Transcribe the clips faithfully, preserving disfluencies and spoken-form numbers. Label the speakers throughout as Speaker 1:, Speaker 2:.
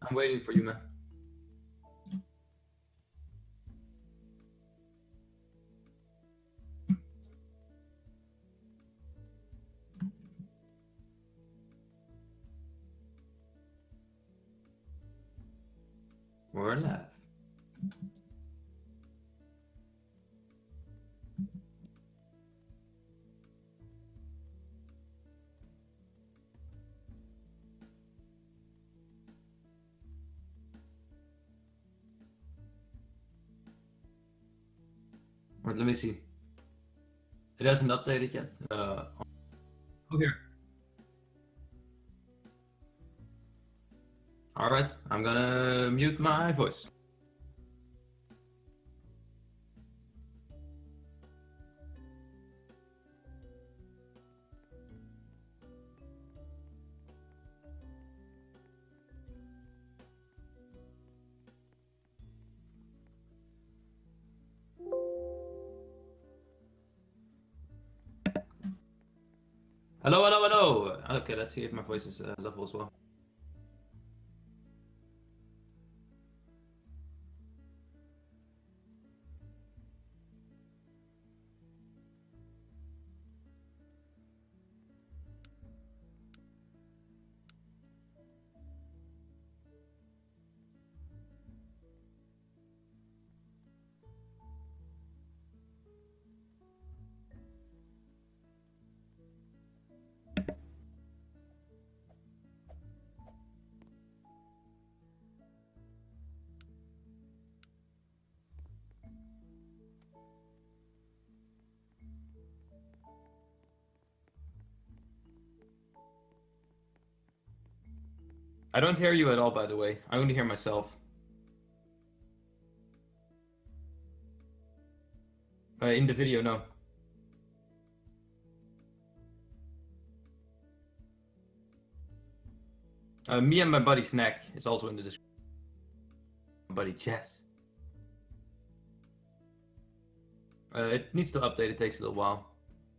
Speaker 1: I'm waiting for you, man. We're alive. Wait, let me see. It hasn't updated yet. Uh, oh, here. All right, I'm gonna mute my voice. Hello, hello, hello. Okay, let's see if my voice is uh, level as well. I don't hear you at all, by the way. I only hear myself. Uh, in the video, no. Uh, me and my buddy Znac is also in the description. My buddy Chess. Uh, it needs to update. It takes a little while.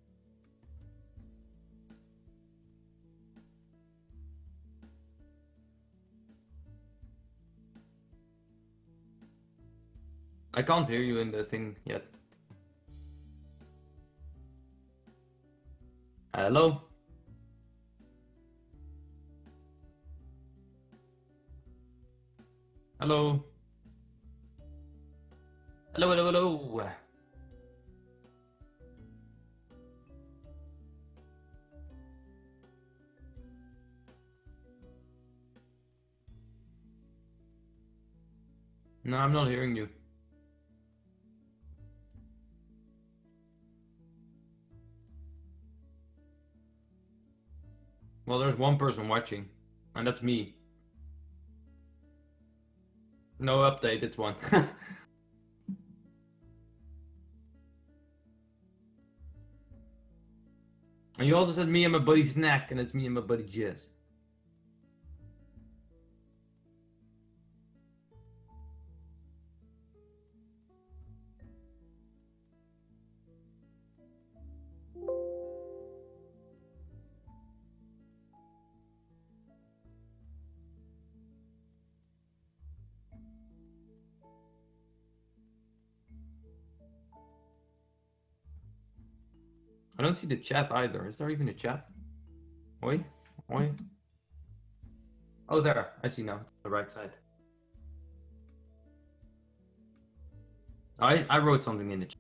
Speaker 1: I can't hear you in the thing yet. Hello? Hello? Hello, hello, hello. No, I'm not hearing you. Well, there's one person watching, and that's me. No update, it's one. And you also said me and my buddy Znac, and it's me and my buddy Jess. I don't see the chat either. Is there even a chat? Oi? Oi? Oh, there. I see now. On the right side. I, I wrote something in the chat.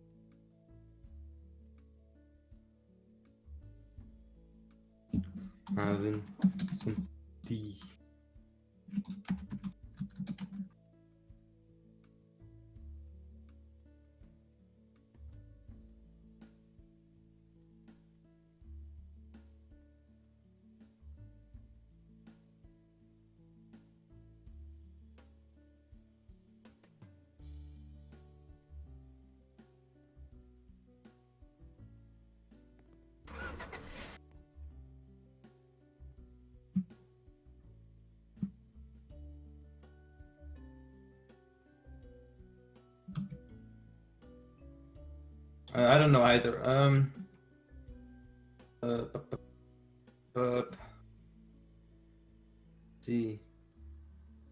Speaker 1: Having some tea. Uh, I don't know either. Um. Uh. Up, up, up. See.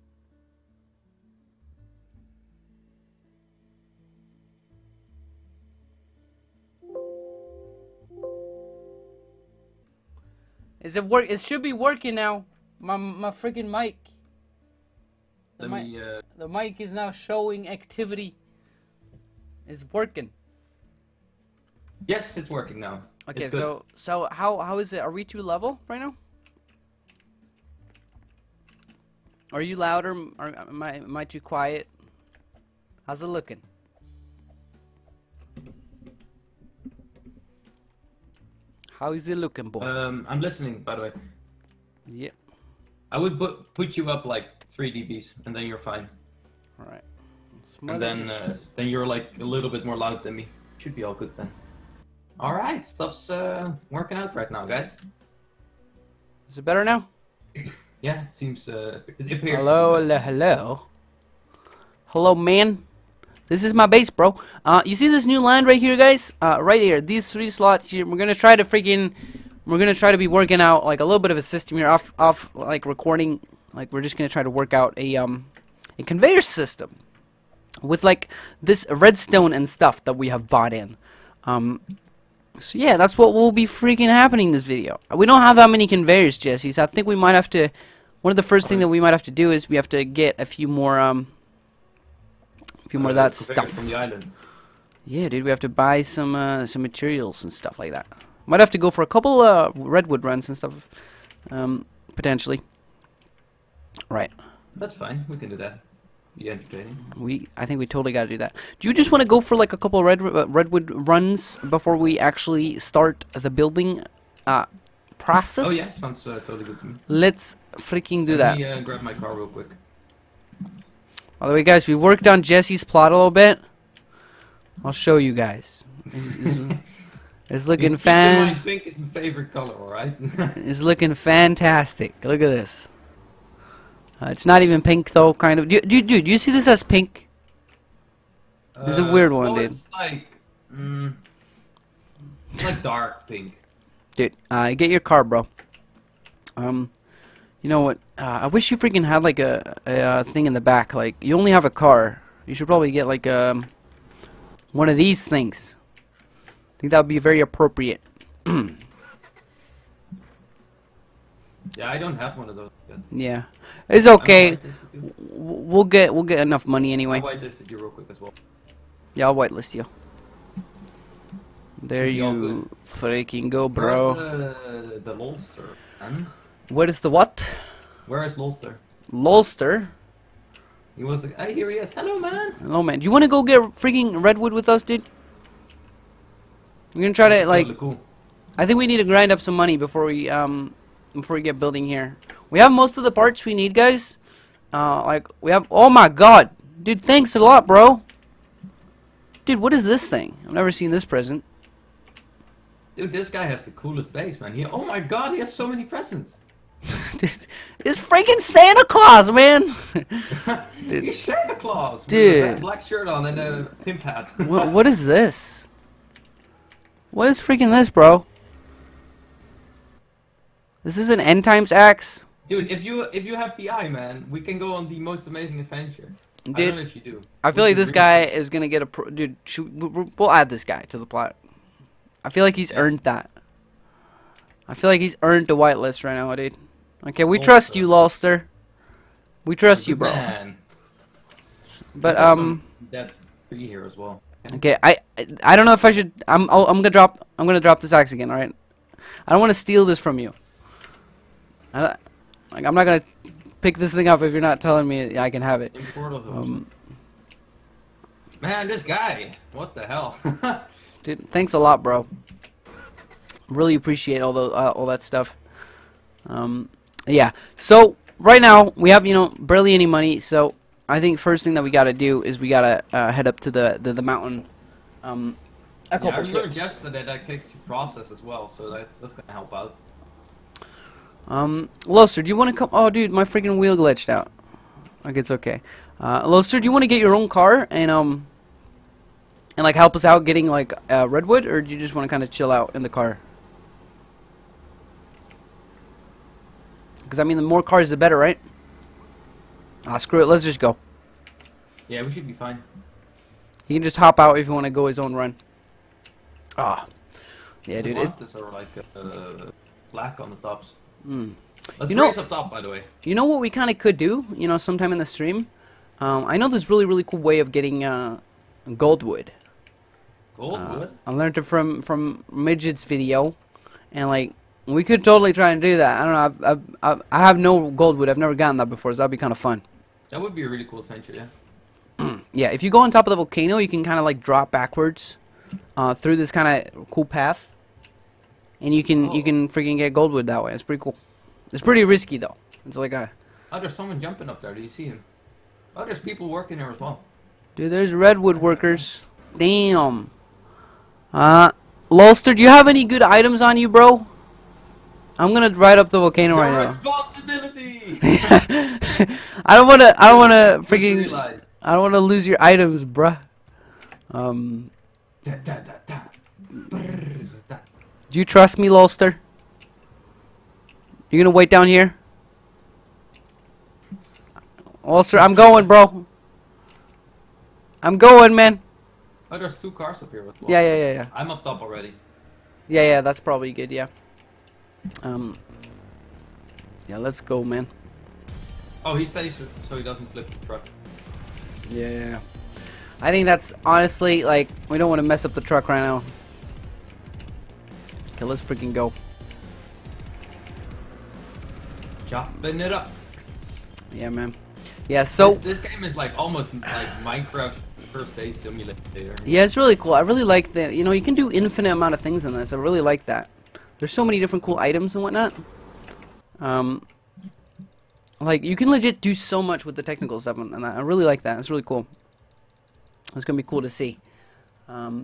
Speaker 2: Is it work? It should be working now. My my freaking mic. The,
Speaker 1: Let
Speaker 2: mi
Speaker 1: me, uh...
Speaker 2: the mic is now showing activity. It's working.
Speaker 1: Yes, it's working now.
Speaker 2: Okay,
Speaker 1: it's good.
Speaker 2: so so how how is it? Are we too level right now? Are you louder? Or am I am I too quiet? How's it looking? How is it looking, boy?
Speaker 1: Um, I'm listening, by the way.
Speaker 2: Yep.
Speaker 1: I would put put you up like three dBs, and then you're fine.
Speaker 2: All right.
Speaker 1: And then uh, then you're like a little bit more loud than me. Should be all good then. All right, stuff's uh, working out right now, guys.
Speaker 2: Is it better now?
Speaker 1: Yeah, it seems. Uh, it appears.
Speaker 2: Hello, hello, hello. Hello, man. This is my base, bro. Uh, you see this new land right here, guys? Uh, right here, these three slots here. We're gonna try to freaking. We're gonna try to be working out like a little bit of a system here, off, off, like recording. Like we're just gonna try to work out a um, a conveyor system with like this redstone and stuff that we have bought in. Um, so yeah, that's what will be freaking happening in this video. We don't have that many conveyors, Jesse. So I think we might have to. One of the first things that we might have to do is we have to get a few more um. A few more
Speaker 1: uh,
Speaker 2: of that
Speaker 1: conveyors
Speaker 2: stuff.
Speaker 1: from the island.
Speaker 2: Yeah, dude, we have to buy some uh, some materials and stuff like that. Might have to go for a couple uh, redwood runs and stuff, um, potentially. Right.
Speaker 1: That's fine. We can do that. Be entertaining.
Speaker 2: We, I think we totally got to do that. Do you just want to go for like a couple red uh, redwood runs before we actually start the building uh, process?
Speaker 1: Oh yeah, sounds uh, totally good to me.
Speaker 2: Let's freaking do
Speaker 1: Let
Speaker 2: that.
Speaker 1: me uh, grab my car real quick.
Speaker 2: By the way, guys, we worked on Jesse's plot a little bit. I'll show you guys. It's, it's, it's looking fan.
Speaker 1: Pink is my favorite color, alright?
Speaker 2: It's looking fantastic. Look at this. Uh, it's not even pink though, kind of. Do, do, do, do you see this as pink? It's a weird one,
Speaker 1: well,
Speaker 2: dude.
Speaker 1: It's like, mm, it's like dark pink.
Speaker 2: Dude, uh, get your car, bro. Um, you know what? Uh, I wish you freaking had like a, a, a thing in the back. Like, you only have a car. You should probably get like um one of these things. I think that would be very appropriate.
Speaker 1: Yeah, I don't have one of those yet.
Speaker 2: Yeah, it's okay.
Speaker 1: I'm gonna whitelist you.
Speaker 2: W- We'll get we'll get enough money anyway.
Speaker 1: I'll whitelist you real quick as well.
Speaker 2: Yeah, I'll whitelist you. There
Speaker 1: Should be all
Speaker 2: you
Speaker 1: good.
Speaker 2: freaking go, bro.
Speaker 1: Where's the, the Lolster? Man?
Speaker 2: What is the what?
Speaker 1: Where is Lolster?
Speaker 2: Lolster?
Speaker 1: He was the. Ah, here he is. Hello, man.
Speaker 2: Oh man, do you want to go get freaking redwood with us, dude? We're gonna try to like.
Speaker 1: Totally cool.
Speaker 2: I think we need to grind up some money before we um before we get building here. We have most of the parts we need, guys. Uh, like we have. Oh my god, dude! Thanks a lot, bro. Dude, what is this thing? I've never seen this present.
Speaker 1: Dude, this guy has the coolest base, man. He. Oh my god, he has so many presents.
Speaker 2: Dude, it's freaking Santa Claus, man. Dude.
Speaker 1: He's Santa Claus.
Speaker 2: Dude.
Speaker 1: With a black shirt on and a pimp hat.
Speaker 2: what, what is this? What is freaking this, bro? This is an end times axe.
Speaker 1: Dude, if you if you have the eye, man, we can go on the most amazing adventure.
Speaker 2: Dude,
Speaker 1: I don't know if you do.
Speaker 2: I feel
Speaker 1: We
Speaker 2: like
Speaker 1: should
Speaker 2: this
Speaker 1: read
Speaker 2: guy
Speaker 1: it.
Speaker 2: is gonna get a pro dude. Should, we- we'll add this guy to the plot. I feel like he's
Speaker 1: Yeah.
Speaker 2: earned that. I feel like he's earned the whitelist right now, dude. Okay, we
Speaker 1: Lolster.
Speaker 2: trust you, Lolster. We trust you,
Speaker 1: Good
Speaker 2: bro.
Speaker 1: Man.
Speaker 2: But
Speaker 1: There's
Speaker 2: um,
Speaker 1: some that tree here as well.
Speaker 2: okay, I I don't know if I should. I'm I'll, I'm gonna drop. I'm gonna drop this axe again. All right. I don't want to steal this from you. I don't, like I'm not gonna pick this thing up if you're not telling me I can have it.
Speaker 1: Import of
Speaker 2: Um,
Speaker 1: Man, this guy. What the hell?
Speaker 2: dude, thanks a lot, bro. Really appreciate all the uh, all that stuff. Um, yeah. So right now we have you know barely any money. So I think first thing that we gotta do is we gotta uh, head up to the the, the mountain. Um, a
Speaker 1: Yeah, I
Speaker 2: couple
Speaker 1: remember
Speaker 2: trips.
Speaker 1: yesterday that takes you process as well, so that's that's gonna help out.
Speaker 2: Um, Loster, do you want to come? Oh, dude, my freaking wheel glitched out. Like it's okay. Uh, Loster, do you want to get your own car and um and like help us out getting like uh, redwood, or do you just want to kind of chill out in the car? Because I mean, the more cars, the better, right? Ah, screw it. Let's just go.
Speaker 1: Yeah, we should be fine.
Speaker 2: He can just hop out if you want to go his own run. Ah, yeah, dude. It,
Speaker 1: This or like uh, black on the tops.
Speaker 2: Mm.
Speaker 1: Let's
Speaker 2: You know-
Speaker 1: race up top, by the way.
Speaker 2: You know what we kind of could do, you know, sometime in the stream? Um, I know this really, really cool way of getting uh, gold wood.
Speaker 1: Gold
Speaker 2: Uh,
Speaker 1: wood?
Speaker 2: I learned it from, from Midget's video. And, like, we could totally try and do that. I don't know, I've, I've, I've, I have no gold wood. I've never gotten that before, so that'd be kind of fun.
Speaker 1: That would be a really cool adventure, yeah.
Speaker 2: Yeah, if you go on top of the volcano, you can kind of, like, drop backwards uh, through this kind of cool path. And you can,
Speaker 1: Oh.
Speaker 2: you can freaking get gold wood that way. It's pretty cool. It's pretty risky, though. It's like a...
Speaker 1: Oh, there's someone jumping up there. Do you see him? Oh, there's people working there as well.
Speaker 2: Dude, there's redwood workers. Damn. Uh, Lolster, do you have any good items on you, bro? I'm gonna ride up the volcano
Speaker 1: Your
Speaker 2: right now.
Speaker 1: responsibility!
Speaker 2: I don't wanna, I don't wanna
Speaker 1: Just
Speaker 2: freaking,
Speaker 1: realized.
Speaker 2: I don't wanna lose your items, bruh. Um,
Speaker 1: Da, da, da, da. Brrr, da.
Speaker 2: do you trust me, Lolster? You gonna wait down here? Lolster, I'm going, bro. I'm going, man.
Speaker 1: Oh, there's two cars up here as well.
Speaker 2: Yeah, yeah, yeah, yeah.
Speaker 1: I'm up top already.
Speaker 2: Yeah, yeah, that's probably good, yeah. Um, yeah, let's go, man.
Speaker 1: Oh, he stays so he doesn't flip the truck.
Speaker 2: Yeah, yeah, yeah. I think that's honestly, like, we don't want to mess up the truck right now. Okay, let's freaking go.
Speaker 1: Chopping it up.
Speaker 2: Yeah, man. Yeah, so...
Speaker 1: This, this game is like almost like Minecraft first day simulator.
Speaker 2: Yeah, it's really cool. I really like that. You know, you can do infinite amount of things in this. I really like that. There's so many different cool items and whatnot. Um, like, you can legit do so much with the technical stuff and that. I really like that. It's really cool. It's gonna be cool to see. Um,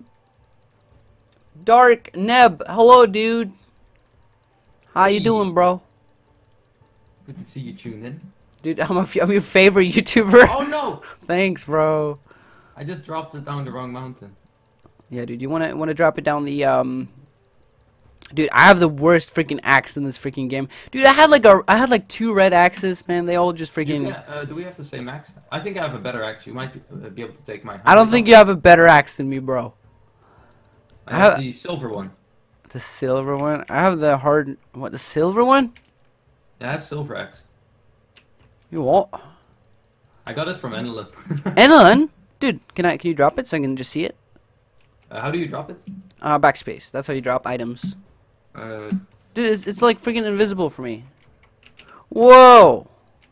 Speaker 2: Dark Neb, hello, dude. How you
Speaker 1: Hey.
Speaker 2: doing, bro?
Speaker 1: Good to see you tune in.
Speaker 2: Dude, I'm, a, I'm your favorite YouTuber.
Speaker 1: Oh no!
Speaker 2: Thanks, bro.
Speaker 1: I just dropped it down the wrong mountain.
Speaker 2: Yeah, dude, you wanna wanna drop it down the um. Dude, I have the worst freaking axe in this freaking game. Dude, I had like a I had like two red axes, man. They all just freaking.
Speaker 1: Yeah, uh, do we have the same axe? I think I have a better axe. You might be, uh, be able to take mine.
Speaker 2: I don't think you have a better axe than me, bro.
Speaker 1: I
Speaker 2: I
Speaker 1: have
Speaker 2: have-
Speaker 1: the silver one.
Speaker 2: The silver one. I have the hard. What, the silver one?
Speaker 1: Yeah, I have silver axe.
Speaker 2: You what?
Speaker 1: I got it from Enelin.
Speaker 2: Enelin? Dude, can I can you drop it so I can just see it?
Speaker 1: uh, how do you drop it?
Speaker 2: Uh, backspace. That's how you drop items.
Speaker 1: Uh,
Speaker 2: Dude, it's, it's like freaking invisible for me. Whoa!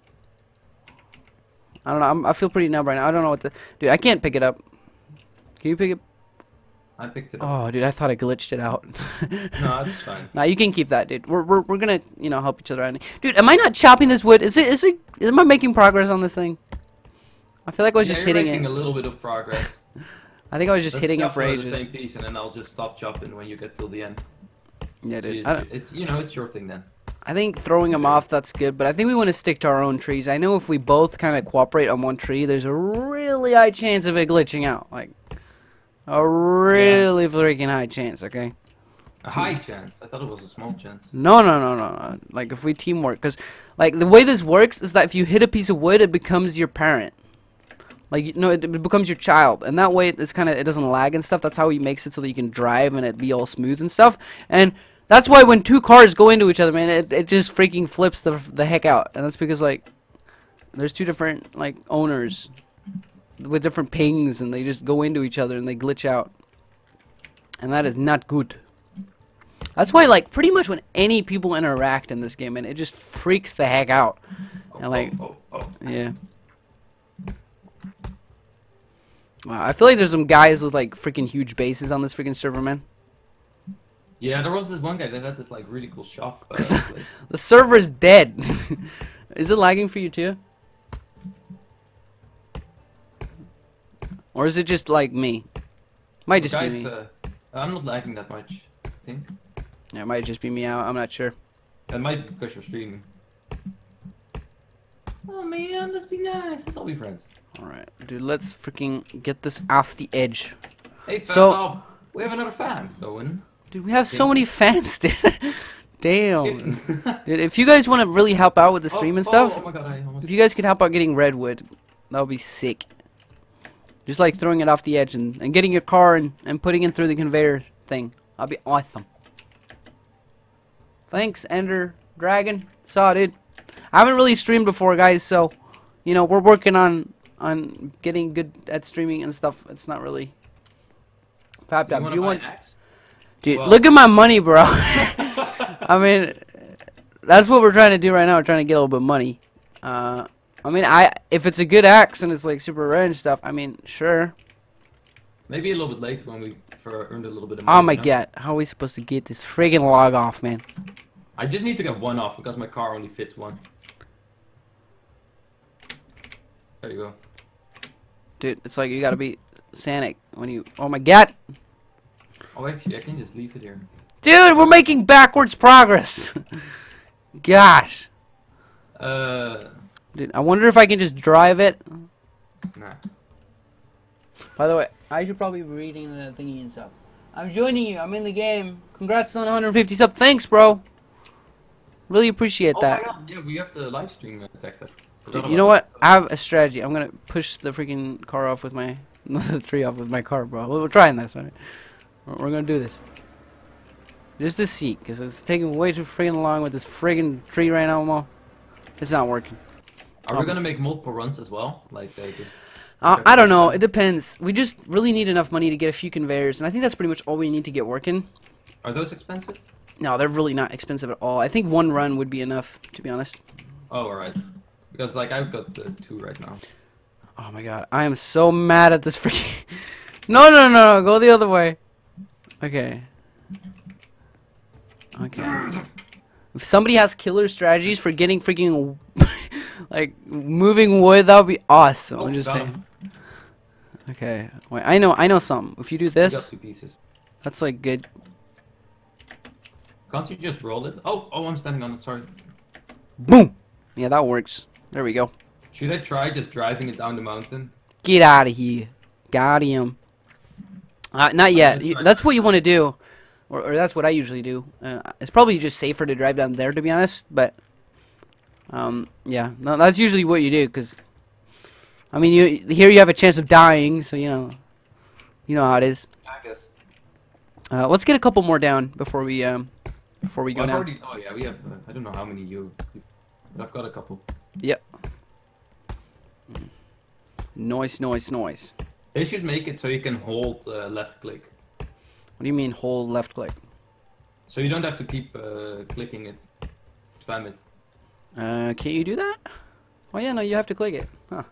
Speaker 2: I don't know. I'm, I feel pretty numb right now. I don't know what the. Dude, I can't pick it up. Can you pick it?
Speaker 1: I picked it up.
Speaker 2: Oh, dude, I thought I glitched it out.
Speaker 1: No, that's fine.
Speaker 2: Nah, you can keep that, dude. We're we're we're gonna you know help each other out. Dude, am I not chopping this wood? Is it is it? Am I making progress on this thing? I feel like I was
Speaker 1: Yeah,
Speaker 2: just
Speaker 1: you're
Speaker 2: hitting
Speaker 1: making
Speaker 2: it.
Speaker 1: a little bit of progress.
Speaker 2: I think I was just
Speaker 1: Let's
Speaker 2: hitting it
Speaker 1: chop
Speaker 2: for
Speaker 1: another
Speaker 2: ages.
Speaker 1: same piece, and then I'll just stop chopping when you get till the end.
Speaker 2: Yeah,
Speaker 1: So
Speaker 2: dude.
Speaker 1: it's,
Speaker 2: I, don't-
Speaker 1: it's you know it's your thing then.
Speaker 2: I think throwing them off that's good, but I think we want to stick to our own trees. I know if we both kind of cooperate on one tree, there's a really high chance of it glitching out. Like a really freaking high chance. Okay.
Speaker 1: A high chance. I thought it was a small chance.
Speaker 2: No, no, no, no, no. Like if we teamwork, because like the way this works is that if you hit a piece of wood, it becomes your parent. Like you know, it, it becomes your child, and that way it's kind of it doesn't lag and stuff. That's how he makes it so that you can drive and it be all smooth and stuff. And that's why when two cars go into each other, man, it it just freaking flips the the heck out. And that's because like there's two different like owners with different pings, and they just go into each other and they glitch out, and that is not good. That's why, like, pretty much when any people interact in this game, and it just freaks the heck out.
Speaker 1: Oh,
Speaker 2: And like,
Speaker 1: oh, oh, oh.
Speaker 2: yeah. Wow, I feel like there's some guys with like freaking huge bases on this freaking server, man.
Speaker 1: Yeah, there was this one guy that had this like really cool shop. Uh,
Speaker 2: 'Cause
Speaker 1: place.
Speaker 2: The server is dead. Is it lagging for you too? Or is it just like me? Might just
Speaker 1: Guys,
Speaker 2: be me.
Speaker 1: uh, I'm not lagging that much. I think
Speaker 2: Yeah, it might just be me. I- I'm not sure.
Speaker 1: that might be because you're streaming. Oh man, let's be nice. Let's all be friends.
Speaker 2: Alright, dude, let's freaking get this off the edge.
Speaker 1: Hey, fan
Speaker 2: So-
Speaker 1: Bob, we have another fan going.
Speaker 2: Dude, we have so many fans, dude. Damn.
Speaker 1: oh,
Speaker 2: Dude, if you guys want to really help out with the stream and stuff,
Speaker 1: Oh, oh my god, I almost.
Speaker 2: if you guys could help out getting redwood, that would be sick. Just like throwing it off the edge and, and getting your car and, and putting it through the conveyor thing. That'd be awesome. Thanks, Ender Dragon. Saw it, dude. I haven't really streamed before, guys, so you know we're working on on getting good at streaming and stuff. It's not really. Fab
Speaker 1: Do you,
Speaker 2: Do
Speaker 1: want
Speaker 2: you
Speaker 1: to
Speaker 2: want?
Speaker 1: buy an axe?
Speaker 2: Dude,
Speaker 1: Well-
Speaker 2: look at my money, bro. I mean, that's what we're trying to do right now. We're trying to get a little bit of money. Uh, I mean, I if it's a good axe and it's like super rare and stuff, I mean, sure.
Speaker 1: Maybe a little bit later when we for earned a little bit of money.
Speaker 2: Oh my
Speaker 1: you know?
Speaker 2: god, how are we supposed to get this friggin' log off, man?
Speaker 1: I just need to get one off because my car only fits one. There you go.
Speaker 2: Dude, it's like you gotta be Znac when you. Oh my god,
Speaker 1: Oh, actually, I can just leave it here.
Speaker 2: dude, we're making backwards progress. Gosh,
Speaker 1: Uh,
Speaker 2: dude, I wonder if I can just drive it.
Speaker 1: Snack.
Speaker 2: By the way, I should probably be reading the thingy and stuff. I'm joining you. I'm in the game. Congrats on one hundred fifty subs. Thanks, bro. Really appreciate
Speaker 1: Oh
Speaker 2: that.
Speaker 1: my god, yeah, we have the live stream uh, text. I forgot
Speaker 2: Dude,
Speaker 1: about
Speaker 2: you know what?
Speaker 1: that.
Speaker 2: I have a strategy. I'm gonna push the freaking car off with my the tree off with my car, bro. We're trying this, alright? We're we're gonna do this just to see, cause it's taking way too freaking long with this friggin' tree right now, Mo. It's not working.
Speaker 1: Are we
Speaker 2: Um,
Speaker 1: gonna make multiple runs as well? Like, uh, just...
Speaker 2: Uh, I don't know. It depends. We just really need enough money to get a few conveyors, and I think that's pretty much all we need to get working.
Speaker 1: Are those expensive?
Speaker 2: No, they're really not expensive at all. I think one run would be enough, to be honest.
Speaker 1: Oh, alright. Because, like, I've got the two right now.
Speaker 2: Oh my god, I am so mad at this freaking. No, no, no, no, go the other way. Okay. Okay. If somebody has killer strategies for getting freaking like moving wood, that would be awesome.
Speaker 1: Oh,
Speaker 2: I'm just
Speaker 1: got
Speaker 2: saying.
Speaker 1: him.
Speaker 2: Okay. Wait, I know, I know something. If you do
Speaker 1: We got
Speaker 2: this,
Speaker 1: two pieces.
Speaker 2: that's like good.
Speaker 1: Can't you just roll it? Oh, oh, I'm standing on it. Sorry.
Speaker 2: Boom. Yeah, that works. There we go.
Speaker 1: Should I try just driving it down the mountain?
Speaker 2: Get out of here. Got him. Uh, not yet. You- That's what you want to do. Or, or that's what I usually do. Uh, it's probably just safer to drive down there, to be honest. But, um, yeah. No, that's usually what you do, because, I mean, you here you have a chance of dying, so, you know, you know how it is.
Speaker 1: I guess.
Speaker 2: Uh, let's get a couple more down before we, um, before we go
Speaker 1: Well, I've
Speaker 2: down.
Speaker 1: already, oh, yeah, we have, uh, I don't know how many you, but I've got a couple.
Speaker 2: Yep. Noise, noise, noise.
Speaker 1: They should make it so you can hold uh, left click.
Speaker 2: What do you mean hold left click?
Speaker 1: So you don't have to keep uh, clicking it. Spam it.
Speaker 2: Uh, can't you do that? Oh yeah, no, you have to click it. Huh.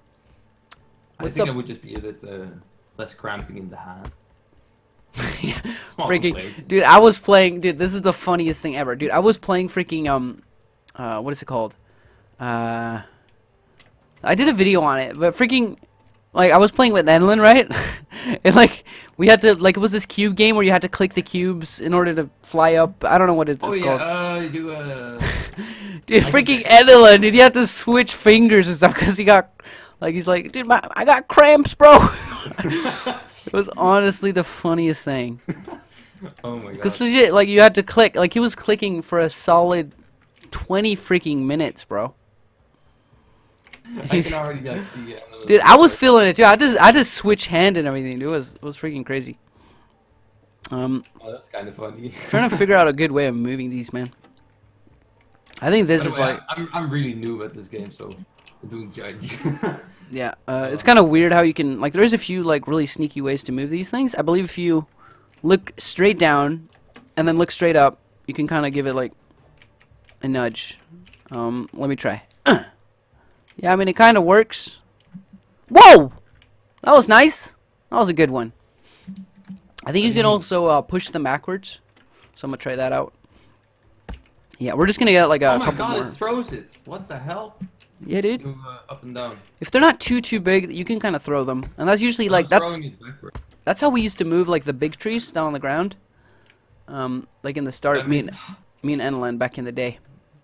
Speaker 1: I
Speaker 2: What's
Speaker 1: think
Speaker 2: up?
Speaker 1: I would just be a bit uh, less cramping in the hand.
Speaker 2: Yeah,
Speaker 1: Small
Speaker 2: freaking,
Speaker 1: complaint.
Speaker 2: dude, I was playing, dude, this is the funniest thing ever. Dude, I was playing freaking, um, uh, what is it called? Uh, I did a video on it, but freaking, like, I was playing with Enlin, right? And, like, we had to, like, it was this cube game where you had to click the cubes in order to fly up. I don't know what it's
Speaker 1: Oh,
Speaker 2: called.
Speaker 1: yeah, uh, you, uh...
Speaker 2: Dude,
Speaker 1: I
Speaker 2: freaking
Speaker 1: can-
Speaker 2: Enlin, dude, you have to switch fingers and stuff because he got, like, he's like, dude, my, I got cramps, bro. It was honestly the funniest thing.
Speaker 1: Oh my god.
Speaker 2: Because legit, like, you had to click. Like, he was clicking for a solid twenty freaking minutes, bro.
Speaker 1: I can already like see it.
Speaker 2: Dude, I was feeling it, too. I just, I just switch hand and everything. It was, it was freaking crazy. Um,
Speaker 1: Oh, that's kind of funny.
Speaker 2: trying to figure out a good way of moving these, man. I think this
Speaker 1: By the
Speaker 2: is
Speaker 1: way,
Speaker 2: like,
Speaker 1: I'm, I'm really new at this game, so don't judge.
Speaker 2: yeah, uh, it's kind of weird how you can, like, there's a few, like, really sneaky ways to move these things. I believe if you look straight down and then look straight up, you can kind of give it, like, a nudge. Um, let me try. Yeah, I mean, it kind of works. Whoa! That was nice. That was a good one. I think you can also uh, push them backwards. So I'm going to try that out. Yeah, we're just going to get, like, a
Speaker 1: Oh my
Speaker 2: couple
Speaker 1: god,
Speaker 2: more.
Speaker 1: it throws it. What the hell?
Speaker 2: Yeah, dude.
Speaker 1: Do, uh, up and down.
Speaker 2: If they're not too, too big, you can kind of throw them. And that's usually, like,
Speaker 1: I'm
Speaker 2: that's...
Speaker 1: throwing it backward.
Speaker 2: That's how we used to move, like, the big trees down on the ground. Um, like in the start,
Speaker 1: I
Speaker 2: me
Speaker 1: mean-
Speaker 2: and, me and Enlin back in the day.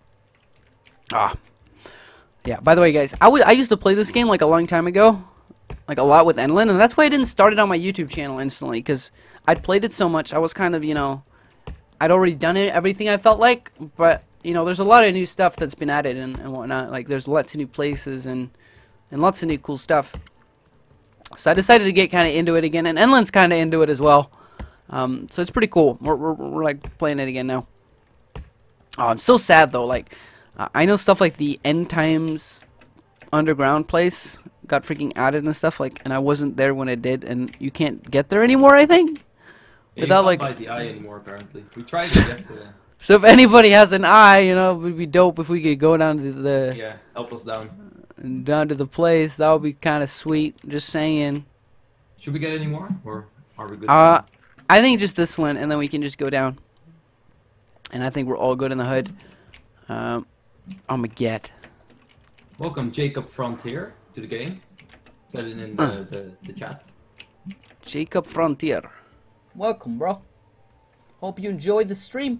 Speaker 2: Ah. Yeah, by the way, guys, I, w I used to play this game, like, a long time ago. Like, a lot with Enlin, and that's why I didn't start it on my YouTube channel instantly, because I'd played it so much, I was kind of, you know... I'd already done it, everything I felt like, but, you know, there's a lot of new stuff that's been added and, and whatnot. Like, there's lots of new places and, and lots of new cool stuff. So I decided to get kind of into it again, and Enlin's kind of into it as well. Um, so it's pretty cool. We're, we're, we're like playing it again now. Oh, I'm so sad though. Like, uh, I know stuff like the End Times underground place got freaking added and stuff. Like, and I wasn't there when it did, and you can't get there anymore. I think
Speaker 1: Yeah,
Speaker 2: without
Speaker 1: you
Speaker 2: like.
Speaker 1: can't buy the eye anymore. Apparently, we tried it yesterday.
Speaker 2: So if anybody has an eye, you know, it would be dope if we could go down to the
Speaker 1: Yeah, help us down.
Speaker 2: down to the place. That would be kind of sweet. Just saying.
Speaker 1: Should we get any more, or are we good?
Speaker 2: Uh, I think just this one, and then we can just go down. And I think we're all good in the hood. Um, I'm a get.
Speaker 1: Welcome, Jacob Frontier, to the game. Said it in the, the, the chat.
Speaker 2: Jacob Frontier. Welcome, bro. Hope you enjoyed the stream.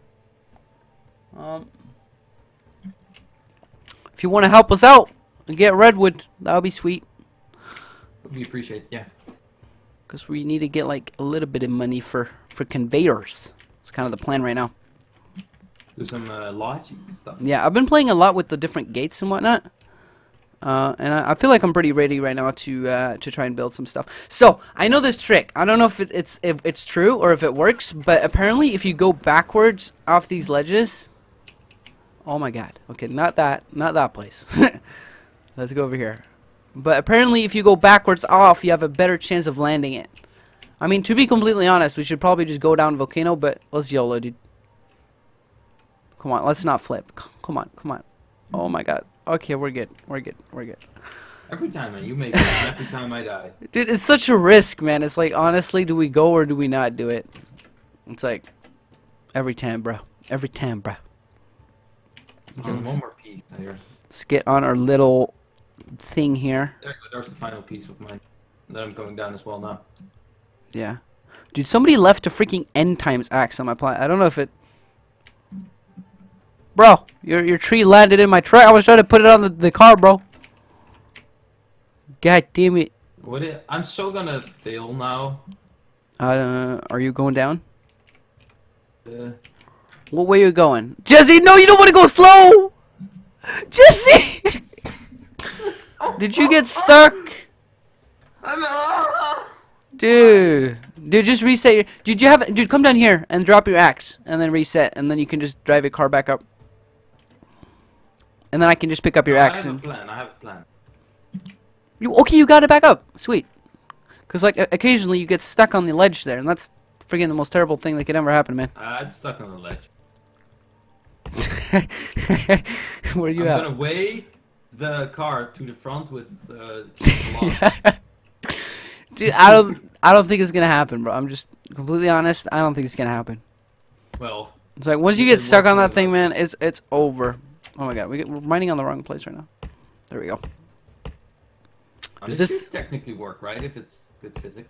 Speaker 2: Um, if you want to help us out and get redwood, that would be sweet.
Speaker 1: We appreciate, yeah.
Speaker 2: Because we need to get like a little bit of money for, for conveyors. It's kind of the plan right now.
Speaker 1: Do some uh, logic stuff.
Speaker 2: Yeah, I've been playing a lot with the different gates and whatnot. Uh, and I, I feel like I'm pretty ready right now to uh, to try and build some stuff. So I know this trick. I don't know if it, it's if it's true or if it works, but apparently if you go backwards off these ledges, oh my god. Okay, not that, not that place. Let's go over here. But apparently if you go backwards off, you have a better chance of landing it. I mean, to be completely honest, we should probably just go down volcano, but let's YOLO, dude. Come on, let's not flip. Come on, come on. Oh my god. Okay, we're good. We're good. We're good.
Speaker 1: Every time, man, you make it. Every time I die.
Speaker 2: Dude, it's such a risk, man. It's like, honestly, do we go or do we not do it? It's like, every time, bro. Every time, bro.
Speaker 1: Okay, one more piece here.
Speaker 2: Let's get on our little thing here.
Speaker 1: There, there's the final piece of mine. Then I'm going down as well now.
Speaker 2: Yeah. Dude, somebody left a freaking End Times axe on my planet. I don't know if it... Bro, your your tree landed in my truck. I was trying to put it on the, the car, bro. God damn it.
Speaker 1: What? It, I'm so gonna fail now.
Speaker 2: Uh, are you going down?
Speaker 1: Uh,
Speaker 2: What way are you going? Jesse, no, you don't want to go slow! Jesse! Did you get stuck? Dude. Dude, just reset your... Dude, you have... Dude, come down here and drop your axe. And then reset. And then you can just drive your car back up. And then I can just pick up your
Speaker 1: I
Speaker 2: axe.
Speaker 1: have
Speaker 2: And...
Speaker 1: a plan. I have a plan.
Speaker 2: You, okay, you got it back up. Sweet. Because, like, occasionally you get stuck on the ledge there. And that's freaking the most terrible thing that could ever happen, man.
Speaker 1: Uh, I'm stuck on the ledge.
Speaker 2: Where are you
Speaker 1: I'm
Speaker 2: at?
Speaker 1: gonna weigh the car to the front with uh, the
Speaker 2: Dude, I don't, I don't think it's gonna happen, bro. I'm just completely honest. I don't think it's gonna happen.
Speaker 1: Well,
Speaker 2: It's like once you get stuck on that thing, man, it's it's over. Oh my god, we get, we're mining on the wrong place right now. There we go.
Speaker 1: I mean,
Speaker 2: This-
Speaker 1: this should technically work, right? If it's good physics.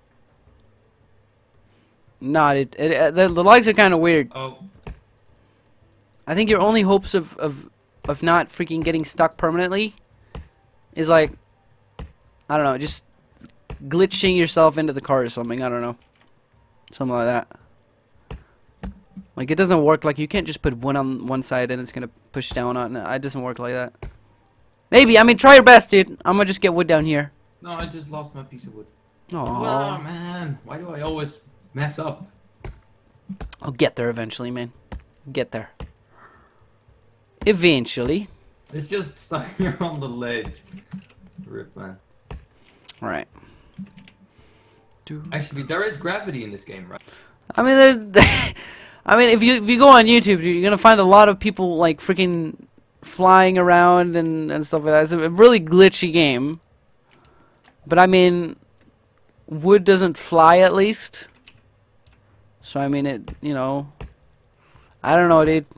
Speaker 2: Nah, it, it, uh, the, the legs are kind of weird.
Speaker 1: Oh,
Speaker 2: I think your only hopes of, of of not freaking getting stuck permanently is like, I don't know, just glitching yourself into the car or something. I don't know, something like that. Like, it doesn't work. Like, you can't just put one on one side and it's gonna push down on it. It doesn't work like that. Maybe. I mean, try your best, dude. I'm gonna just get wood down here.
Speaker 1: no, I just lost my piece of wood.
Speaker 2: Oh
Speaker 1: Oh man, why do I always mess up?
Speaker 2: I'll get there eventually, man. Get there. Eventually.
Speaker 1: It's just stuck here on the ledge. Rip, man.
Speaker 2: Alright.
Speaker 1: Actually, there is gravity in this game, right?
Speaker 2: I mean, there- I mean, if you if you go on YouTube, you're gonna find a lot of people like freaking flying around and and stuff like that. It's a really glitchy game. But I mean, wood doesn't fly at least. So I mean, it you know, I don't know, dude.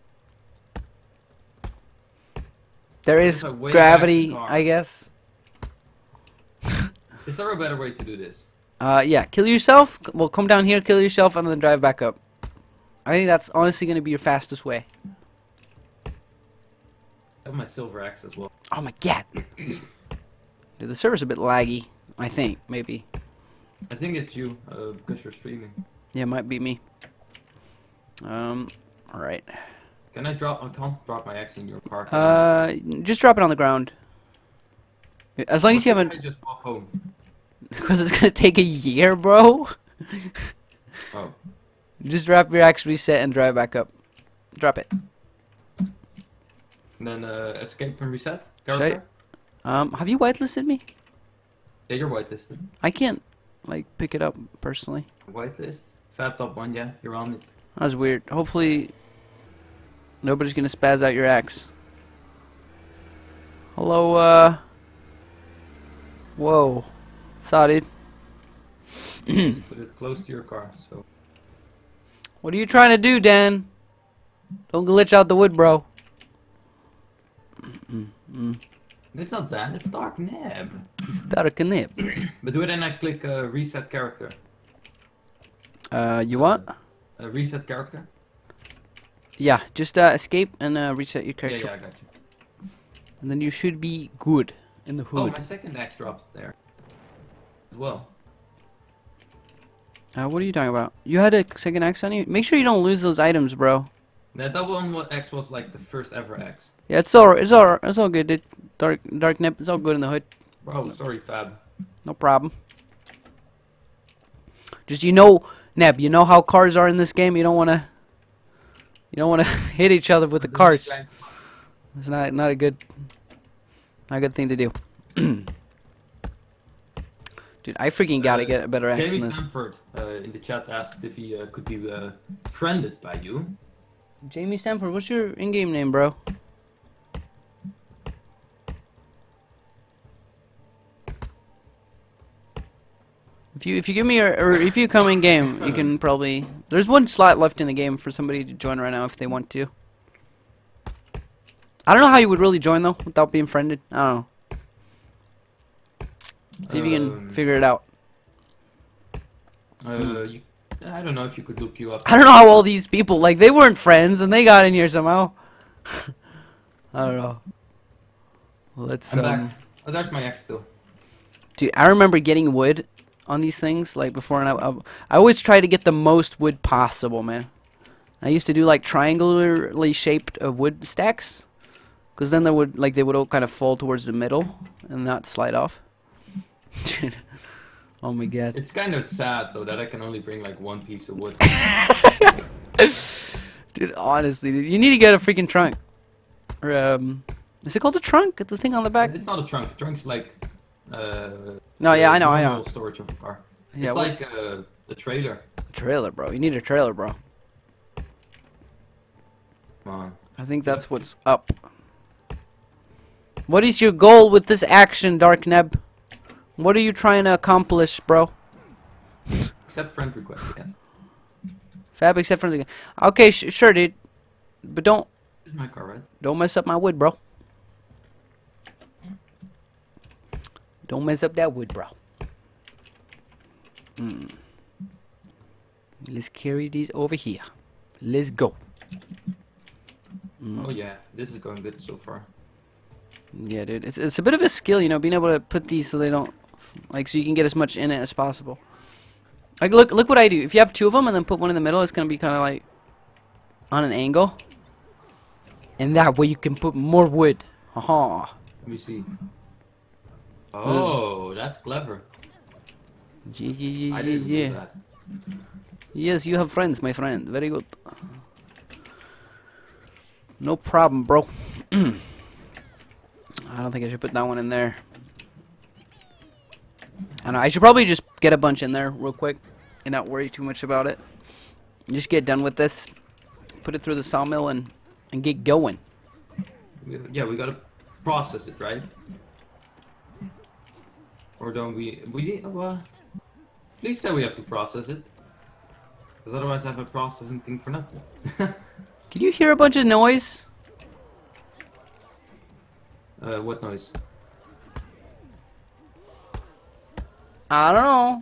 Speaker 2: There is
Speaker 1: There's a way
Speaker 2: gravity,
Speaker 1: back in the car.
Speaker 2: I guess.
Speaker 1: Is there a better way to do this?
Speaker 2: Uh, yeah, kill yourself. Well, come down here, kill yourself, and then drive back up. I think that's honestly going to be your fastest way.
Speaker 1: I have my silver axe as well.
Speaker 2: Oh my god. Dude, the server's a bit laggy, I think, maybe.
Speaker 1: I think it's you, uh, because you're streaming.
Speaker 2: Yeah, it might be me. Um, alright.
Speaker 1: Can I drop? I can't drop my axe in your car.
Speaker 2: Uh, just drop it on the ground. As long as you haven't...
Speaker 1: I just walk home.
Speaker 2: Because it's going to take a year, bro.
Speaker 1: Oh.
Speaker 2: Just drop your axe, reset, and drive back up. Drop it.
Speaker 1: And then uh, escape and reset.
Speaker 2: Should
Speaker 1: Character.
Speaker 2: I, um, have you whitelisted me?
Speaker 1: Yeah, you're whitelisted.
Speaker 2: I can't, like, pick it up personally.
Speaker 1: Whitelist. Fab top one, yeah, you're on it.
Speaker 2: That was weird. Hopefully, nobody's gonna spaz out your axe. Hello, uh... Whoa. Saw it.
Speaker 1: Put it close to your car, so...
Speaker 2: What are you trying to do, Dan? Don't glitch out the wood, bro.
Speaker 1: It's not that, it's Dark Neb.
Speaker 2: It's dark and nip.
Speaker 1: But do it and I click uh, reset character.
Speaker 2: Uh, you want?
Speaker 1: Uh, reset character?
Speaker 2: Yeah, just uh, escape and uh, reset your
Speaker 1: Yeah,
Speaker 2: character.
Speaker 1: yeah, I got you.
Speaker 2: And then you should be good in the
Speaker 1: Oh,
Speaker 2: hood.
Speaker 1: my second axe dropped there. As well.
Speaker 2: Uh, what are you talking about? You had a second axe on you? Make sure you don't lose those items, bro.
Speaker 1: That double one what X was like the first ever X.
Speaker 2: Yeah, it's all it's all it's all good. It, dark dark nip, it's all good in the hood.
Speaker 1: Bro, sorry Fab.
Speaker 2: No problem. Just you know, Neb, you know how cars are in this game. You don't wanna, you don't wanna hit each other with the cars. It's not not a good, not a good thing to do. Dude, I freaking gotta
Speaker 1: Uh,
Speaker 2: get a better axe
Speaker 1: Jamie
Speaker 2: than this.
Speaker 1: Stanford uh, in the chat asked if he uh, could be uh, friended by you.
Speaker 2: Jamie Stanford, what's your in-game name, bro? If you if you give me your, or if you come in game, you can probably. There's one slot left in the game for somebody to join right now if they want to. I don't know how you would really join though without being friended. I don't know. See if you can
Speaker 1: Um,
Speaker 2: figure it out.
Speaker 1: Uh, you, I don't know if you could look you up.
Speaker 2: I don't know how all these people, like, they weren't friends and they got in here somehow. I don't know. Let's
Speaker 1: I'm
Speaker 2: um.
Speaker 1: back. Oh, there's my axe still.
Speaker 2: Dude, I remember getting wood on these things like before, and I, I, I always try to get the most wood possible, man. I used to do like triangularly shaped uh, wood stacks, because then they would like they would all kind of fall towards the middle and not slide off. Dude, oh my god.
Speaker 1: It's kind of sad though that I can only bring like one piece of wood.
Speaker 2: Dude, honestly, dude, you need to get a freaking trunk. Or um, is it called a trunk? The thing on the back?
Speaker 1: It's not a trunk. Trunk's like. Uh,
Speaker 2: No, yeah, I know, I know.
Speaker 1: normal storage of a car.
Speaker 2: Yeah,
Speaker 1: it's
Speaker 2: what-
Speaker 1: like uh, a trailer.
Speaker 2: Trailer, bro. You need a trailer, bro.
Speaker 1: Come on.
Speaker 2: I think that's what's up. What is your goal with this action, Dark Neb? What are you trying to accomplish, bro?
Speaker 1: Accept friend request, yes.
Speaker 2: Fab, except for the. Okay, sh sure, dude. But don't
Speaker 1: This is my car, right?
Speaker 2: don't mess up my wood, bro. Don't mess up that wood, bro. Mm. Let's carry these over here. Let's go. Mm.
Speaker 1: Oh yeah, this is going good so far.
Speaker 2: Yeah, dude. It's it's a bit of a skill, you know, being able to put these so they don't, like, so you can get as much in it as possible. Like, look, look what I do. If you have two of them and then put one in the middle, it's gonna be kind of like on an angle, and that way you can put more wood. Haha.
Speaker 1: Let me see. Oh, that's clever.
Speaker 2: Yeah, yeah, yeah,
Speaker 1: I
Speaker 2: yeah,
Speaker 1: didn't
Speaker 2: yeah.
Speaker 1: do that.
Speaker 2: Yes, you have friends, my friend. Very good. No problem, bro. I don't think I should put that one in there. I don't know. I should probably just get a bunch in there real quick and not worry too much about it. Just get done with this, put it through the sawmill, and and get going.
Speaker 1: We, yeah, we gotta process it, right? Or don't we? We well, at least that we have to process it, because otherwise I have a processing thing for nothing.
Speaker 2: Can you hear a bunch of noise?
Speaker 1: uh, what noise?
Speaker 2: I don't know.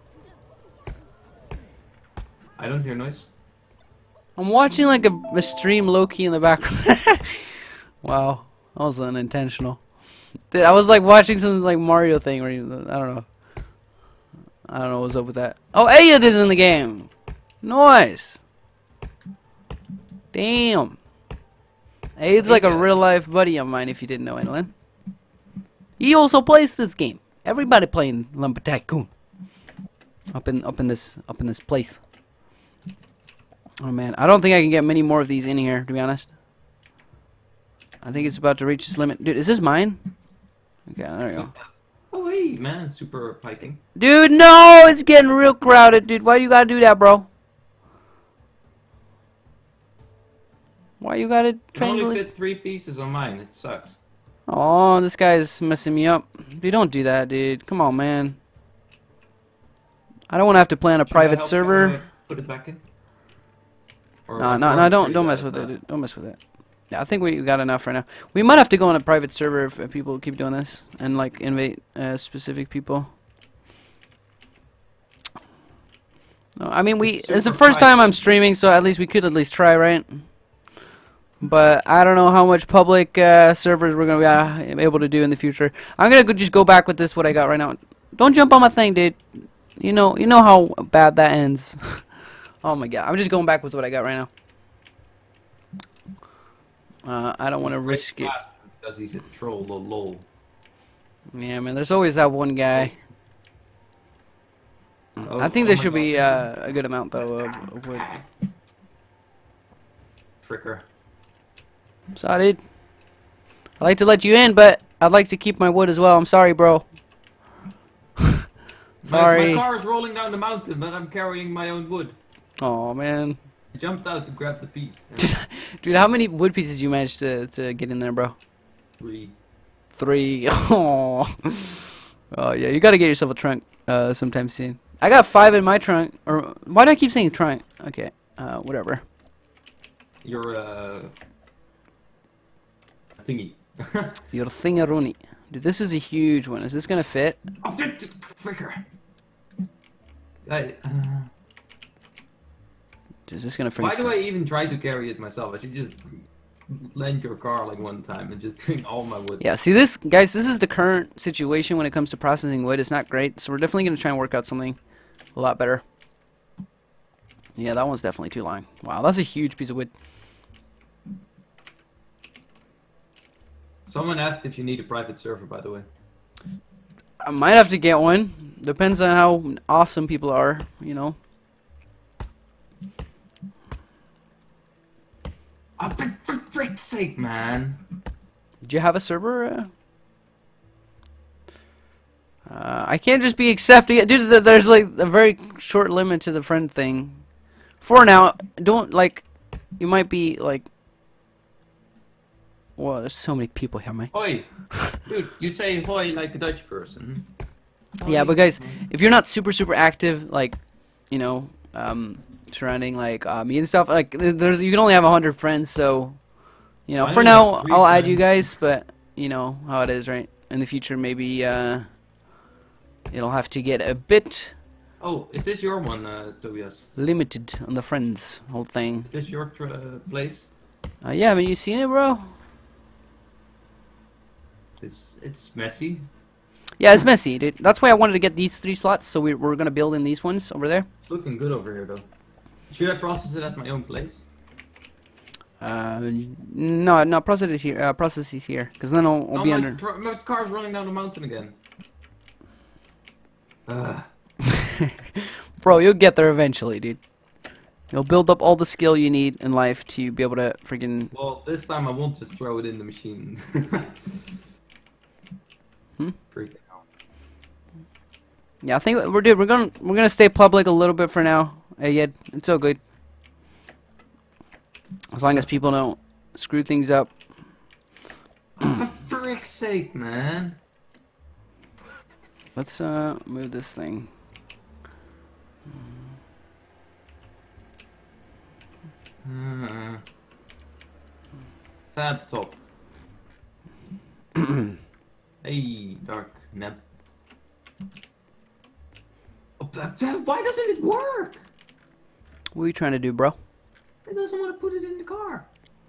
Speaker 1: I don't hear noise.
Speaker 2: I'm watching like a, a stream low-key in the background. Wow, that was unintentional. Dude, I was like watching some like Mario thing where you, I don't know. I don't know what's up with that. Oh, Ayat is in the game. Nice. Damn. Ayat's like a real life buddy of mine if you didn't know, Adeline. He also plays this game. Everybody playing Lumber Tycoon. Up in up in this up in this place. Oh man, I don't think I can get many more of these in here, to be honest. I think it's about to reach its limit. Dude, is this mine? Okay, there we go.
Speaker 1: Oh, hey, man, super piking.
Speaker 2: Dude, no! It's getting real crowded, dude. Why you gotta do that, bro? Why you gotta
Speaker 1: I only
Speaker 2: triangulate?
Speaker 1: fit three pieces on mine. It sucks.
Speaker 2: Oh, this guy's messing me up. Dude, don't do that, dude. Come on, man. I don't want to have to play on a
Speaker 1: Should I
Speaker 2: private
Speaker 1: help
Speaker 2: server.
Speaker 1: you, uh, Put it back in. Or
Speaker 2: No,
Speaker 1: or
Speaker 2: no, no, don't
Speaker 1: you
Speaker 2: don't
Speaker 1: got
Speaker 2: mess
Speaker 1: it
Speaker 2: with it.
Speaker 1: back?
Speaker 2: Dude. Don't mess with it. Yeah, I think we got enough right now. We might have to go on a private server if, if people keep doing this and like invite uh, specific people. No, I mean we.
Speaker 1: It's
Speaker 2: It's the
Speaker 1: super
Speaker 2: first time
Speaker 1: private.
Speaker 2: I'm streaming, so at least we could at least try, right? But I don't know how much public uh, servers we're gonna be uh, able to do in the future. I'm gonna go just go back with this what I got right now. Don't jump on my thing, dude. You know, you know how bad that ends. Oh my god, I'm just going back with what I got right now. Uh, I don't want to risk it.
Speaker 1: Because he's a troll, lol, lol.
Speaker 2: Yeah, man, there's always that one guy.
Speaker 1: Oh,
Speaker 2: I think
Speaker 1: oh
Speaker 2: there
Speaker 1: my
Speaker 2: should
Speaker 1: God.
Speaker 2: be uh, a good amount though of, of wood.
Speaker 1: Fricker.
Speaker 2: Sorry, dude. I'd like to let you in, but I'd like to keep my wood as well. I'm sorry, bro. Sorry.
Speaker 1: My, my car is rolling down the mountain, but I'm carrying my own wood.
Speaker 2: Oh man.
Speaker 1: I jumped out to grab the piece.
Speaker 2: Dude, how many wood pieces you managed to, to get in there, bro?
Speaker 1: Three.
Speaker 2: Three. Oh. Oh yeah, you gotta get yourself a trunk uh, sometime soon. I got five in my trunk. Or why do I keep saying trunk? Okay, uh, whatever.
Speaker 1: You're uh, a thingy.
Speaker 2: Your thingaroonie. Dude, this is a huge one. Is this gonna fit?
Speaker 1: Oh, fricker. I, uh,
Speaker 2: Is this gonna fit?
Speaker 1: why do I even try to carry it myself? I should just lend your car like one time and just bring all my wood.
Speaker 2: Yeah, see this, guys, this is the current situation when it comes to processing wood. It's not great, so we're definitely going to try and work out something a lot better. Yeah, that one's definitely too long. Wow, that's a huge piece of wood.
Speaker 1: Someone asked if you need a private server, by the way.
Speaker 2: I might have to get one. Depends on how awesome people are, you know.
Speaker 1: Oh, for, for frick's sake, man.
Speaker 2: Do you have a server? Uh, uh, I can't just be accepting it. Dude, th there's like a very short limit to the friend thing. For now, don't like, you might be like, well, there's so many people here, man.
Speaker 1: Hoi. Dude, you say hoi like a Dutch person.
Speaker 2: Yeah,
Speaker 1: Hoi.
Speaker 2: but guys, if you're not super, super active, like, you know, um, surrounding like uh, me and stuff, like, there's you can only have a hundred friends, so, you know,
Speaker 1: I
Speaker 2: for
Speaker 1: only
Speaker 2: now,
Speaker 1: have three
Speaker 2: I'll add you
Speaker 1: friends.
Speaker 2: guys, but, you know, how it is, right? In the future, maybe, uh, it'll have to get a bit
Speaker 1: Oh, is this your one, uh, Tobias?
Speaker 2: limited on the friends whole thing.
Speaker 1: Is this your tr uh, place?
Speaker 2: Uh, yeah, haven't you seen it, bro?
Speaker 1: It's it's messy.
Speaker 2: Yeah, it's messy, dude. That's why I wanted to get these three slots, so we, we're gonna build in these ones over there.
Speaker 1: It's looking good over here, though. Should I process it at my own place?
Speaker 2: Uh, no, no, process it here. Uh, process it here, because then I'll, I'll
Speaker 1: Oh,
Speaker 2: be
Speaker 1: my,
Speaker 2: under.
Speaker 1: tr my car's running down the mountain again. Ugh.
Speaker 2: Bro, you'll get there eventually, dude. You'll build up all the skill you need in life to be able to freaking.
Speaker 1: Well, this time I won't just throw it in the machine.
Speaker 2: Hmm?
Speaker 1: Freaking out.
Speaker 2: Yeah, I think we're dude. We're gonna we're gonna stay public a little bit for now. Hey, yeah, it's all good. As long as people don't screw things up.
Speaker 1: For frick's sake, man.
Speaker 2: Let's uh move this thing.
Speaker 1: Uh, Fab top. Hey, dark neb. Oh, that, that, why doesn't it work?
Speaker 2: What are you trying to do, bro?
Speaker 1: It doesn't want to put it in the car.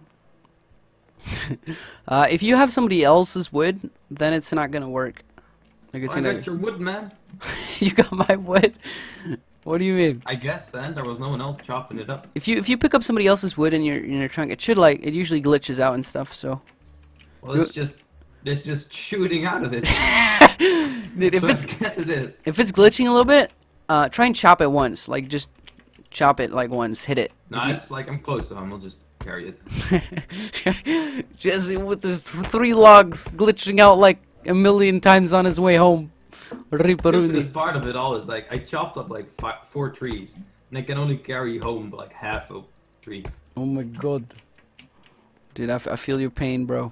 Speaker 2: Uh, if you have somebody else's wood, then it's not gonna work. Like it's
Speaker 1: I
Speaker 2: gonna.
Speaker 1: got your wood, man.
Speaker 2: You got my wood. What do you mean?
Speaker 1: I guess then there was no one else chopping it up.
Speaker 2: If you if you pick up somebody else's wood in your in your trunk, it should like it usually glitches out and stuff. So.
Speaker 1: Well, it's just it's just shooting out of it.
Speaker 2: Dude, if
Speaker 1: So
Speaker 2: it's
Speaker 1: I guess it is.
Speaker 2: if it's glitching a little bit, uh, try and chop it once. Like just chop it like once, hit it.
Speaker 1: No,
Speaker 2: If you-
Speaker 1: it's like I'm close to him. I'll just. carry it.
Speaker 2: Jesse with his three logs glitching out like a million times on his way home.
Speaker 1: This part of it all is like I chopped up like five, four trees, and I can only carry home like half a tree.
Speaker 2: Oh my god, dude, I, f I feel your pain, bro.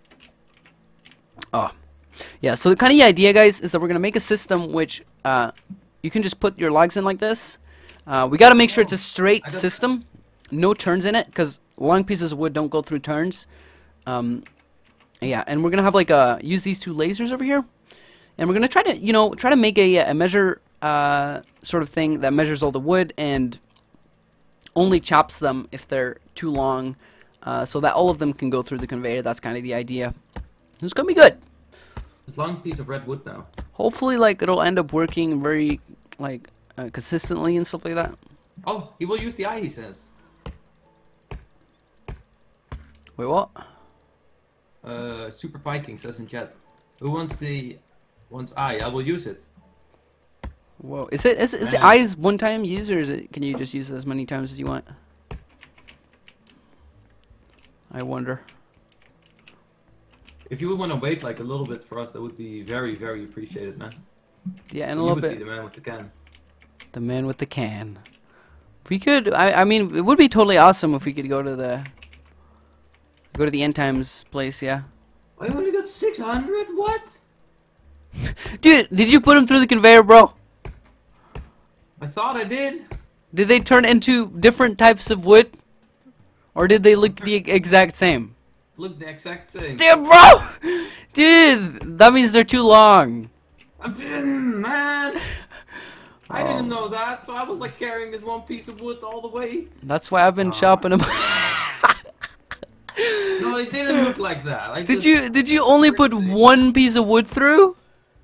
Speaker 2: Oh, yeah. So the kind of idea, guys, is that we're gonna make a system which uh, you can just put your logs in like this. Uh, we gotta make sure it's a straight system, no turns in it, because long pieces of wood don't go through turns. Um, yeah, and we're gonna have like a use these two lasers over here. And we're gonna try to, you know, try to make a, a measure uh, sort of thing that measures all the wood and only chops them if they're too long, uh, so that all of them can go through the conveyor. That's kind of the idea. It's gonna be good.
Speaker 1: It's a long piece of red wood now.
Speaker 2: Hopefully, like it'll end up working very like uh, consistently and stuff like that.
Speaker 1: Oh, he will use the eye. He says.
Speaker 2: Wait, what?
Speaker 1: Uh, Super Viking says in chat. Who wants the wants eye? I will use it.
Speaker 2: Whoa, is it is, is the eyes one time use, or is it can you just use it as many times as you want? I wonder.
Speaker 1: If you would want to wait like a little bit for us, that would be very very appreciated, man.
Speaker 2: Yeah, and a
Speaker 1: you
Speaker 2: little
Speaker 1: would
Speaker 2: bit.
Speaker 1: Be the man with the can.
Speaker 2: The man with the can. We could. I. I mean, it would be totally awesome if we could go to the go to the end times place. Yeah.
Speaker 1: I only got six hundred. What?
Speaker 2: Dude, did you put them through the conveyor, bro?
Speaker 1: I thought I did.
Speaker 2: Did they turn into different types of wood? Or did they look the exact same?
Speaker 1: Look the exact same.
Speaker 2: Damn, bro! Dude, that means they're too long.
Speaker 1: Man! I
Speaker 2: Oh.
Speaker 1: didn't know that, so I was like carrying this one piece of wood all the way.
Speaker 2: That's why I've been
Speaker 1: Oh.
Speaker 2: chopping them.
Speaker 1: No, it didn't look like that. I
Speaker 2: Did
Speaker 1: just-
Speaker 2: you did you only put one piece of wood through?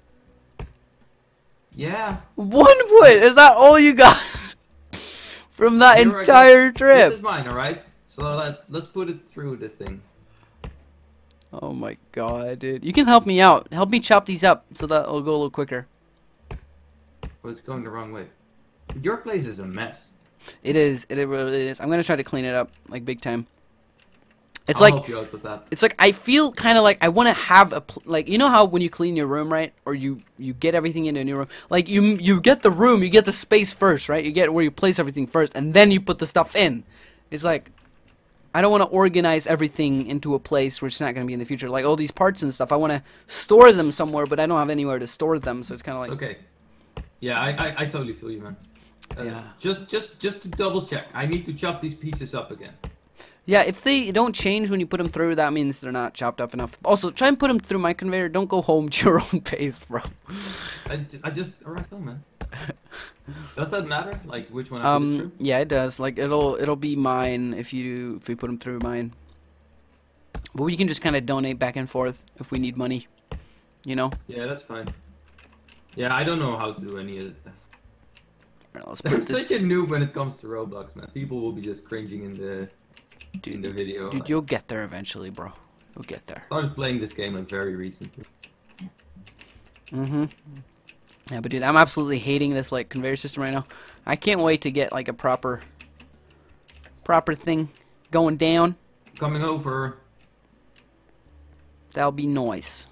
Speaker 1: Yeah.
Speaker 2: One wood? Is that all you got? From that
Speaker 1: Here I go.
Speaker 2: entire trip?
Speaker 1: This is mine, alright? So let, let's put it through the thing.
Speaker 2: Oh my god, dude. You can help me out. Help me chop these up so that it'll go a little quicker.
Speaker 1: But it's going the wrong way. Your place is a mess.
Speaker 2: It is. It really is. I'm gonna try to clean it up, like, big time. It's
Speaker 1: I'll
Speaker 2: like...
Speaker 1: help you out with that.
Speaker 2: It's like I feel kind of like I want to have a pl like you know how when you clean your room, right, or you you get everything into a new room, like you you get the room, you get the space first, right? You get where you place everything first, and then you put the stuff in. It's like I don't want to organize everything into a place where it's not going to be in the future. Like all these parts and stuff, I want to store them somewhere, but I don't have anywhere to store them, so it's kind of like
Speaker 1: Okay. Yeah, I, I I totally feel you, man. Uh,
Speaker 2: Yeah.
Speaker 1: Just just just to double check, I need to chop these pieces up again.
Speaker 2: yeah. If they don't change when you put them through, that means they're not chopped up enough. Also, try and put them through my conveyor. Don't go home to your own pace, bro.
Speaker 1: I, ju- I just alright, no, man. Does that matter? Like which one I put it
Speaker 2: Um,
Speaker 1: through?
Speaker 2: yeah, it does. Like it'll it'll be mine if you if we put them through mine. But we can just kind of donate back and forth if we need money, you know.
Speaker 1: Yeah, that's fine. Yeah, I don't know how to do any of it.
Speaker 2: Alright, let's
Speaker 1: I'm
Speaker 2: put this.
Speaker 1: such a noob when it comes to Roblox, man. People will be just cringing in the in the video.
Speaker 2: Dude,
Speaker 1: Like,
Speaker 2: you'll get there eventually, bro. You'll get there.
Speaker 1: started playing this game like very recently.
Speaker 2: Mm-hmm. Yeah, but dude, I'm absolutely hating this like conveyor system right now. I can't wait to get like a proper, proper thing going down.
Speaker 1: Coming over.
Speaker 2: That'll be nice.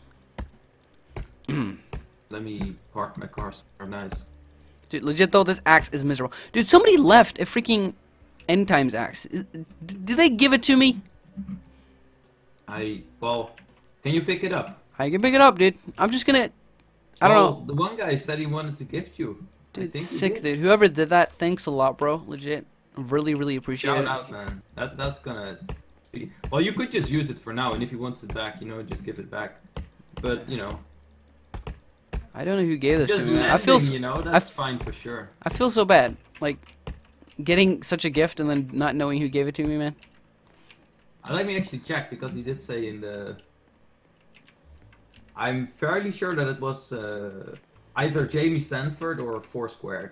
Speaker 1: Let me park my car somewhere nice.
Speaker 2: Dude, legit though, this axe is miserable. Dude, somebody left a freaking end times axe. Is, d- did they give it to me?
Speaker 1: I well, can you pick it up?
Speaker 2: I can pick it up, dude. I'm just gonna. I don't
Speaker 1: Well,
Speaker 2: know.
Speaker 1: The one guy said he wanted to gift you. I
Speaker 2: Dude,
Speaker 1: think he
Speaker 2: sick,
Speaker 1: did.
Speaker 2: dude. Whoever did that, thanks a lot, bro. Legit. Really, really appreciate
Speaker 1: Shout
Speaker 2: it.
Speaker 1: out, man. That that's gonna. Be... Well, you could just use it for now, and if he wants it back, you know, just give it back. But you know,
Speaker 2: I don't know who gave this
Speaker 1: just
Speaker 2: to me. Man. I feel.
Speaker 1: lending,
Speaker 2: s-
Speaker 1: you know,
Speaker 2: I
Speaker 1: that's
Speaker 2: f-
Speaker 1: fine for sure.
Speaker 2: I feel so bad. Like getting such a gift and then not knowing who gave it to me, man.
Speaker 1: Uh, Let me actually check because he did say in the. I'm fairly sure that it was uh, either Jamie Stanford or Four Squared.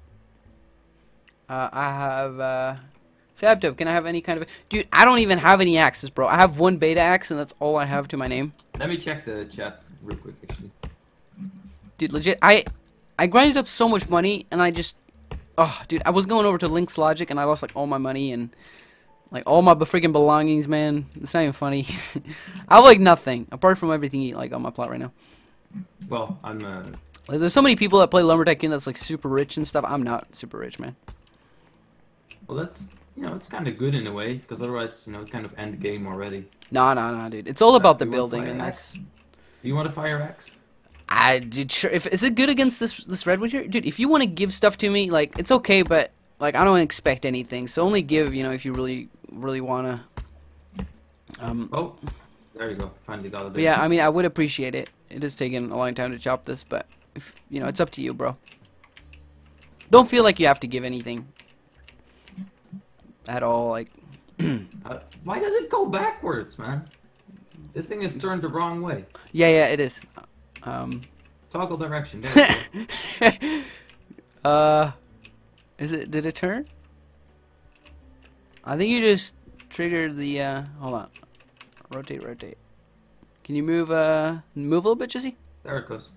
Speaker 2: Uh, I have uh, FabDub. Can I have any kind of? Dude, I don't even have any axes, bro. I have one beta axe, and that's all I have to my name.
Speaker 1: Let me check the chat real quick, actually.
Speaker 2: Dude, legit, I I grinded up so much money, and I just, oh, dude, I was going over to Link's Logic, and I lost like all my money, and Like all my freaking belongings, man. It's not even funny. I have like nothing apart from everything you like on my plot right now.
Speaker 1: Well, I'm. Uh...
Speaker 2: Like, there's so many people that play Lumber Tycoon that's like super rich and stuff. I'm not super rich, man.
Speaker 1: Well, that's you know, it's kind of good in a way because otherwise, you know, kind of end game already.
Speaker 2: No, no, no, dude. It's all about uh, the building and
Speaker 1: this. Do you want a fire axe?
Speaker 2: I did sure. If is it good against this this redwood here, dude? If you want to give stuff to me, like it's okay, but like I don't expect anything. So only give, you know, if you really really wanna. Um.
Speaker 1: Oh, there you go. Finally got it.
Speaker 2: But yeah, I mean, I would appreciate it. It is taking a long time to chop this, but if you know, it's up to you, bro. Don't feel like you have to give anything at all. Like,
Speaker 1: uh, why does it go backwards, man? This thing is turned the wrong way.
Speaker 2: Yeah, yeah, it is. Um.
Speaker 1: Toggle direction. There you
Speaker 2: go. uh, is it? Did it turn? I think you just triggered the. Uh, hold on. Rotate, rotate. Can you move? Uh, move a little bit, Jesse?
Speaker 1: There it goes.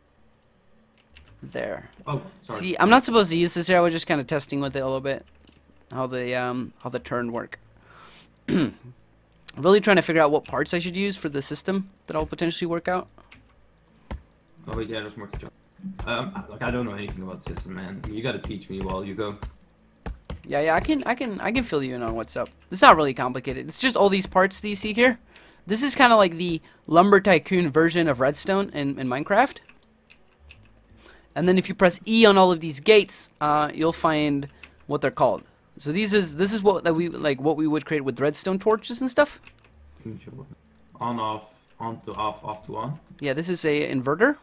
Speaker 2: There.
Speaker 1: Oh, sorry.
Speaker 2: See, I'm not supposed to use this here. I was just kind of testing with it a little bit, how the um how the turn work. Really trying to figure out what parts I should use for the system that I'll potentially work out.
Speaker 1: Oh yeah, there's more to jump. Um, like I don't know anything about the system, man. You gotta teach me while you go.
Speaker 2: Yeah, yeah, I can, I can, I can fill you in on what's up. It's not really complicated. It's just all these parts that you see here. This is kind of like the Lumber Tycoon version of Redstone in, in Minecraft. And then if you press E on all of these gates, uh, you'll find what they're called. So these is this is what that we like what we would create with redstone torches and stuff.
Speaker 1: On, off, on to off, off to on.
Speaker 2: Yeah, this is a inverter.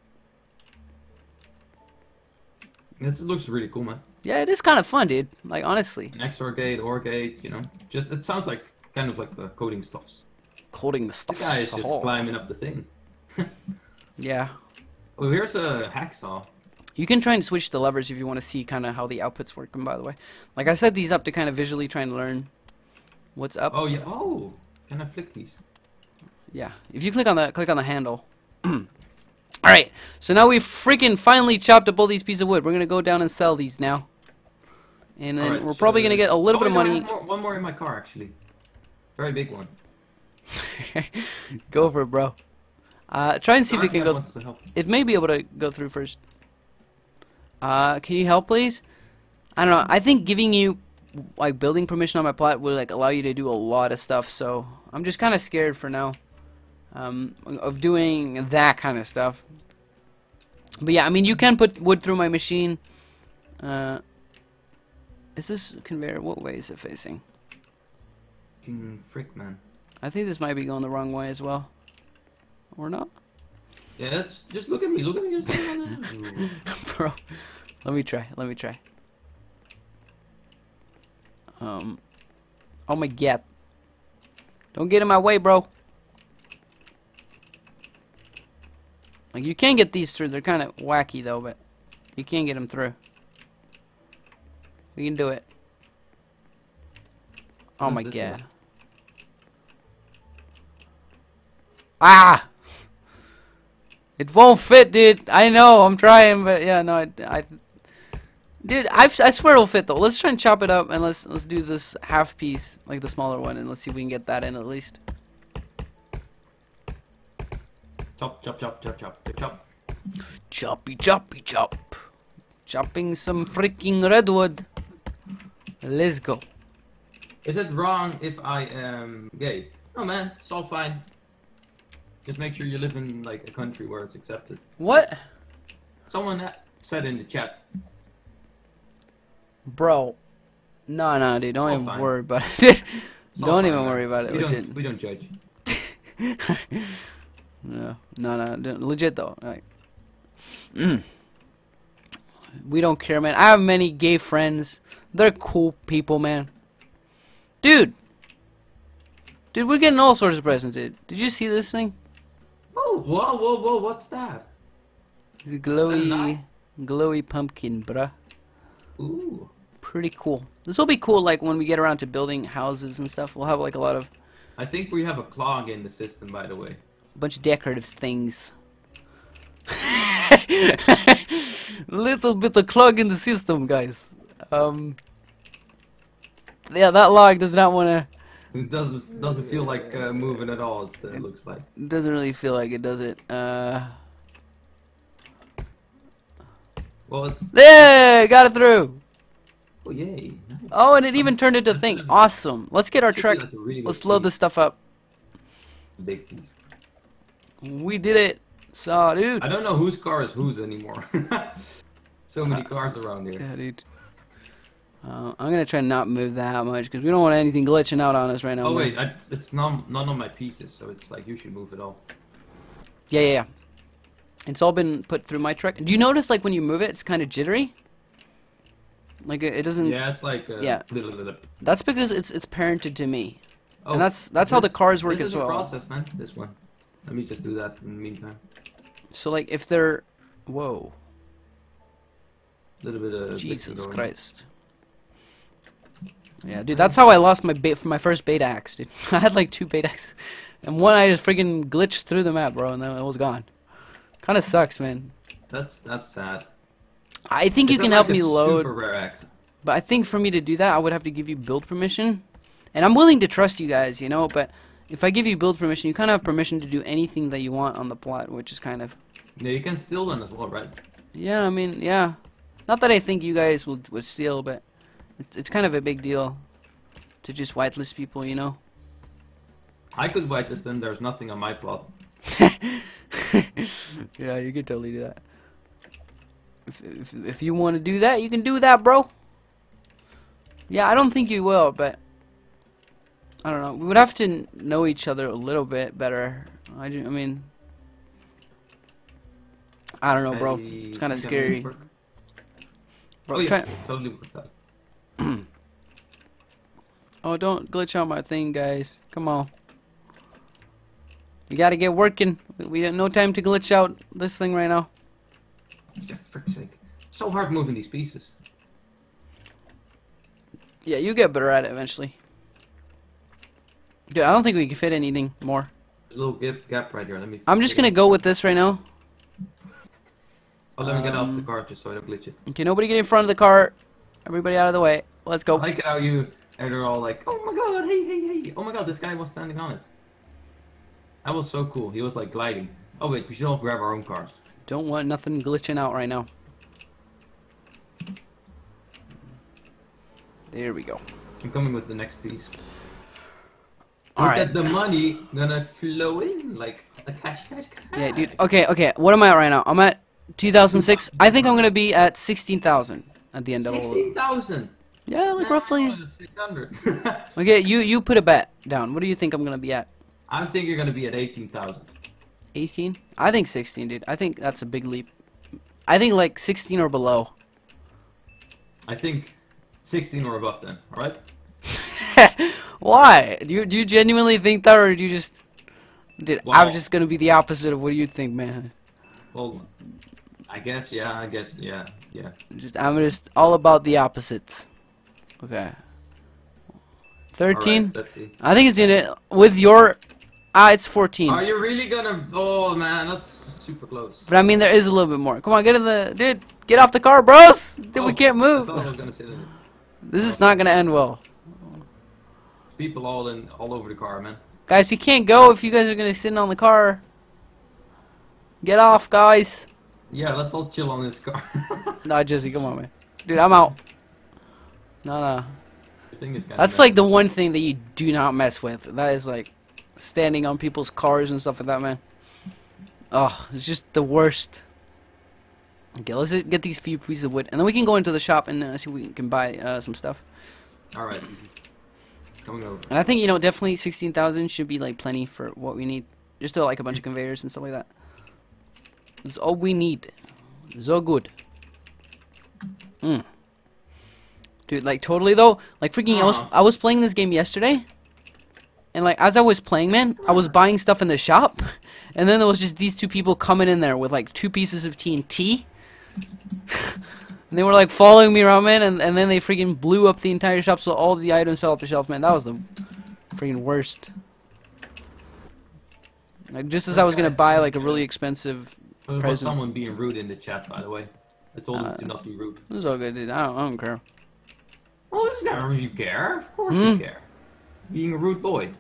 Speaker 1: This looks really cool, man.
Speaker 2: Yeah, it is kind of fun, dude. Like honestly.
Speaker 1: An X O R gate, O R gate, you know, just it sounds like kind of like uh, coding stuffs.
Speaker 2: Coding stuff.
Speaker 1: The guy is just climbing up the thing.
Speaker 2: Yeah.
Speaker 1: Oh, here's a hacksaw.
Speaker 2: You can try and switch the levers if you want to see kind of how the output's working, by the way. Like I set these up to kind of visually try and learn what's up.
Speaker 1: Oh, yeah. Oh, can I flick these?
Speaker 2: Yeah. If you click on the click on the handle. Alright. So now we've freaking finally chopped up all these pieces of wood. We're going to go down and sell these now. And then right, we're so probably going to get a little
Speaker 1: oh,
Speaker 2: bit of money.
Speaker 1: More, one more in my car, actually. Very big one.
Speaker 2: Go for it, bro. Uh, try and see if it can go. It may be able to go through first. Uh, can you help, please? I don't know. I think giving you like building permission on my plot would like allow you to do a lot of stuff. So I'm just kind of scared for now, um, of doing that kind of stuff. But yeah, I mean, you can put wood through my machine. Uh, is this conveyor? What way is it facing?
Speaker 1: King frick, man.
Speaker 2: I think this might be going the wrong way as well. Or not?
Speaker 1: Yeah, that's, just look at me. Look at me. You're sitting on that.
Speaker 2: Bro, let me try. Let me try. Um. Oh my god. Don't get in my way, bro. Like, you can get these through. They're kind of wacky, though, but you can get them through. We can do it. Oh my god. One? Ah! It won't fit, dude. I know. I'm trying, but yeah, no, I, I dude, I, I swear it'll fit though. Let's try and chop it up, and let's let's do this half piece, like the smaller one, and let's see if we can get that in at least.
Speaker 1: Chop, chop, chop, chop, chop, chop, chop.
Speaker 2: Choppy, choppy, chop. Chopping some freaking redwood. Let's go.
Speaker 1: Is it wrong if I am gay? Oh man, it's all fine. Just make sure you live in like a country where it's accepted.
Speaker 2: What?
Speaker 1: Someone said in the chat.
Speaker 2: Bro. No, no, dude. Don't even
Speaker 1: fine.
Speaker 2: worry about it. Don't
Speaker 1: fine,
Speaker 2: even
Speaker 1: man.
Speaker 2: worry about it.
Speaker 1: We
Speaker 2: legit.
Speaker 1: don't, we don't judge.
Speaker 2: no, no, no. Legit though. Like, mm. We don't care, man. I have many gay friends. They're cool people, man. Dude. Dude, we're getting all sorts of presents, dude. Did you see this thing?
Speaker 1: Oh, whoa, whoa, whoa, what's that?
Speaker 2: It's a glowy, glowy pumpkin, bruh.
Speaker 1: Ooh.
Speaker 2: Pretty cool. This will be cool, like, when we get around to building houses and stuff. We'll have, like, a lot of...
Speaker 1: I think we have a clog in the system, by the way.
Speaker 2: A bunch of decorative things. Little bit of clog in the system, guys. Um... yeah, that log does not want to.
Speaker 1: It doesn't doesn't feel like uh, moving at all. It uh, looks like.
Speaker 2: It doesn't really feel like it, does it? Uh.
Speaker 1: Well. It,
Speaker 2: There, got it through.
Speaker 1: oh yay! Nice.
Speaker 2: Oh, and it even turned into a thing. Awesome. Let's get our truck.
Speaker 1: Like really
Speaker 2: Let's load this stuff up.
Speaker 1: Big piece.
Speaker 2: We did it. So, dude.
Speaker 1: I don't know whose car is whose anymore. So many cars around here.
Speaker 2: Yeah, dude. Uh, I'm gonna try and not move that much because we don't want anything glitching out on us right now.
Speaker 1: Oh
Speaker 2: man.
Speaker 1: wait, I, it's none none of my pieces, so it's like you should move it all.
Speaker 2: Yeah, yeah, yeah. It's all been put through my truck. Do you notice like when you move it, it's kind of jittery? Like it, it doesn't.
Speaker 1: Yeah, it's like. Uh,
Speaker 2: Yeah.
Speaker 1: Blah, blah, blah.
Speaker 2: That's because it's it's parented to me,
Speaker 1: Oh,
Speaker 2: and that's that's how the
Speaker 1: this-
Speaker 2: cars work
Speaker 1: this
Speaker 2: as
Speaker 1: is a
Speaker 2: well.
Speaker 1: process, man. This one. Let me just do that in the meantime.
Speaker 2: So like if they're, whoa,
Speaker 1: A little bit of.
Speaker 2: Jesus
Speaker 1: going.
Speaker 2: Christ. Yeah, dude, that's how I lost my bait for my first bait axe, dude. I had like two bait axes, and one I just freaking glitched through the map, bro, and then it was gone. Kind of sucks, man.
Speaker 1: That's that's sad.
Speaker 2: I think you
Speaker 1: It's
Speaker 2: can
Speaker 1: not
Speaker 2: help
Speaker 1: like
Speaker 2: me
Speaker 1: a
Speaker 2: load,
Speaker 1: Super rare axe.
Speaker 2: but I think for me to do that, I would have to give you build permission, and I'm willing to trust you guys, you know. But if I give you build permission, you kind of have permission to do anything that you want on the plot, which is kind of.
Speaker 1: Yeah, you can steal them as well, right?
Speaker 2: Yeah, I mean, yeah. Not that I think you guys will would steal, but it's it's kind of a big deal to just whitelist people, you know.
Speaker 1: I could whitelist them. There's nothing on my plot.
Speaker 2: Yeah, you could totally do that. If, if, if you want to do that, you can do that, bro. Yeah, I don't think you will, but I don't know. We would have to know each other a little bit better. I, ju- I mean, I don't know, bro. It's kind of scary. Bro,
Speaker 1: Oh yeah,
Speaker 2: try-
Speaker 1: totally worked out.
Speaker 2: Oh, don't glitch out my thing, guys. Come on. You gotta get working. We, we have no time to glitch out this thing right now.
Speaker 1: For frick's sake. So hard moving these pieces.
Speaker 2: Yeah, you get better at it eventually. Dude, I don't think we can fit anything more.
Speaker 1: There's a little gap, gap right here. Let me.
Speaker 2: I'm just gonna go with this right now.
Speaker 1: Oh, let me get off the
Speaker 2: Um,
Speaker 1: car just so I don't glitch it.
Speaker 2: Okay, nobody get in front of the car. Everybody out of the way. Let's
Speaker 1: I
Speaker 2: go.
Speaker 1: like it how you and they're all like, oh my god, hey, hey, hey. Oh my god, this guy was standing on it. That was so cool. He was like gliding. Oh wait, we should all grab our own cars.
Speaker 2: Don't want nothing glitching out right now. There we go.
Speaker 1: I'm coming with the next piece.
Speaker 2: All
Speaker 1: Look
Speaker 2: right.
Speaker 1: at the money gonna flow in like the cash, cash, cash.
Speaker 2: Yeah, dude. Okay, okay. What am I at right now? I'm at two thousand six. I think I'm gonna be at sixteen thousand at the end of
Speaker 1: Sixteen
Speaker 2: it.
Speaker 1: thousand.
Speaker 2: Yeah, like roughly.
Speaker 1: Six hundred.
Speaker 2: Okay, you you put a bet down. What do you think I'm gonna be at?
Speaker 1: I think you're gonna be at eighteen thousand.
Speaker 2: eighteen? I think sixteen, dude. I think that's a big leap. I think like sixteen or below.
Speaker 1: I think sixteen or above then. All right.
Speaker 2: Why? Do you do you genuinely think that, or do you just? Dude,
Speaker 1: Well-
Speaker 2: I'm just gonna be the opposite of what you think, man.
Speaker 1: Well, I guess yeah. I guess yeah. Yeah.
Speaker 2: Just I'm just all about the opposites. Okay. Thirteen.
Speaker 1: Alright, let's see.
Speaker 2: I think it's in it with your. Ah, it's fourteen.
Speaker 1: Are you really gonna? Oh man, that's super close.
Speaker 2: But I mean, there is a little bit more. Come on, get in the dude. Get off the car, bros. Dude,
Speaker 1: Oh,
Speaker 2: we can't
Speaker 1: I
Speaker 2: move.
Speaker 1: thought I was gonna sit in it.
Speaker 2: This is not gonna end well,
Speaker 1: People all in, all over the car, man.
Speaker 2: guys. You can't go if you guys are gonna sit on the car. Get off, guys.
Speaker 1: Yeah, let's all chill on this car.
Speaker 2: No, Jesse, come on, man. Dude, I'm out. No, no.
Speaker 1: The thing is kinda
Speaker 2: That's
Speaker 1: messy.
Speaker 2: like the one thing that you do not mess with. That is like standing on people's cars and stuff like that, man. Oh, it's just the worst. Okay, let's get these few pieces of wood, and then we can go into the shop and uh, see if we can buy uh, some stuff.
Speaker 1: All right. Coming over.
Speaker 2: And I think, you know, definitely sixteen thousand should be like plenty for what we need. Just to like a bunch of conveyors and stuff like that. That's all we need. So good. Mm. Dude, like totally though, like freaking I was
Speaker 1: Uh-huh.
Speaker 2: I was playing this game yesterday. And like as I was playing, man, I was buying stuff in the shop, and then there was just these two people coming in there with like two pieces of T N T. And they were like following me around, man, and, and then they freaking blew up the entire shop, so all the items fell off the shelf, man. That was the freaking worst. Like just as I was gonna buy like a really expensive
Speaker 1: There was
Speaker 2: present.
Speaker 1: someone being rude in the chat, by the way. I told
Speaker 2: Uh,
Speaker 1: him to not be rude.
Speaker 2: It was all good, dude. I don't, I don't care.
Speaker 1: What was course you care. Of course
Speaker 2: Hmm?
Speaker 1: you care. Being a rude boy.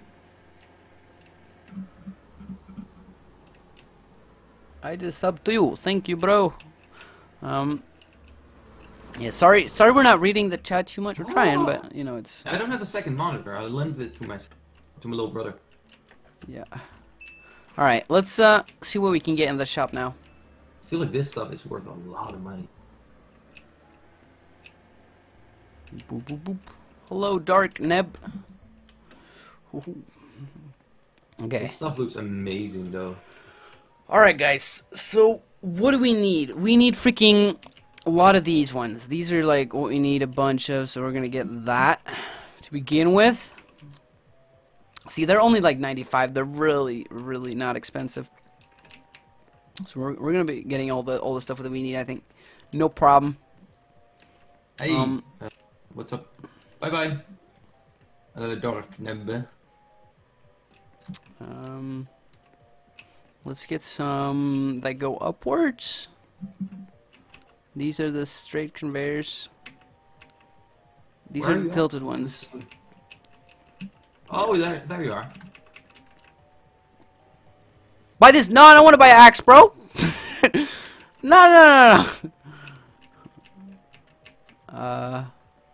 Speaker 2: I just sub to you. Thank you, bro. Um. Yeah, sorry, sorry we're not reading the chat too much. We're trying, but you know it's.
Speaker 1: I don't have a second monitor. I lended it to my to my little brother.
Speaker 2: Yeah. All right, let's uh see what we can get in the shop now.
Speaker 1: I feel like this stuff is worth a lot of money.
Speaker 2: Boop, boop, boop. Hello, Dark Neb. Ooh. Okay.
Speaker 1: This stuff looks amazing, though.
Speaker 2: All right, guys. So what do we need? We need freaking a lot of these ones. These are like what we need a bunch of. So we're gonna get that to begin with. See, they're only like ninety-five. They're really, really not expensive. So we're we're gonna be getting all the all the stuff that we need. I think, no problem.
Speaker 1: Hey,
Speaker 2: Um,
Speaker 1: uh, what's up? Bye bye. Uh, Dark Neb.
Speaker 2: Um, let's get some that go upwards. These are the straight conveyors. These
Speaker 1: Where
Speaker 2: are
Speaker 1: are
Speaker 2: the
Speaker 1: you
Speaker 2: tilted
Speaker 1: at?
Speaker 2: ones.
Speaker 1: Oh, there, there you are.
Speaker 2: Buy this? No, I don't want to buy an axe, bro. no, no, no, no. Uh,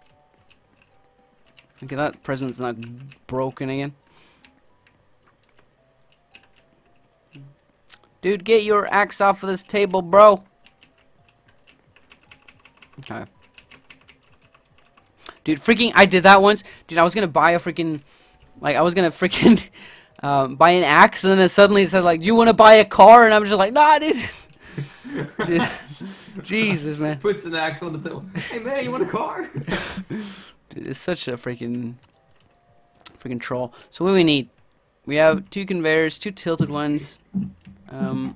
Speaker 2: okay, that present's not broken again. Dude, get your axe off of this table, bro. Okay. Dude, freaking, I did that once. Dude, I was gonna buy a freaking, like, I was gonna freaking um, buy an axe, and then it suddenly it said, like, do you want to buy a car? And I'm just like, nah, dude. Dude. Jesus, man.
Speaker 1: Puts an axe on the table. Hey, man, you want a car?
Speaker 2: Dude, it's such a freaking, freaking troll. So what do we need? We have two conveyors, two tilted ones. Um,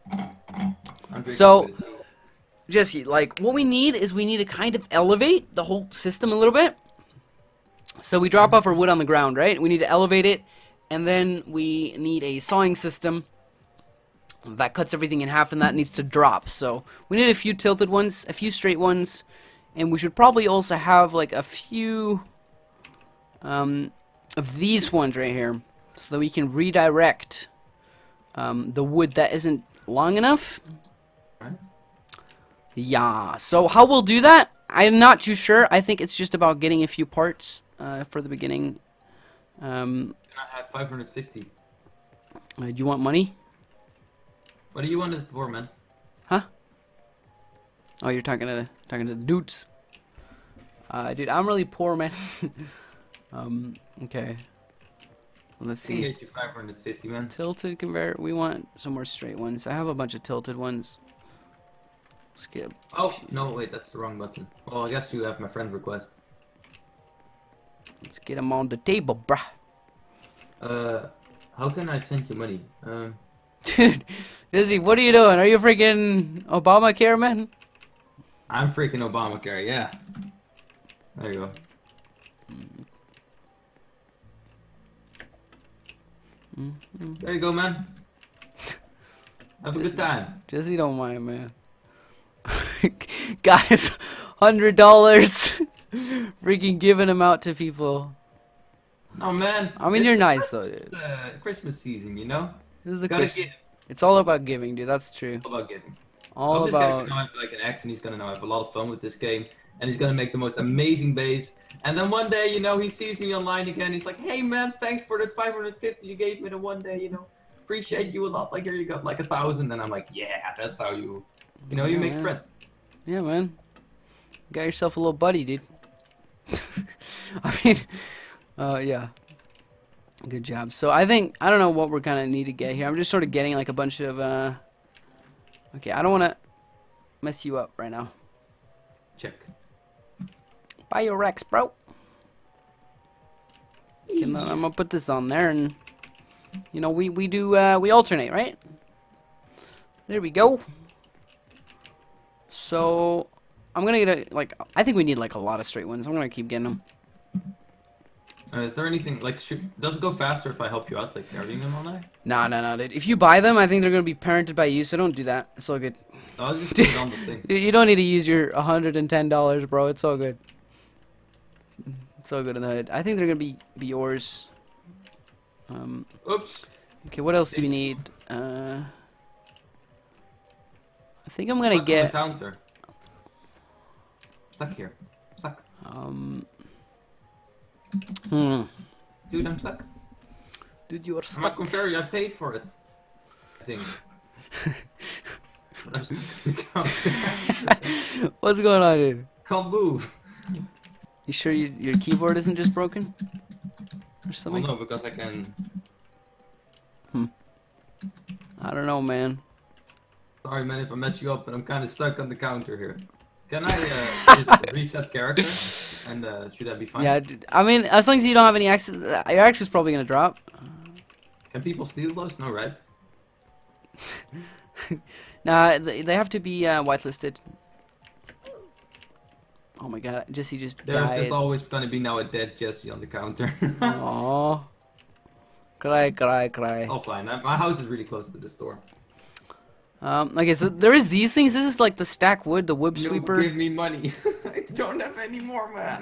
Speaker 2: so, Jesse, like, what we need is we need to kind of elevate the whole system a little bit. So we drop off our wood on the ground, right? We need to elevate it, and then we need a sawing system that cuts everything in half, and that needs to drop. So we need a few tilted ones, a few straight ones, and we should probably also have, like, a few um, of these ones right here, so that we can redirect um, the wood that isn't long enough.
Speaker 1: Right.
Speaker 2: Yeah, so how we'll do that, I'm not too sure. I think it's just about getting a few parts uh, for the beginning. Um,
Speaker 1: I have five hundred fifty.
Speaker 2: uh, do you want money?
Speaker 1: What do you want it for, man?
Speaker 2: Huh? Oh, you're talking to talking to the dudes. Uh, dude, I'm really poor, man. um, okay. Let's
Speaker 1: I can
Speaker 2: see.
Speaker 1: get you five hundred fifty, man.
Speaker 2: Tilted conveyor. We want some more straight ones. I have a bunch of tilted ones. Skip.
Speaker 1: Oh, no, wait, that's the wrong button. Well, I guess you have my friend request.
Speaker 2: Let's get them on the table, bruh.
Speaker 1: Uh, how can I send you money? Um,
Speaker 2: Dude, Dizzy, what are you doing? Are you freaking Obamacare, man?
Speaker 1: I'm freaking Obamacare, yeah. There you go.
Speaker 2: Mm-hmm.
Speaker 1: There you go, man. Have a
Speaker 2: Just-
Speaker 1: good time.
Speaker 2: Jesse don't mind, man. Guys, hundred dollars. Freaking giving them out to people.
Speaker 1: Oh, man.
Speaker 2: I mean,
Speaker 1: it's
Speaker 2: you're nice though, dude.
Speaker 1: Uh, Christmas season, you know?
Speaker 2: This is a
Speaker 1: Gotta
Speaker 2: Christmas.
Speaker 1: give.
Speaker 2: It's all about giving, dude. That's true.
Speaker 1: All about giving.
Speaker 2: All
Speaker 1: Oh, this guy
Speaker 2: about.
Speaker 1: gonna know I have like an axe, and he's gonna know I have a lot of fun with this game, and he's gonna make the most amazing base. And then one day, you know, he sees me online again. He's like, "Hey, man, thanks for the five hundred fifty you gave me the one day. You know, appreciate you a lot. Like here, you got like a thousand." And I'm like, "Yeah, that's how you, you know, you
Speaker 2: Yeah,
Speaker 1: make
Speaker 2: man.
Speaker 1: friends."
Speaker 2: Yeah, man. Got yourself a little buddy, dude. I mean, uh, yeah. Good job. So I think I don't know what we're kind of need to get here. I'm just sort of getting like a bunch of. uh... Okay, I don't want to mess you up right now.
Speaker 1: Check.
Speaker 2: Buy your Rex, bro. Okay, then I'm gonna put this on there, and you know we we do uh, we alternate, right? There we go. So I'm gonna get a like I think we need like a lot of straight ones. I'm gonna keep getting them.
Speaker 1: Uh, is there anything like should does it go faster if I help you out, like carrying them all night?
Speaker 2: No, no, no, dude. If you buy them, I think they're gonna be parented by you. So don't do that. It's all good.
Speaker 1: I'll just put it on the thing.
Speaker 2: You don't need to use your one hundred ten dollars, bro. It's all good. It's all good in the hood. I think they're gonna be be yours. Um.
Speaker 1: Oops.
Speaker 2: Okay, what else do we need? Uh. I think I'm gonna
Speaker 1: Stuck
Speaker 2: get.
Speaker 1: on the counter. Stuck here. Stuck.
Speaker 2: Um. Hmm.
Speaker 1: Dude, I'm stuck.
Speaker 2: Dude, you are
Speaker 1: I'm
Speaker 2: stuck.
Speaker 1: not conveyor. I paid for it. I think. I'm stuck on the counter.
Speaker 2: What's going on here?
Speaker 1: Can't move.
Speaker 2: You sure you, your keyboard isn't just broken? Or
Speaker 1: Oh
Speaker 2: something?
Speaker 1: no, because I can.
Speaker 2: Hmm. I don't know, man.
Speaker 1: Sorry, man, if I mess you up, but I'm kind of stuck on the counter here. Can I uh, just reset character? And uh, should that be fine?
Speaker 2: Yeah, dude, I mean, as long as you don't have any access, your access is probably gonna drop.
Speaker 1: Can people steal those? No, right?
Speaker 2: Nah, they, they have to be uh, whitelisted. Oh my god, Jesse just
Speaker 1: There's
Speaker 2: died.
Speaker 1: just always gonna be now a dead Jesse on the counter.
Speaker 2: Aww. Cry, cry, cry.
Speaker 1: Oh, fine. My house is really close to the store.
Speaker 2: Um, okay, so there is these things. This is like the stack wood, the whip
Speaker 1: You
Speaker 2: sweeper.
Speaker 1: give me money. I don't have any more, man.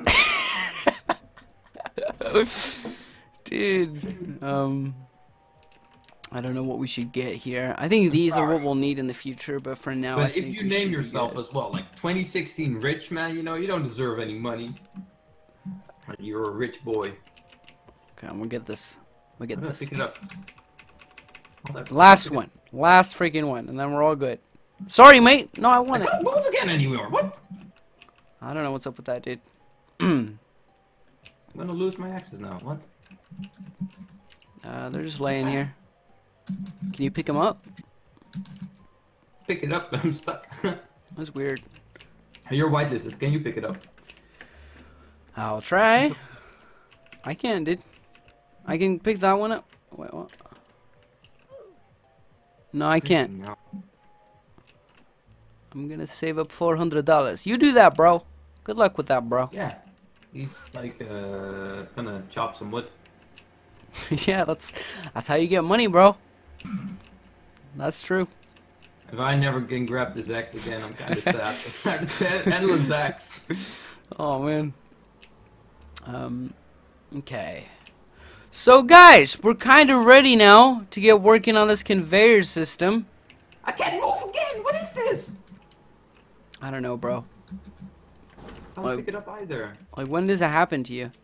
Speaker 2: Dude, um, I don't know what we should get here. I think these are what we'll need in the future, but for now, I
Speaker 1: But if
Speaker 2: think
Speaker 1: you
Speaker 2: we
Speaker 1: name
Speaker 2: should be
Speaker 1: yourself
Speaker 2: good.
Speaker 1: as well, like twenty sixteen rich, man, you know, you don't deserve any money. You're a rich boy.
Speaker 2: Okay, I'm gonna get this. We'll get
Speaker 1: How do I
Speaker 2: this.
Speaker 1: pick it up? How do I pick
Speaker 2: Last
Speaker 1: it up?
Speaker 2: one. Last freaking one, and then we're all good. Sorry, mate. No, I
Speaker 1: I
Speaker 2: want it.
Speaker 1: can't move again anymore. What?
Speaker 2: I don't know what's up with that, dude.
Speaker 1: I'm gonna lose my axes now. What?
Speaker 2: Uh, they're just laying here. Can you pick them up?
Speaker 1: Pick it up. I'm stuck.
Speaker 2: That's weird.
Speaker 1: You're whitelisted. Can you pick it up?
Speaker 2: I'll try. I can, dude. I can pick that one up. Wait, what? No, I can't.
Speaker 1: No.
Speaker 2: I'm gonna save up four hundred dollars. You do that, bro. Good luck with that, bro.
Speaker 1: Yeah. He's like uh gonna chop some wood.
Speaker 2: Yeah, that's that's how you get money, bro. That's true.
Speaker 1: If I never can grab this axe again, I'm kind of sad. It's an endless axe.
Speaker 2: Oh man. Um. Okay. So guys, we're kind of ready now to get working on this conveyor system.
Speaker 1: I can't move again. What is this?
Speaker 2: I don't know, bro.
Speaker 1: I don't
Speaker 2: Like-
Speaker 1: pick it up either.
Speaker 2: Like, when does it happen to you?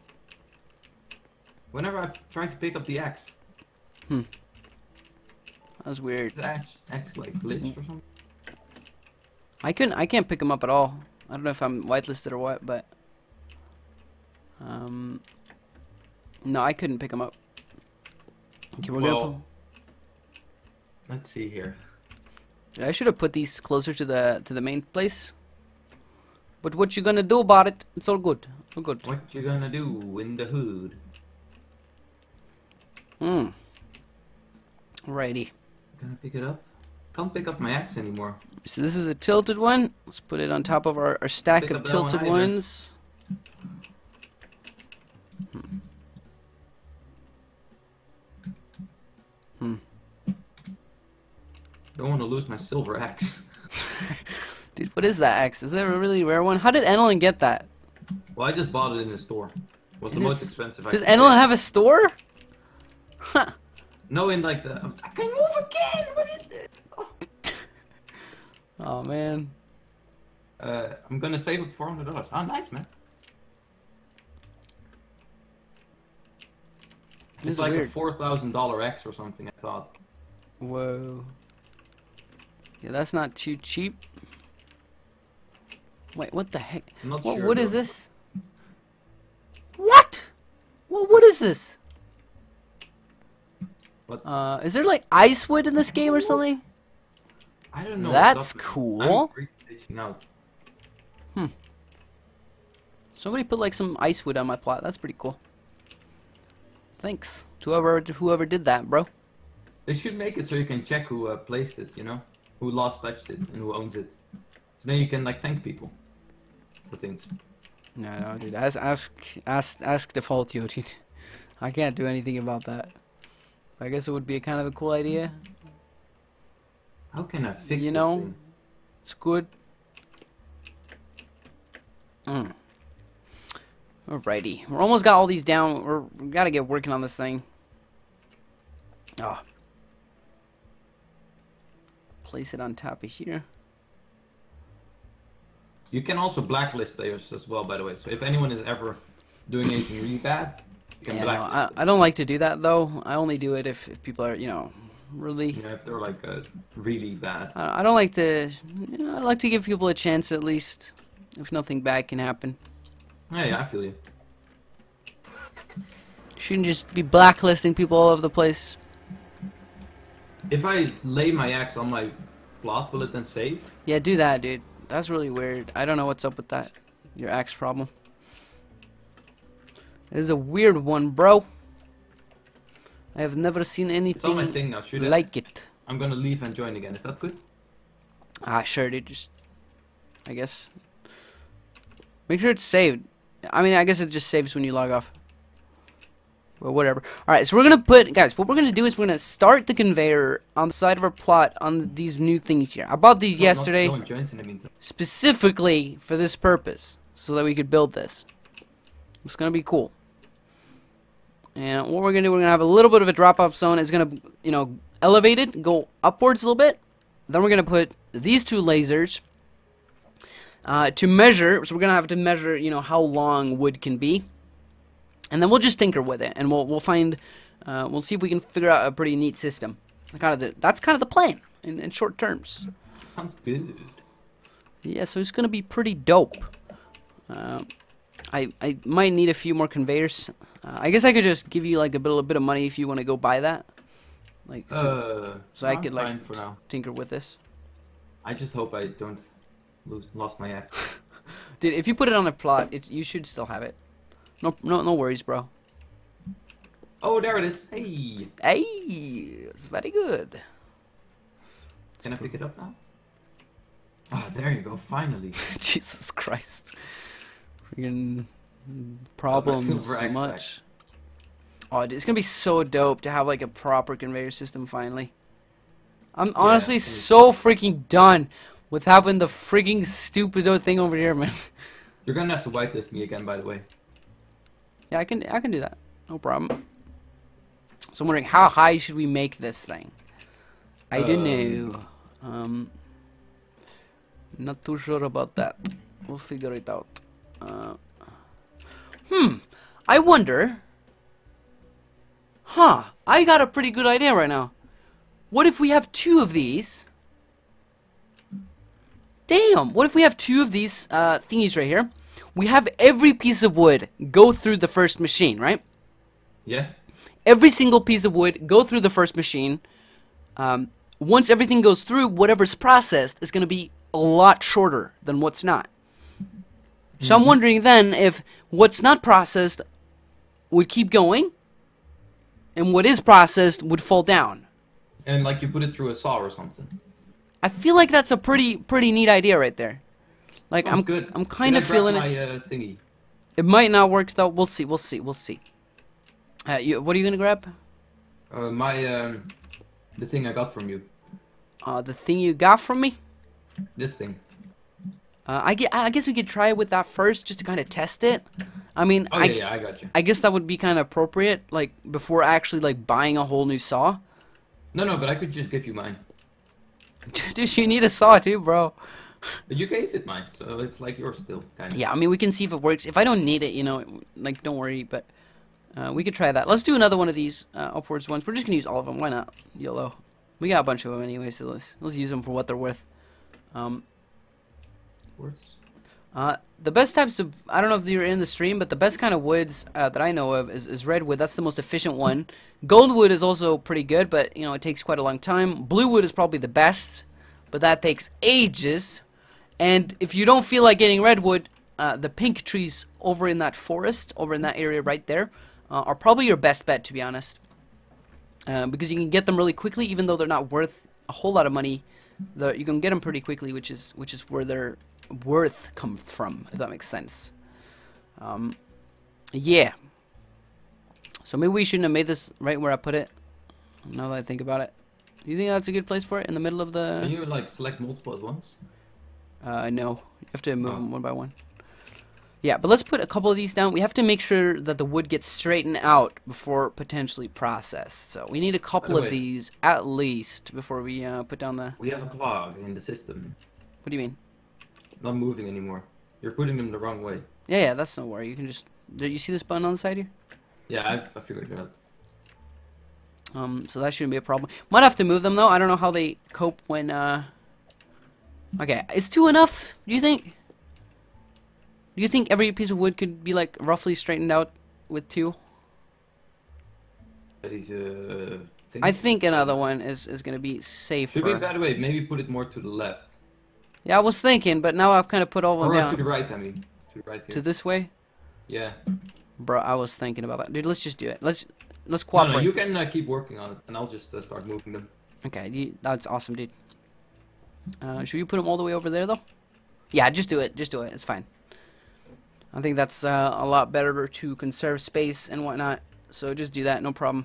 Speaker 1: Whenever I try to pick up the axe,
Speaker 2: That's weird.
Speaker 1: the axe, axe like glitched or something.
Speaker 2: I couldn't. I can't pick them up at all. I don't know if I'm whitelisted or what, but um, no, I couldn't pick them up. Okay, we're
Speaker 1: Well-
Speaker 2: gonna. Pu
Speaker 1: Let's see here.
Speaker 2: Dude, I should have put these closer to the to the main place. But what you gonna do about it? It's all good. All good.
Speaker 1: What you gonna do in the hood?
Speaker 2: Hmm. Righty.
Speaker 1: Gonna pick it up? Can't pick up my axe anymore.
Speaker 2: So this is a tilted one. Let's put it on top of our, our stack
Speaker 1: Pick
Speaker 2: of
Speaker 1: up that one
Speaker 2: tilted
Speaker 1: either.
Speaker 2: ones. Hmm.
Speaker 1: Don't want to lose my silver axe.
Speaker 2: Dude, what is that axe? Is that a really rare one? How did Enelin get that?
Speaker 1: Well, I just bought it in the store. It was
Speaker 2: In
Speaker 1: the
Speaker 2: the-
Speaker 1: most expensive. I
Speaker 2: Does
Speaker 1: could get.
Speaker 2: Enelin have a store? Huh.
Speaker 1: No, in like the. I can move again. What is this? Oh.
Speaker 2: Oh man.
Speaker 1: Uh, I'm gonna save up four hundred dollars. Oh, nice, man.
Speaker 2: This
Speaker 1: It's
Speaker 2: is
Speaker 1: like
Speaker 2: weird.
Speaker 1: a four thousand dollar X or something. I thought.
Speaker 2: Whoa. Yeah, that's not too cheap. Wait, what the heck?
Speaker 1: I'm not
Speaker 2: What?
Speaker 1: sure.
Speaker 2: What is
Speaker 1: though.
Speaker 2: this? What? What? What is this?
Speaker 1: What's,
Speaker 2: Uh, is there like ice wood in this game or something?
Speaker 1: I don't know.
Speaker 2: That's
Speaker 1: what's up.
Speaker 2: cool.
Speaker 1: I'm really glitching out.
Speaker 2: Somebody put like some ice wood on my plot. That's pretty cool. Thanks to whoever whoever did that, bro.
Speaker 1: They should make it so you can check who uh, placed it. You know, who last touched it and who owns it. So then you can like thank people for things.
Speaker 2: No, no, dude. Ask, ask, ask, ask default you, dude. I can't do anything about that. I guess it would be a kind of a cool idea.
Speaker 1: How can I fix
Speaker 2: You
Speaker 1: this
Speaker 2: know,
Speaker 1: thing?
Speaker 2: it's good. Mm. Alrighty, we're almost got all these down. We're, we gotta get working on this thing. Oh. Place it on top of here.
Speaker 1: You can also blacklist players as well, by the way. So if anyone is ever doing anything really bad, you can
Speaker 2: Yeah, no,
Speaker 1: blacklist
Speaker 2: I,
Speaker 1: them.
Speaker 2: I don't like to do that though. I only do it if, if people are, you know, really.
Speaker 1: You know, if they're like uh, really bad.
Speaker 2: I, I don't like to. You know, I like to give people a chance at least, if nothing bad can happen.
Speaker 1: Yeah, yeah, I feel you.
Speaker 2: Shouldn't just be blacklisting people all over the place.
Speaker 1: If I lay my axe on my plot, will it then save?
Speaker 2: Yeah, do that, dude. That's really weird. I don't know what's up with that. Your axe problem. This is a weird one, bro. I have never seen
Speaker 1: It's on my
Speaker 2: anything
Speaker 1: thing now. Should I?
Speaker 2: like it.
Speaker 1: I'm gonna leave and join again. Is that good?
Speaker 2: Ah, sure, dude. Just, I guess. Make sure it's saved. I mean, I guess it just saves when you log off. Well, whatever. Alright, so we're gonna put, guys, what we're gonna do is we're gonna start the conveyor on the side of our plot on these new things here. I bought these
Speaker 1: No,
Speaker 2: yesterday
Speaker 1: No one joins in the meantime.
Speaker 2: specifically for this purpose, so that we could build this. It's gonna be cool. And what we're gonna do, we're gonna have a little bit of a drop-off zone. It's gonna, you know, elevate it, go upwards a little bit. Then we're gonna put these two lasers uh, to measure. So we're gonna have to measure, you know, how long wood can be. And then we'll just tinker with it, and we'll we'll find, uh, we'll see if we can figure out a pretty neat system. Kind of the, that's kind of the plan in, in short terms.
Speaker 1: Sounds good.
Speaker 2: Yeah, so it's gonna be pretty dope. Uh, I I might need a few more conveyors. Uh, I guess I could just give you like a bit a bit of money if you want to go buy that. Like so,
Speaker 1: Uh,
Speaker 2: so I
Speaker 1: I'm
Speaker 2: could
Speaker 1: fine
Speaker 2: like
Speaker 1: for now.
Speaker 2: tinker with this.
Speaker 1: I just hope I don't lose lost my axe.
Speaker 2: Dude, if you put it on a plot, it you should still have it. No, no, no worries, bro.
Speaker 1: Oh, there it is. Hey,
Speaker 2: Hey, it's very good.
Speaker 1: can I pick it up now? Ah, there you go. Finally.
Speaker 2: Jesus Christ. Freaking problems
Speaker 1: silver
Speaker 2: so
Speaker 1: axe
Speaker 2: much. Oh, dude, it's gonna be so dope to have like a proper conveyor system finally. I'm honestly
Speaker 1: Yeah,
Speaker 2: so freaking done with having the freaking stupid old thing over here, man.
Speaker 1: You're gonna have to whitelist me again, by the way.
Speaker 2: Yeah, I can I can do that. No problem. So I'm wondering how high should we make this thing? I don't know. Um, not too sure about that. We'll figure it out. Uh, hmm. I wonder. Huh. I got a pretty good idea right now. What if we have two of these? Damn. What if we have two of these uh, thingies right here? We have every piece of wood go through the first machine, right?
Speaker 1: Yeah.
Speaker 2: Every single piece of wood go through the first machine. Um, once everything goes through, whatever's processed is going to be a lot shorter than what's not. So
Speaker 1: Mm-hmm.
Speaker 2: I'm wondering then if what's not processed would keep going, and what is processed would fall down.
Speaker 1: And like you put it through a saw or something.
Speaker 2: I feel like that's a pretty pretty neat idea right there. Like
Speaker 1: Sounds
Speaker 2: I'm
Speaker 1: good.
Speaker 2: I'm kind
Speaker 1: Can I
Speaker 2: of
Speaker 1: grab
Speaker 2: feeling
Speaker 1: my,
Speaker 2: it.
Speaker 1: Uh, thingy.
Speaker 2: It might not work though. We'll see. We'll see. We'll see. Uh, you, what are you gonna grab?
Speaker 1: Uh, my um, the thing I got from you.
Speaker 2: Uh, the thing you got from me.
Speaker 1: This thing.
Speaker 2: Uh, I, get, I guess we could try it with that first, just to kind of test it. I mean,
Speaker 1: Oh
Speaker 2: I,
Speaker 1: yeah, yeah, I got you.
Speaker 2: I guess that would be kind of appropriate, like before actually like buying a whole new saw.
Speaker 1: No, no, but I could just give you mine.
Speaker 2: Dude, you need a saw too, bro.
Speaker 1: But you gave it mine, so it's like yours still, kind of.
Speaker 2: Yeah, I mean, we can see if it works. If I don't need it, you know, like don't worry. But uh, we could try that. Let's do another one of these uh, upwards ones. We're just gonna use all of them. Why not? YOLO. We got a bunch of them anyway, so let's let's use them for what they're worth. Um.
Speaker 1: Words.
Speaker 2: Uh, the best types of, I don't know if you're in the stream, but the best kind of woods uh, that I know of is, is redwood. That's the most efficient one. Goldwood is also pretty good, but, you know, it takes quite a long time. Bluewood is probably the best, but that takes ages. And if you don't feel like getting redwood, uh, the pink trees over in that forest, over in that area right there, uh, are probably your best bet, to be honest. Uh, because you can get them really quickly, even though they're not worth a whole lot of money. The, you can get them pretty quickly, which is which is where they're worth comes from, if that makes sense. Um, yeah. So maybe we shouldn't have made this right where I put it. Now that I think about it, do you think that's a good place for it in the middle of the?
Speaker 1: Can you like select multiple at once?
Speaker 2: Uh, no, you have to move
Speaker 1: Oh.
Speaker 2: them one by one. Yeah, but let's put a couple of these down. We have to make sure that the wood gets straightened out before potentially processed. So we need a couple
Speaker 1: the
Speaker 2: of
Speaker 1: way-
Speaker 2: these at least before we uh, put down the...
Speaker 1: We have a clog in the system.
Speaker 2: What do you mean?
Speaker 1: Not moving anymore. You're putting them the wrong way.
Speaker 2: Yeah, yeah, that's no worry. You can just... Do you see this button on the side here?
Speaker 1: Yeah, I've, I figured it out.
Speaker 2: Um, so that shouldn't be a problem. Might have to move them though. I don't know how they cope when, uh... Okay, is two enough, do you think? Do you think every piece of wood could be, like, roughly straightened out with two?
Speaker 1: Ready to think?
Speaker 2: I think another one is, is gonna be safer.
Speaker 1: Should we, by the way, maybe put it more to the left?
Speaker 2: Yeah, I was thinking, but now I've kind of put all of them
Speaker 1: Or
Speaker 2: down.
Speaker 1: to the right, I mean. To the right here.
Speaker 2: To this way?
Speaker 1: Yeah.
Speaker 2: Bro, I was thinking about that. Dude, let's just do it. Let's let's
Speaker 1: No,
Speaker 2: cooperate.
Speaker 1: no, you can uh, keep working on it, and I'll just uh, start moving them.
Speaker 2: Okay, you, that's awesome, dude. Uh, should you put them all the way over there, though? Yeah, just do it. Just do it. It's fine. I think that's uh, a lot better to conserve space and whatnot. So just do that, no problem.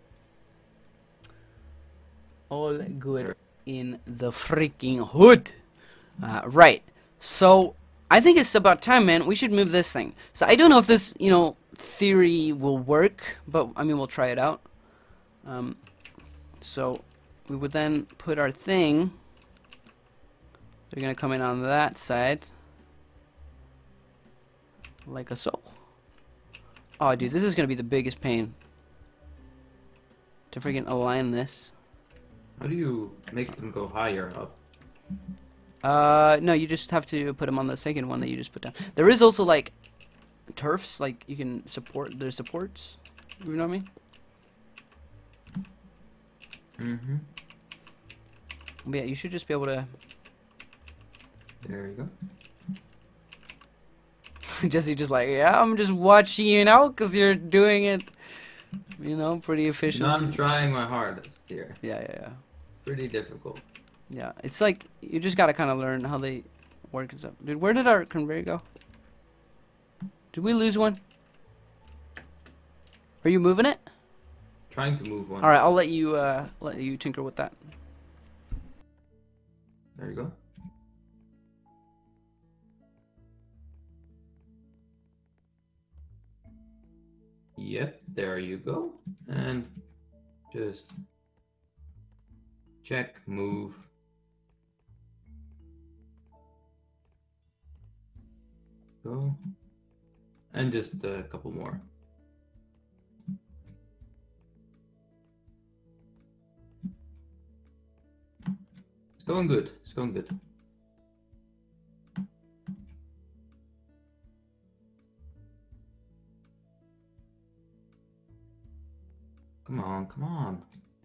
Speaker 2: All good in the freaking hood. Uh, right. So I think it's about time, man. We should move this thing. So I don't know if this, you know, theory will work, but I mean, we'll try it out. Um, so we would then put our thing. They're gonna come in on that side. Like a so. Oh, dude, this is gonna be the biggest pain. To freaking align this.
Speaker 1: How do you make them go higher up?
Speaker 2: Uh, no, you just have to put them on the second one that you just put down. There is also, like, turfs, like, you can support, there's supports. You know what I mean?
Speaker 1: Mm-hmm.
Speaker 2: But yeah, you should just be able to...
Speaker 1: There you go.
Speaker 2: Jesse just like, yeah, I'm just watching you now because you're doing it, you know, pretty efficient.
Speaker 1: No, I'm trying my hardest here.
Speaker 2: Yeah, yeah, yeah.
Speaker 1: Pretty difficult.
Speaker 2: Yeah, it's like, you just gotta kind of learn how they work and stuff. Dude, where did our conveyor go? Did we lose one? Are you moving it?
Speaker 1: Trying to move one.
Speaker 2: Alright, I'll let you, uh, let you tinker with that.
Speaker 1: There you go. Yep, there you go. And just check, move. Go. And just a couple more. It's going good. It's going good. Come on, come on.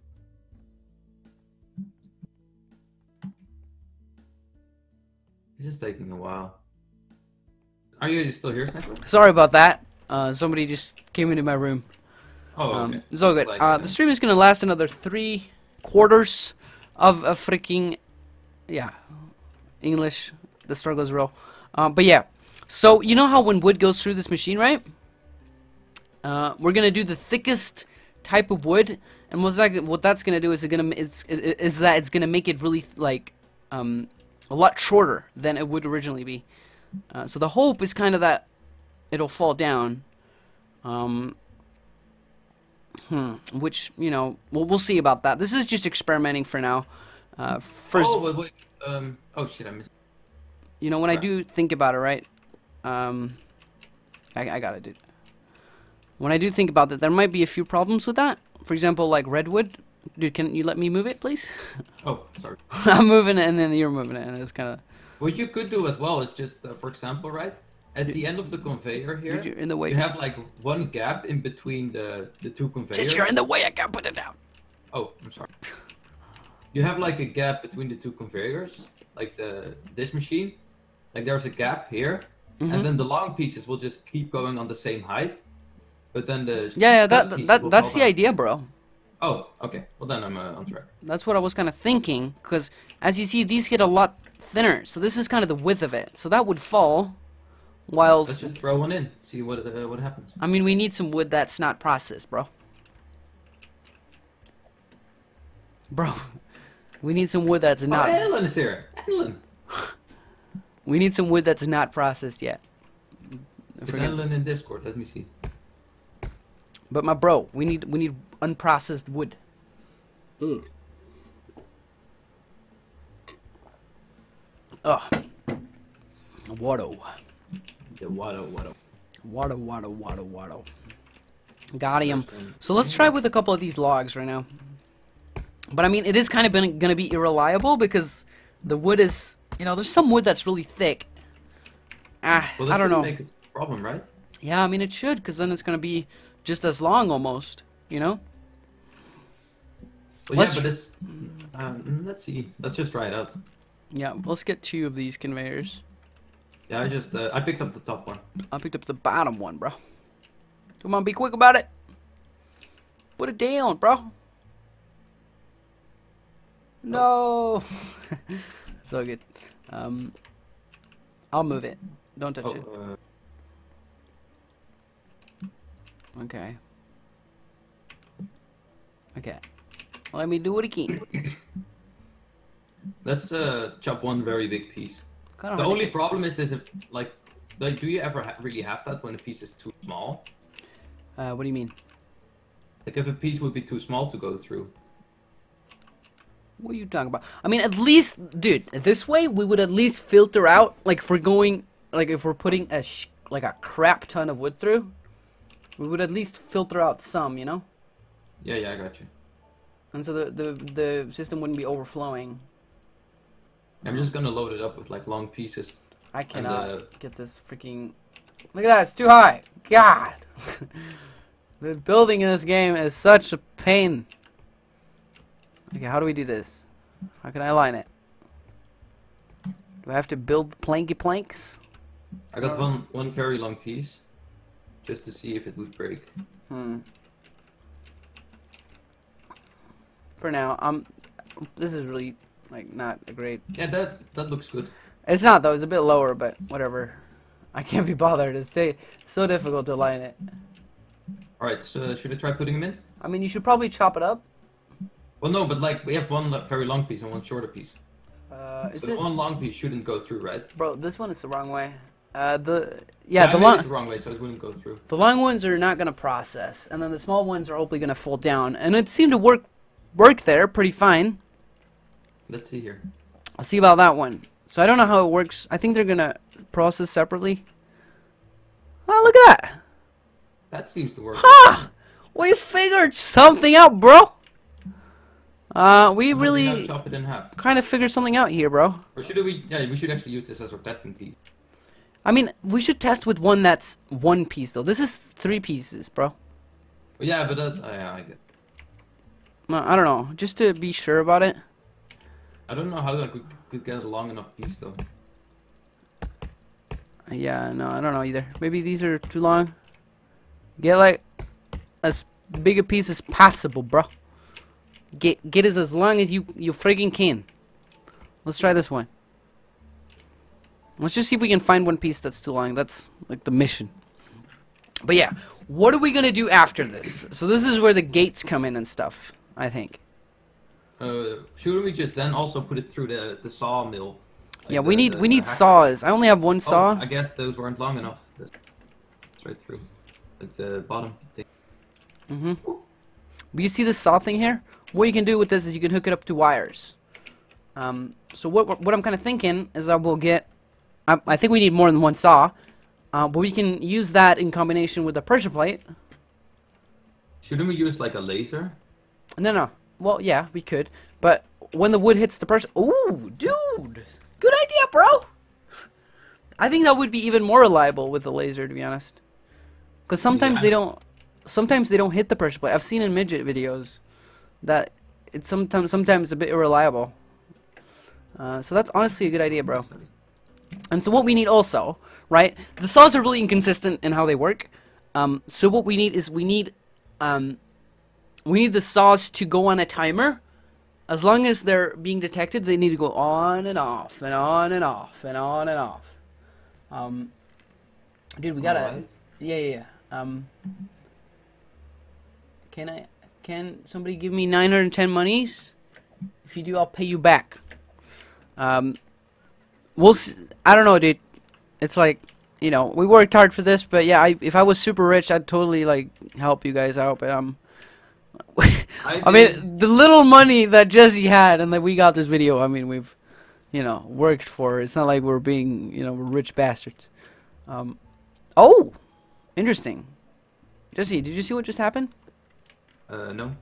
Speaker 1: It's just taking a while. Are you still here, Sniper?
Speaker 2: Sorry about that. Uh, somebody just came into my room.
Speaker 1: Oh,
Speaker 2: Um,
Speaker 1: okay.
Speaker 2: it's all good.
Speaker 1: Like,
Speaker 2: Uh, the stream is gonna last another three quarters of a freaking, yeah, English. The struggle is real. Uh, but yeah, so you know how when wood goes through this machine, right? Uh, we're gonna do the thickest type of wood, and what's that, what that's gonna do is it gonna it's it, is that it's gonna make it really like um, a lot shorter than it would originally be. Uh, so the hope is kind of that it'll fall down. Um, Hmm. Which, you know, we'll, we'll see about that. This is just experimenting for now. Uh, first,
Speaker 1: Oh, wait, wait. Um, oh, shit, I missed.
Speaker 2: you know, when I
Speaker 1: Right.
Speaker 2: do think about it, right? Um, I, I got it, dude. When I do think about that, there might be a few problems with that. For example, like redwood. Dude, can you let me move it, please?
Speaker 1: Oh, sorry.
Speaker 2: I'm moving it, and then you're moving it, and it's kind of...
Speaker 1: What you could do as well is just, uh, for example, right? At the end of the conveyor here,
Speaker 2: You're in the way.
Speaker 1: you
Speaker 2: Just,
Speaker 1: have like one gap in between the, the two conveyors.
Speaker 2: just you're in the way. I can't put it down.
Speaker 1: Oh, I'm sorry. You have like a gap between the two conveyors, like the this machine. Like there's a gap here,
Speaker 2: Mhm.
Speaker 1: and then the long pieces will just keep going on the same height. But then the
Speaker 2: Yeah, yeah.
Speaker 1: cut
Speaker 2: That
Speaker 1: pieces
Speaker 2: that
Speaker 1: will
Speaker 2: that's
Speaker 1: fall
Speaker 2: the
Speaker 1: down.
Speaker 2: idea, bro.
Speaker 1: Oh, okay. Well then I'm uh, on track.
Speaker 2: That's what I was kind of thinking, because as you see, these get a lot thinner. So this is kind of the width of it. So that would fall. Whilst,
Speaker 1: Let's just throw one in, see what uh, what happens.
Speaker 2: I mean, we need some wood that's not processed, bro. Bro, we need some wood that's
Speaker 1: Oh,
Speaker 2: not.
Speaker 1: Ellen is here. Ellen.
Speaker 2: We need some wood that's not processed yet.
Speaker 1: Is Ellen in Discord? Let me see.
Speaker 2: But my bro, we need we need unprocessed wood.
Speaker 1: Mm.
Speaker 2: Ugh. Water.
Speaker 1: Yeah, water, water.
Speaker 2: Water, water, water, water. Got him. So let's try with a couple of these logs right now. But I mean, it is kind of been, gonna be irreliable because the wood is, you know, there's some wood that's really thick. Ah,
Speaker 1: well,
Speaker 2: I don't know.
Speaker 1: Make a problem, right?
Speaker 2: Yeah, I mean it should, because then it's gonna be just as long almost, you know.
Speaker 1: Well,
Speaker 2: let's
Speaker 1: yeah, but it's, um, let's see. Let's just try it out.
Speaker 2: Yeah, let's get two of these conveyors.
Speaker 1: Yeah, I just uh, I picked up the top one.
Speaker 2: I picked up the bottom one, bro. Come on, be quick about it. Put it down, bro. No. It's all good. Um, I'll move it. Don't touch
Speaker 1: oh,
Speaker 2: it.
Speaker 1: Uh...
Speaker 2: Okay. Okay. Let me do it again.
Speaker 1: Let's uh, chop one very big piece.
Speaker 2: Kinda
Speaker 1: The
Speaker 2: hard
Speaker 1: only
Speaker 2: to-
Speaker 1: problem is, is if, like, like, do you ever ha really have that when a piece is too small?
Speaker 2: Uh, what do you mean?
Speaker 1: Like, if a piece would be too small to go through.
Speaker 2: What are you talking about? I mean, at least, dude, this way we would at least filter out, like, if we're going, like, if we're putting a, sh like, a crap ton of wood through, we would at least filter out some, you know?
Speaker 1: Yeah, yeah, I got you.
Speaker 2: And so the, the, the system wouldn't be overflowing.
Speaker 1: I'm just gonna load it up with, like, long pieces.
Speaker 2: I cannot
Speaker 1: uh,
Speaker 2: get this freaking... Look at that, it's too high. God! The building in this game is such a pain. Okay, how do we do this? How can I line it? Do I have to build planky planks?
Speaker 1: I got one one very long piece, just to see if it would break.
Speaker 2: Hmm. For now, um, this is really, like, not a great...
Speaker 1: Yeah, that that looks good.
Speaker 2: It's not, though. It's a bit lower, but whatever. I can't be bothered. It's ta- so difficult to line it.
Speaker 1: Alright, so should I try putting them in?
Speaker 2: I mean, you should probably chop it up.
Speaker 1: Well, no, but, like, we have one lo- very long piece and one shorter piece.
Speaker 2: Uh, is
Speaker 1: So the
Speaker 2: it...
Speaker 1: one long piece shouldn't go through, right?
Speaker 2: Bro, this one is the wrong way. Uh, the... Yeah,
Speaker 1: I
Speaker 2: the
Speaker 1: made
Speaker 2: long...
Speaker 1: it the wrong way, so it wouldn't go through.
Speaker 2: The long ones are not going to process, and then the small ones are hopefully going to fall down. And it seemed to work work there pretty fine.
Speaker 1: Let's see here.
Speaker 2: I'll see about that one. So I don't know how it works. I think they're going to process separately. Oh, look at that.
Speaker 1: That seems to work.
Speaker 2: Ha! We figured something out, bro. Uh, we
Speaker 1: How do we
Speaker 2: really
Speaker 1: now chop it in half.
Speaker 2: kind of figured something out here, bro.
Speaker 1: Or should we? Yeah, we should actually use this as our testing piece.
Speaker 2: I mean, we should test with one that's one piece, though. This is three pieces, bro.
Speaker 1: Well, yeah, but that, oh, yeah, I get.
Speaker 2: No, I don't know. Just to be sure about it.
Speaker 1: I don't know how I could, could get a long enough piece though.
Speaker 2: Yeah, no, I don't know either. Maybe these are too long. Get like as big a piece as possible, bro. Get get it as long as you you friggin' can. Let's try this one. Let's just see if we can find one piece that's too long. That's like the mission. But yeah, what are we gonna do after this? So this is where the gates come in and stuff, I think.
Speaker 1: Uh, shouldn't we just then also put it through the the sawmill? Like
Speaker 2: Yeah,
Speaker 1: the-
Speaker 2: we need
Speaker 1: the-
Speaker 2: we
Speaker 1: the
Speaker 2: need
Speaker 1: hack-
Speaker 2: saws. I only have one
Speaker 1: Oh,
Speaker 2: saw.
Speaker 1: I guess those weren't long enough. Straight through, like the bottom thing.
Speaker 2: Mm-hmm. But you see this saw thing here? What you can do with this is you can hook it up to wires. Um, so what what I'm kind of thinking is I will get. I, I think we need more than one saw, uh, but we can use that in combination with the pressure plate.
Speaker 1: Shouldn't we use like a laser?
Speaker 2: No, no. Well, yeah, we could. But when the wood hits the pressure, ooh, dude, good idea, bro. I think that would be even more reliable with the laser, to be honest. Because sometimes
Speaker 1: Yeah.
Speaker 2: they don't. Sometimes they don't hit the pressure plate. I've seen in midget videos that it's sometimes sometimes a bit irreliable. Uh, so that's honestly a good idea, bro. And so what we need also, right? The saws are really inconsistent in how they work. Um, so what we need is we need, um, we need the saws to go on a timer. As long as they're being detected, they need to go on and off and on and off and on and off. Um, dude, we gotta.
Speaker 1: Alright.
Speaker 2: Yeah, yeah, yeah. Um, can I? Can somebody give me nine hundred ten monies? If you do, I'll pay you back. Um, we'll. S I don't know, dude. It's like you know, we worked hard for this, but yeah, I, if I was super rich, I'd totally like help you guys out. But um, I, I mean, the little money that Jesse had and that we got this video, I mean, we've, you know, worked for. It's not like we're being, you know, we're rich bastards. Um, oh, interesting. Jesse, did you see what just happened?
Speaker 1: Uh, no.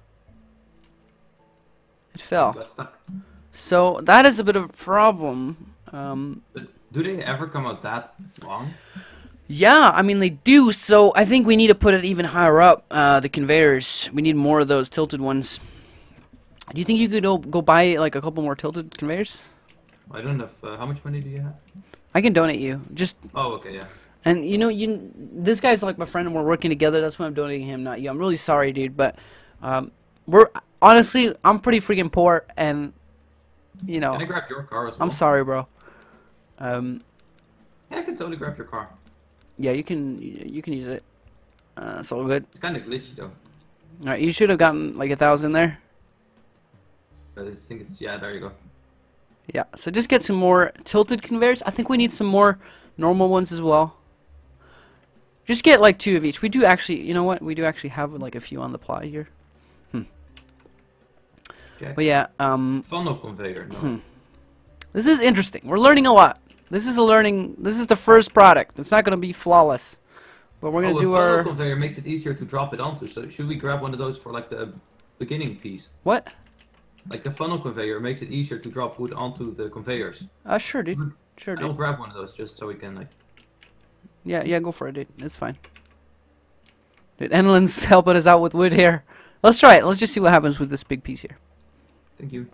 Speaker 2: It fell.
Speaker 1: Got stuck.
Speaker 2: So that is a bit of a problem. Um,
Speaker 1: but do they ever come out that long?
Speaker 2: Yeah, I mean they do. So I think we need to put it even higher up. Uh, the conveyors. We need more of those tilted ones. Do you think you could go, go buy like a couple more tilted conveyors?
Speaker 1: I don't know. If, uh, how much money do you have?
Speaker 2: I can donate you. Just.
Speaker 1: Oh, okay, yeah.
Speaker 2: And you know, you this guy's like my friend, and we're working together. That's why I'm donating him, not you. I'm really sorry, dude, but um, we're honestly, I'm pretty freaking poor, and you know.
Speaker 1: Can I grab your car as well?
Speaker 2: I'm sorry, bro. Um.
Speaker 1: Yeah, I can totally grab your car.
Speaker 2: Yeah, you can you can use it. Uh, it's all good.
Speaker 1: It's kind of glitchy though.
Speaker 2: All right, you should have gotten like a thousand there.
Speaker 1: But I think it's yeah. There you go.
Speaker 2: Yeah. So just get some more tilted conveyors. I think we need some more normal ones as well. Just get like two of each. We do actually, you know what? We do actually have like a few on the plot here. Hmm.
Speaker 1: Okay.
Speaker 2: But yeah, um.
Speaker 1: Funnel conveyor. No.
Speaker 2: Hmm. This is interesting. We're learning a lot. This is a learning. This is the first product. It's not gonna be flawless, but we're gonna
Speaker 1: oh,
Speaker 2: do
Speaker 1: a funnel
Speaker 2: our.
Speaker 1: conveyor makes it easier to drop it onto. So should we grab one of those for like the beginning piece?
Speaker 2: What?
Speaker 1: Like the funnel conveyor makes it easier to drop wood onto the conveyors.
Speaker 2: Uh, sure, dude. Sure, dude.
Speaker 1: I'll grab one of those just so we can like.
Speaker 2: Yeah, yeah, go for it, dude. It's fine. Dude, Enlin's helping us out with wood here. Let's try it. Let's just see what happens with this big piece here.
Speaker 1: Thank you.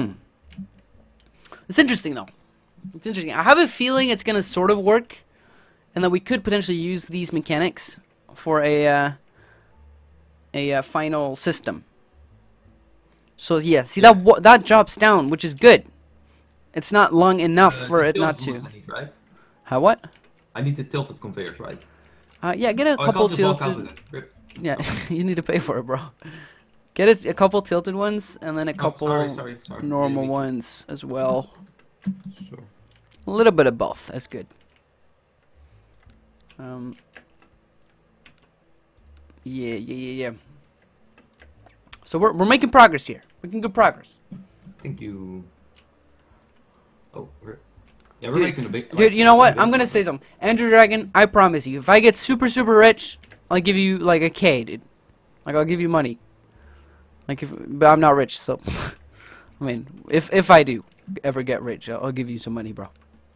Speaker 2: It's interesting, though. It's interesting. I have a feeling it's going to sort of work, and that we could potentially use these mechanics for a uh, a uh, final system. So yeah, see that wa that drops down, which is good. It's not long enough
Speaker 1: Uh,
Speaker 2: for it
Speaker 1: tilted
Speaker 2: not to.
Speaker 1: ones I need, right?
Speaker 2: How what?
Speaker 1: I need the tilted conveyors, right?
Speaker 2: Uh, yeah, get a
Speaker 1: Oh, I
Speaker 2: couple
Speaker 1: can't just walk out
Speaker 2: tilted.
Speaker 1: with it. Rip.
Speaker 2: Yeah, you need to pay for it, bro. Get it, a couple tilted ones, and then a
Speaker 1: Oh,
Speaker 2: couple
Speaker 1: sorry, sorry, sorry.
Speaker 2: normal
Speaker 1: Maybe.
Speaker 2: ones as well.
Speaker 1: Sure.
Speaker 2: A little bit of both. That's good. Um. Yeah, yeah, yeah, yeah. So we're we're making progress here. Making good progress.
Speaker 1: I think you. Oh, we're. Yeah, we're
Speaker 2: Dude,
Speaker 1: making a big.
Speaker 2: Dude, you know what? I'm gonna say something. Andrew Dragon, I promise you, if I get super super rich, I'll give you like a K, dude. Like I'll give you money. Like if, but I'm not rich, so. I mean, if if I do ever get rich, I'll, I'll give you some money, bro.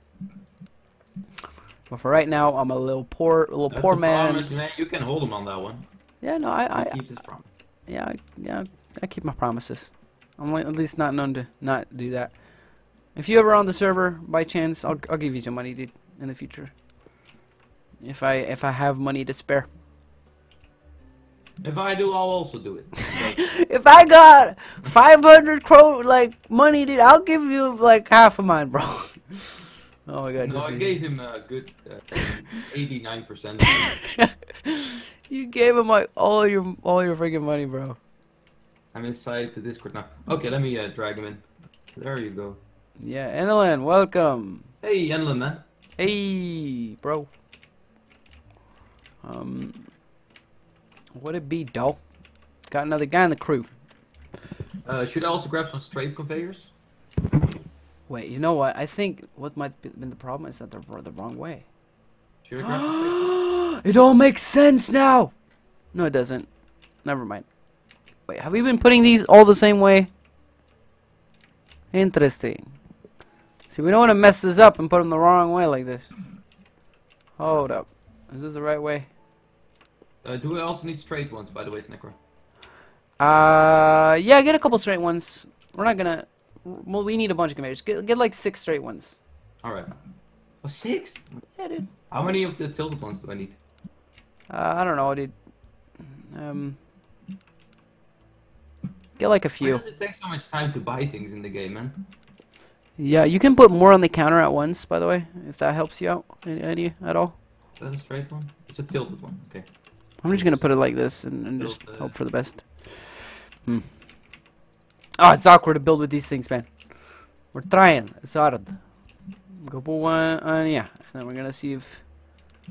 Speaker 2: But for right now, I'm a little poor, little
Speaker 1: That's
Speaker 2: poor
Speaker 1: a
Speaker 2: man.
Speaker 1: promise, man. You can hold him on that one.
Speaker 2: Yeah, no, I, I,
Speaker 1: He keeps his promise.
Speaker 2: yeah, I, yeah, I keep my promises. I'm like, at least not known to not do that. If you ever on the server by chance, I'll I'll give you some money, dude, in the future. If I if I have money to spare.
Speaker 1: If I do, I'll also do it.
Speaker 2: If I got five hundred cro like money, dude, I'll give you like half of mine, bro. Oh my god.
Speaker 1: No, I
Speaker 2: Jesse.
Speaker 1: gave him a good eighty-nine percent.
Speaker 2: You gave him like all your all your freaking money, bro.
Speaker 1: I'm inside the Discord now. Okay, let me uh, drag him in. There you go.
Speaker 2: Yeah, Enelin, welcome.
Speaker 1: Hey, Enlin, man.
Speaker 2: Hey, bro. Um, what it be, dog? Got another guy in the crew.
Speaker 1: Uh, should I also grab some straight conveyors?
Speaker 2: Wait, you know what? I think what might be been the problem is that they're the wrong way.
Speaker 1: Should I grab the straight ones?
Speaker 2: It all makes sense now. No, it doesn't. Never mind. Wait, have we been putting these all the same way? Interesting. See, we don't want to mess this up and put them the wrong way like this. Hold up. Is this the right way?
Speaker 1: Uh, do we also need straight ones, by the way, Snicker?
Speaker 2: Uh, yeah, get a couple straight ones. We're not gonna. Well, we need a bunch of conveyors. Get, get like six straight ones.
Speaker 1: Alright. Oh, six?
Speaker 2: Yeah, dude.
Speaker 1: How many of the tilted ones do I need?
Speaker 2: Uh, I don't know, dude. Um, get like a
Speaker 1: Why
Speaker 2: few.
Speaker 1: does it take so much time to buy things in the game, man?
Speaker 2: Yeah, you can put more on the counter at once, by the way, if that helps you out any, any at all.
Speaker 1: Is that a straight one? It's a tilted one. Okay.
Speaker 2: I'm just gonna put it like this and, and just
Speaker 1: Build, uh,
Speaker 2: hope for the best. Hmm. Oh, it's awkward to build with these things, man. We're trying. It's hard. Go put one on, yeah. And then we're gonna see if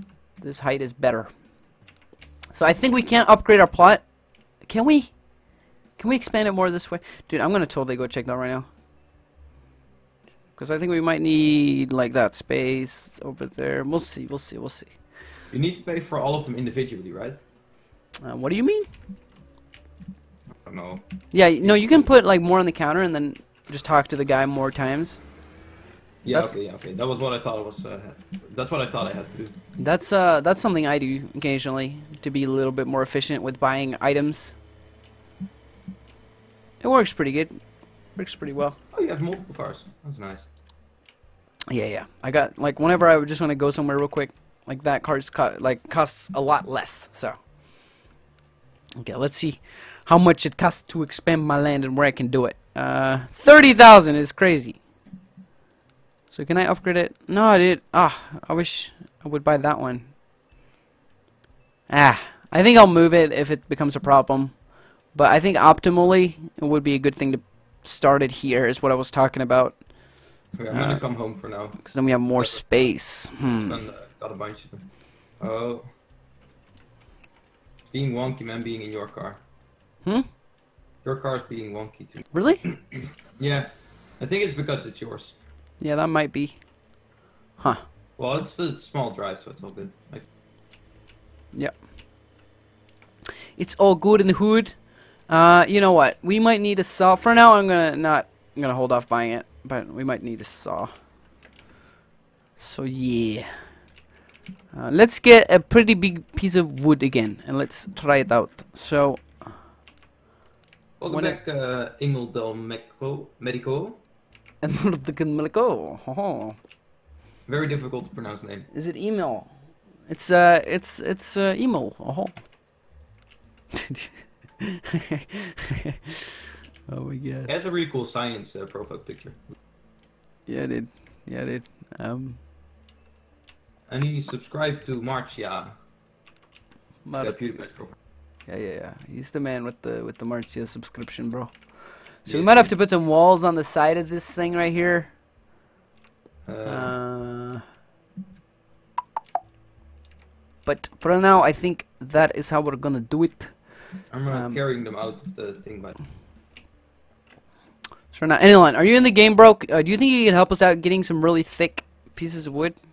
Speaker 2: this height is better. So I think we can't upgrade our plot. Can we? Can we expand it more this way? Dude, I'm gonna totally go check that right now. Because I think we might need like that space over there. We'll see, we'll see, we'll see.
Speaker 1: You need to pay for all of them individually, right?
Speaker 2: Uh, what do you mean?
Speaker 1: I don't know.
Speaker 2: Yeah, no, you can put like more on the counter and then just talk to the guy more times.
Speaker 1: Yeah,
Speaker 2: That's-
Speaker 1: okay, yeah, okay. That was what I thought it was. Uh, that's what I thought I had to do.
Speaker 2: That's uh, that's something I do occasionally to be a little bit more efficient with buying items. It works pretty good. Works pretty well.
Speaker 1: Oh, you have multiple cars. That's nice.
Speaker 2: Yeah, yeah. I got like whenever I would just want to go somewhere real quick, like that car's co like costs a lot less. So, okay, let's see how much it costs to expand my land and where I can do it. Uh, thirty thousand is crazy. So can I upgrade it? No, I did. Ah, I wish I would buy that one. Ah, I think I'll move it if it becomes a problem. But I think optimally, it would be a good thing to start it here, is what I was talking about.
Speaker 1: Okay, I'm
Speaker 2: Uh,
Speaker 1: gonna come home for now.
Speaker 2: Because then we have more space. Hmm.
Speaker 1: Done, uh, got a bunch of them. Oh. Being wonky, man, being in your car.
Speaker 2: Hmm?
Speaker 1: Your car's being wonky too.
Speaker 2: Really?
Speaker 1: Yeah. I think it's because it's yours.
Speaker 2: Yeah, that might be. Huh.
Speaker 1: Well, it's the small drive, so it's all good. Like,
Speaker 2: Yep. It's all good in the hood. Uh, you know what? We might need a saw. For now, I'm gonna not. I'm gonna hold off buying it, but we might need a saw. So yeah. Uh, let's get a pretty big piece of wood again, and let's try it out. So.
Speaker 1: welcome
Speaker 2: When
Speaker 1: back, uh, Ingel del Meco Medico.
Speaker 2: And the Milico. Oh.
Speaker 1: Very difficult to pronounce name.
Speaker 2: Is it email? It's uh, it's it's uh, email. Oh. Oh my god.
Speaker 1: It has a really cool science uh, profile picture.
Speaker 2: Yeah, dude. Yeah, dude. Um.
Speaker 1: And he subscribed to March, yeah.
Speaker 2: But
Speaker 1: Got PewDiePie profile.
Speaker 2: yeah, yeah, yeah. He's the man with the with the Marcia subscription, bro. So
Speaker 1: Yeah,
Speaker 2: we might have to put some walls on the side of this thing right here.
Speaker 1: Uh,
Speaker 2: Uh. But for now, I think that is how we're gonna do it.
Speaker 1: I'm uh,
Speaker 2: um,
Speaker 1: carrying them out of the thing, but
Speaker 2: So now, Anyline, are you in the game, bro? Uh, do you think you can help us out getting some really thick pieces of wood?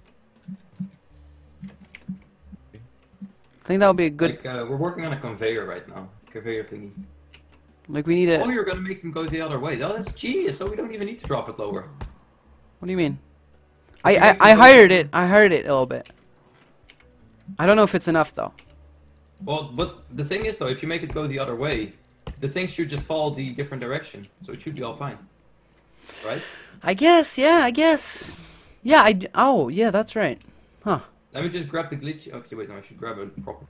Speaker 2: I think that would be a good.
Speaker 1: like, uh, we're working on a conveyor right now. Conveyor thingy.
Speaker 2: Like we need a.
Speaker 1: Oh, you're gonna make them go the other way. Oh, that's genius. So we don't even need to drop it lower.
Speaker 2: What do you mean?
Speaker 1: If
Speaker 2: I
Speaker 1: you
Speaker 2: I,
Speaker 1: make them
Speaker 2: I
Speaker 1: go-
Speaker 2: hired it. I hired it a little bit. I don't know if it's enough though.
Speaker 1: Well, but the thing is though, if you make it go the other way, the things should just follow the different direction. So it should be all fine. Right?
Speaker 2: I guess. Yeah. I guess. Yeah. I. d- Oh. Yeah. That's right. Huh.
Speaker 1: Let me just grab the glitch. Okay, wait, no, I should grab it proper.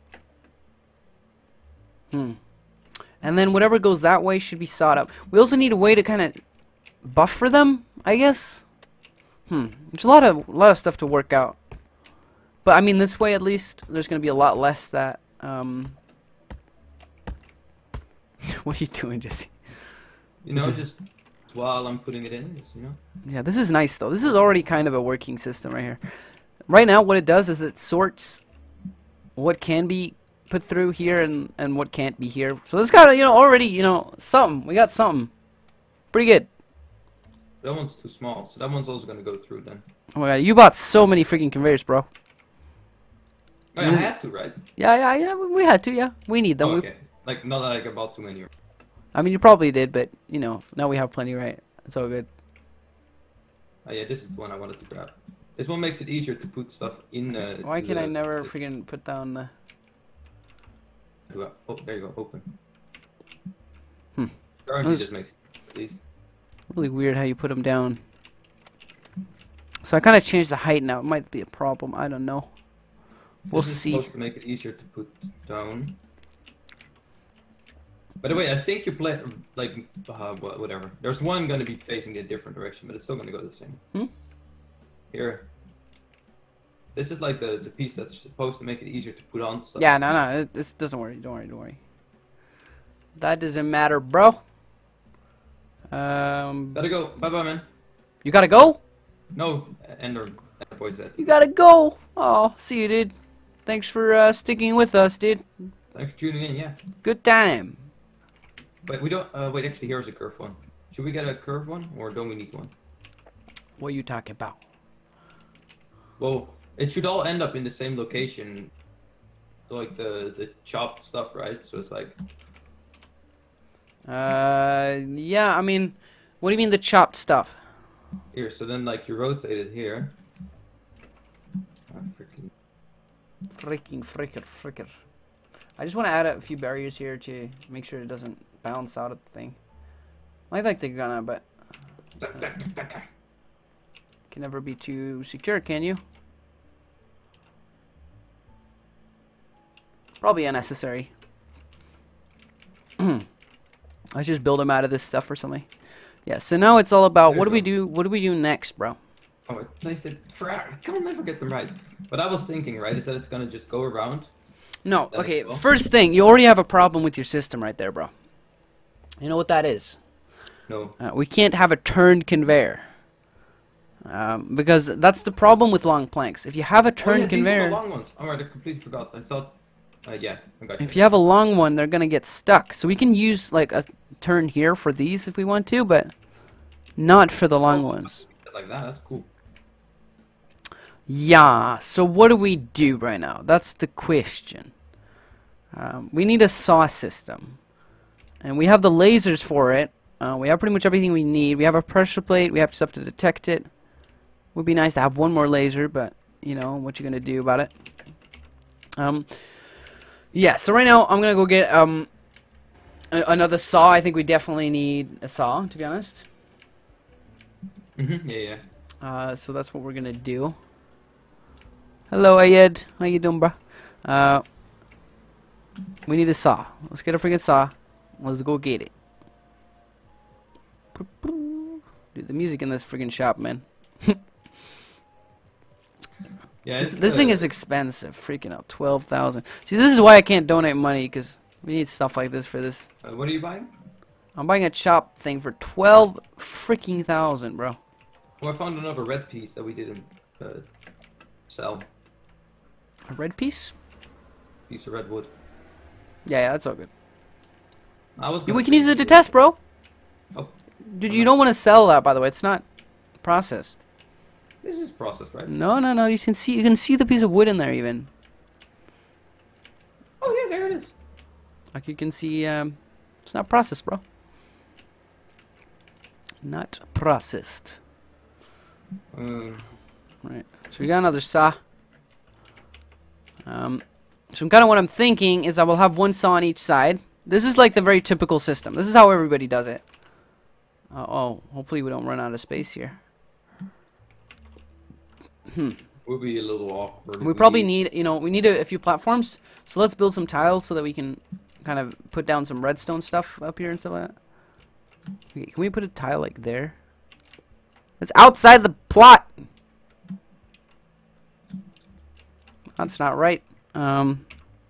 Speaker 2: Hmm. And then whatever goes that way should be sawed up. We also need a way to kind of buffer them, I guess. Hmm. There's a lot of a lot of stuff to work out. But I mean, this way at least, there's gonna be a lot less that. Um. What are you doing, Jesse?
Speaker 1: You know, just while I'm putting it in, just, you know.
Speaker 2: Yeah, this is nice though. This is already kind of a working system right here. Right now, what it does is it sorts what can be put through here and and what can't be here. So this got you know already you know something. We got something pretty good.
Speaker 1: That one's too small, so that one's also gonna go through then.
Speaker 2: Oh my god, you bought so many freaking conveyors, bro.
Speaker 1: Oh, yeah, I had to, right?
Speaker 2: Yeah, yeah, yeah. We, we had to. Yeah, we need them.
Speaker 1: Oh,
Speaker 2: We-
Speaker 1: okay. Like, not that I bought too many.
Speaker 2: I mean, you probably did, but you know, now we have plenty, right? It's all good.
Speaker 1: Oh yeah, this is the one I wanted to grab. This one makes it easier to put stuff in. Uh,
Speaker 2: Why
Speaker 1: to
Speaker 2: can I
Speaker 1: the-
Speaker 2: never freaking put down the?
Speaker 1: Oh, there you go. Open.
Speaker 2: Hmm.
Speaker 1: Currently,
Speaker 2: Those-
Speaker 1: just makes it at least.
Speaker 2: Really weird how you put them down. So I kind of changed the height now. It might be a problem. I don't know. We'll
Speaker 1: This is
Speaker 2: see.
Speaker 1: supposed to make it easier to put down. By the way, I think you play like uh, wha- whatever. There's one going to be facing a different direction, but it's still going to go the same.
Speaker 2: Hmm?
Speaker 1: Here. This is like the the piece that's supposed to make it easier to put on stuff.
Speaker 2: Yeah, no, no, it, this doesn't worry. Don't worry, don't worry. That doesn't matter, bro. Um,
Speaker 1: Gotta go. Bye bye, man.
Speaker 2: you gotta go?
Speaker 1: No, Ender, Ender boy said.
Speaker 2: You gotta go. Oh, see you, dude. Thanks for uh, sticking with us, dude.
Speaker 1: Thanks for tuning in, yeah.
Speaker 2: Good time.
Speaker 1: But we don't, uh, wait, actually here's a curved one. Should we get a curved one, or don't we need one?
Speaker 2: What are you talking about?
Speaker 1: Well, it should all end up in the same location. Like the, the chopped stuff, right? So it's like...
Speaker 2: Uh, yeah, I mean, what do you mean the chopped stuff?
Speaker 1: Here, so then like you rotate it here. Ah, freaking...
Speaker 2: Freaking fricker fricker. I just want to add a few barriers here to make sure it doesn't bounce out of the thing. I like they're gonna, but uh, can never be too secure, can you? Probably unnecessary. Let's just build them out of this stuff or something. Yeah. So now it's all about
Speaker 1: There
Speaker 2: what do
Speaker 1: you
Speaker 2: we
Speaker 1: go.
Speaker 2: do? What do we do next, bro?
Speaker 1: Oh, I placed it. I can never get them right. But I was thinking, right, is that it's gonna just go around.
Speaker 2: No.
Speaker 1: That
Speaker 2: Okay.
Speaker 1: as well?
Speaker 2: First thing, you already have a problem with your system right there, bro. You know what that is?
Speaker 1: No.
Speaker 2: Uh, we can't have a turned conveyor. Um, because that's the problem with long planks. If you have a
Speaker 1: Oh,
Speaker 2: turned
Speaker 1: yeah, these are
Speaker 2: conveyor,
Speaker 1: the long ones. Alright, I completely forgot. I thought. Uh, yeah, I got you.
Speaker 2: if you have a long one, they're gonna get stuck. So we can use like a turn here for these if we want to, but not for the long
Speaker 1: Oh,
Speaker 2: ones.
Speaker 1: like that, that's cool.
Speaker 2: Yeah. So what do we do right now? That's the question. Um, we need a saw system, and we have the lasers for it. Uh, we have pretty much everything we need. We have a pressure plate. We have stuff to detect it. Would be nice to have one more laser, but you know what you're gonna do about it. Um, yeah. So right now I'm gonna go get um a another saw. I think we definitely need a saw, to be honest.
Speaker 1: Mm-hmm, yeah, yeah.
Speaker 2: Uh, so that's what we're gonna do. Hello, Ayed. How you doing, bro? Uh, we need a saw. Let's get a freaking saw. Let's go get it. Dude, the music in this freaking shop, man.
Speaker 1: Yeah,
Speaker 2: This,
Speaker 1: it's,
Speaker 2: this
Speaker 1: uh,
Speaker 2: thing is expensive. Freaking out, twelve thousand. See, this is why I can't donate money, because we need stuff like this for this.
Speaker 1: Uh, what are you buying?
Speaker 2: I'm buying a chop thing for twelve freaking thousand, bro.
Speaker 1: Well, I found another red piece that we didn't uh, sell.
Speaker 2: A red piece?
Speaker 1: Piece of red wood.
Speaker 2: Yeah, yeah, that's all good.
Speaker 1: I was.
Speaker 2: Yeah,
Speaker 1: gonna
Speaker 2: we can use
Speaker 1: trade
Speaker 2: it to
Speaker 1: you-
Speaker 2: test, bro.
Speaker 1: Oh,
Speaker 2: Dude, you don't want to sell that, by the way. It's not processed.
Speaker 1: this is processed, right?
Speaker 2: No, no, no. You can see, you can see the piece of wood in there, even.
Speaker 1: Oh yeah, there it is.
Speaker 2: Like you can see, um, it's not processed, bro. Not processed.
Speaker 1: Um,
Speaker 2: Right. So we got another saw. Um, so kind of what I'm thinking is I will have one saw on each side. This is like the very typical system. This is how everybody does it. Uh, oh, hopefully we don't run out of space here. Hmm.
Speaker 1: would be a little awkward. if
Speaker 2: We probably
Speaker 1: need-
Speaker 2: need, you know, we need a, a few platforms. So let's build some tiles so that we can kind of put down some redstone stuff up here and stuff like that. Okay, can we put a tile like there? It's outside the plot. That's not right. Um,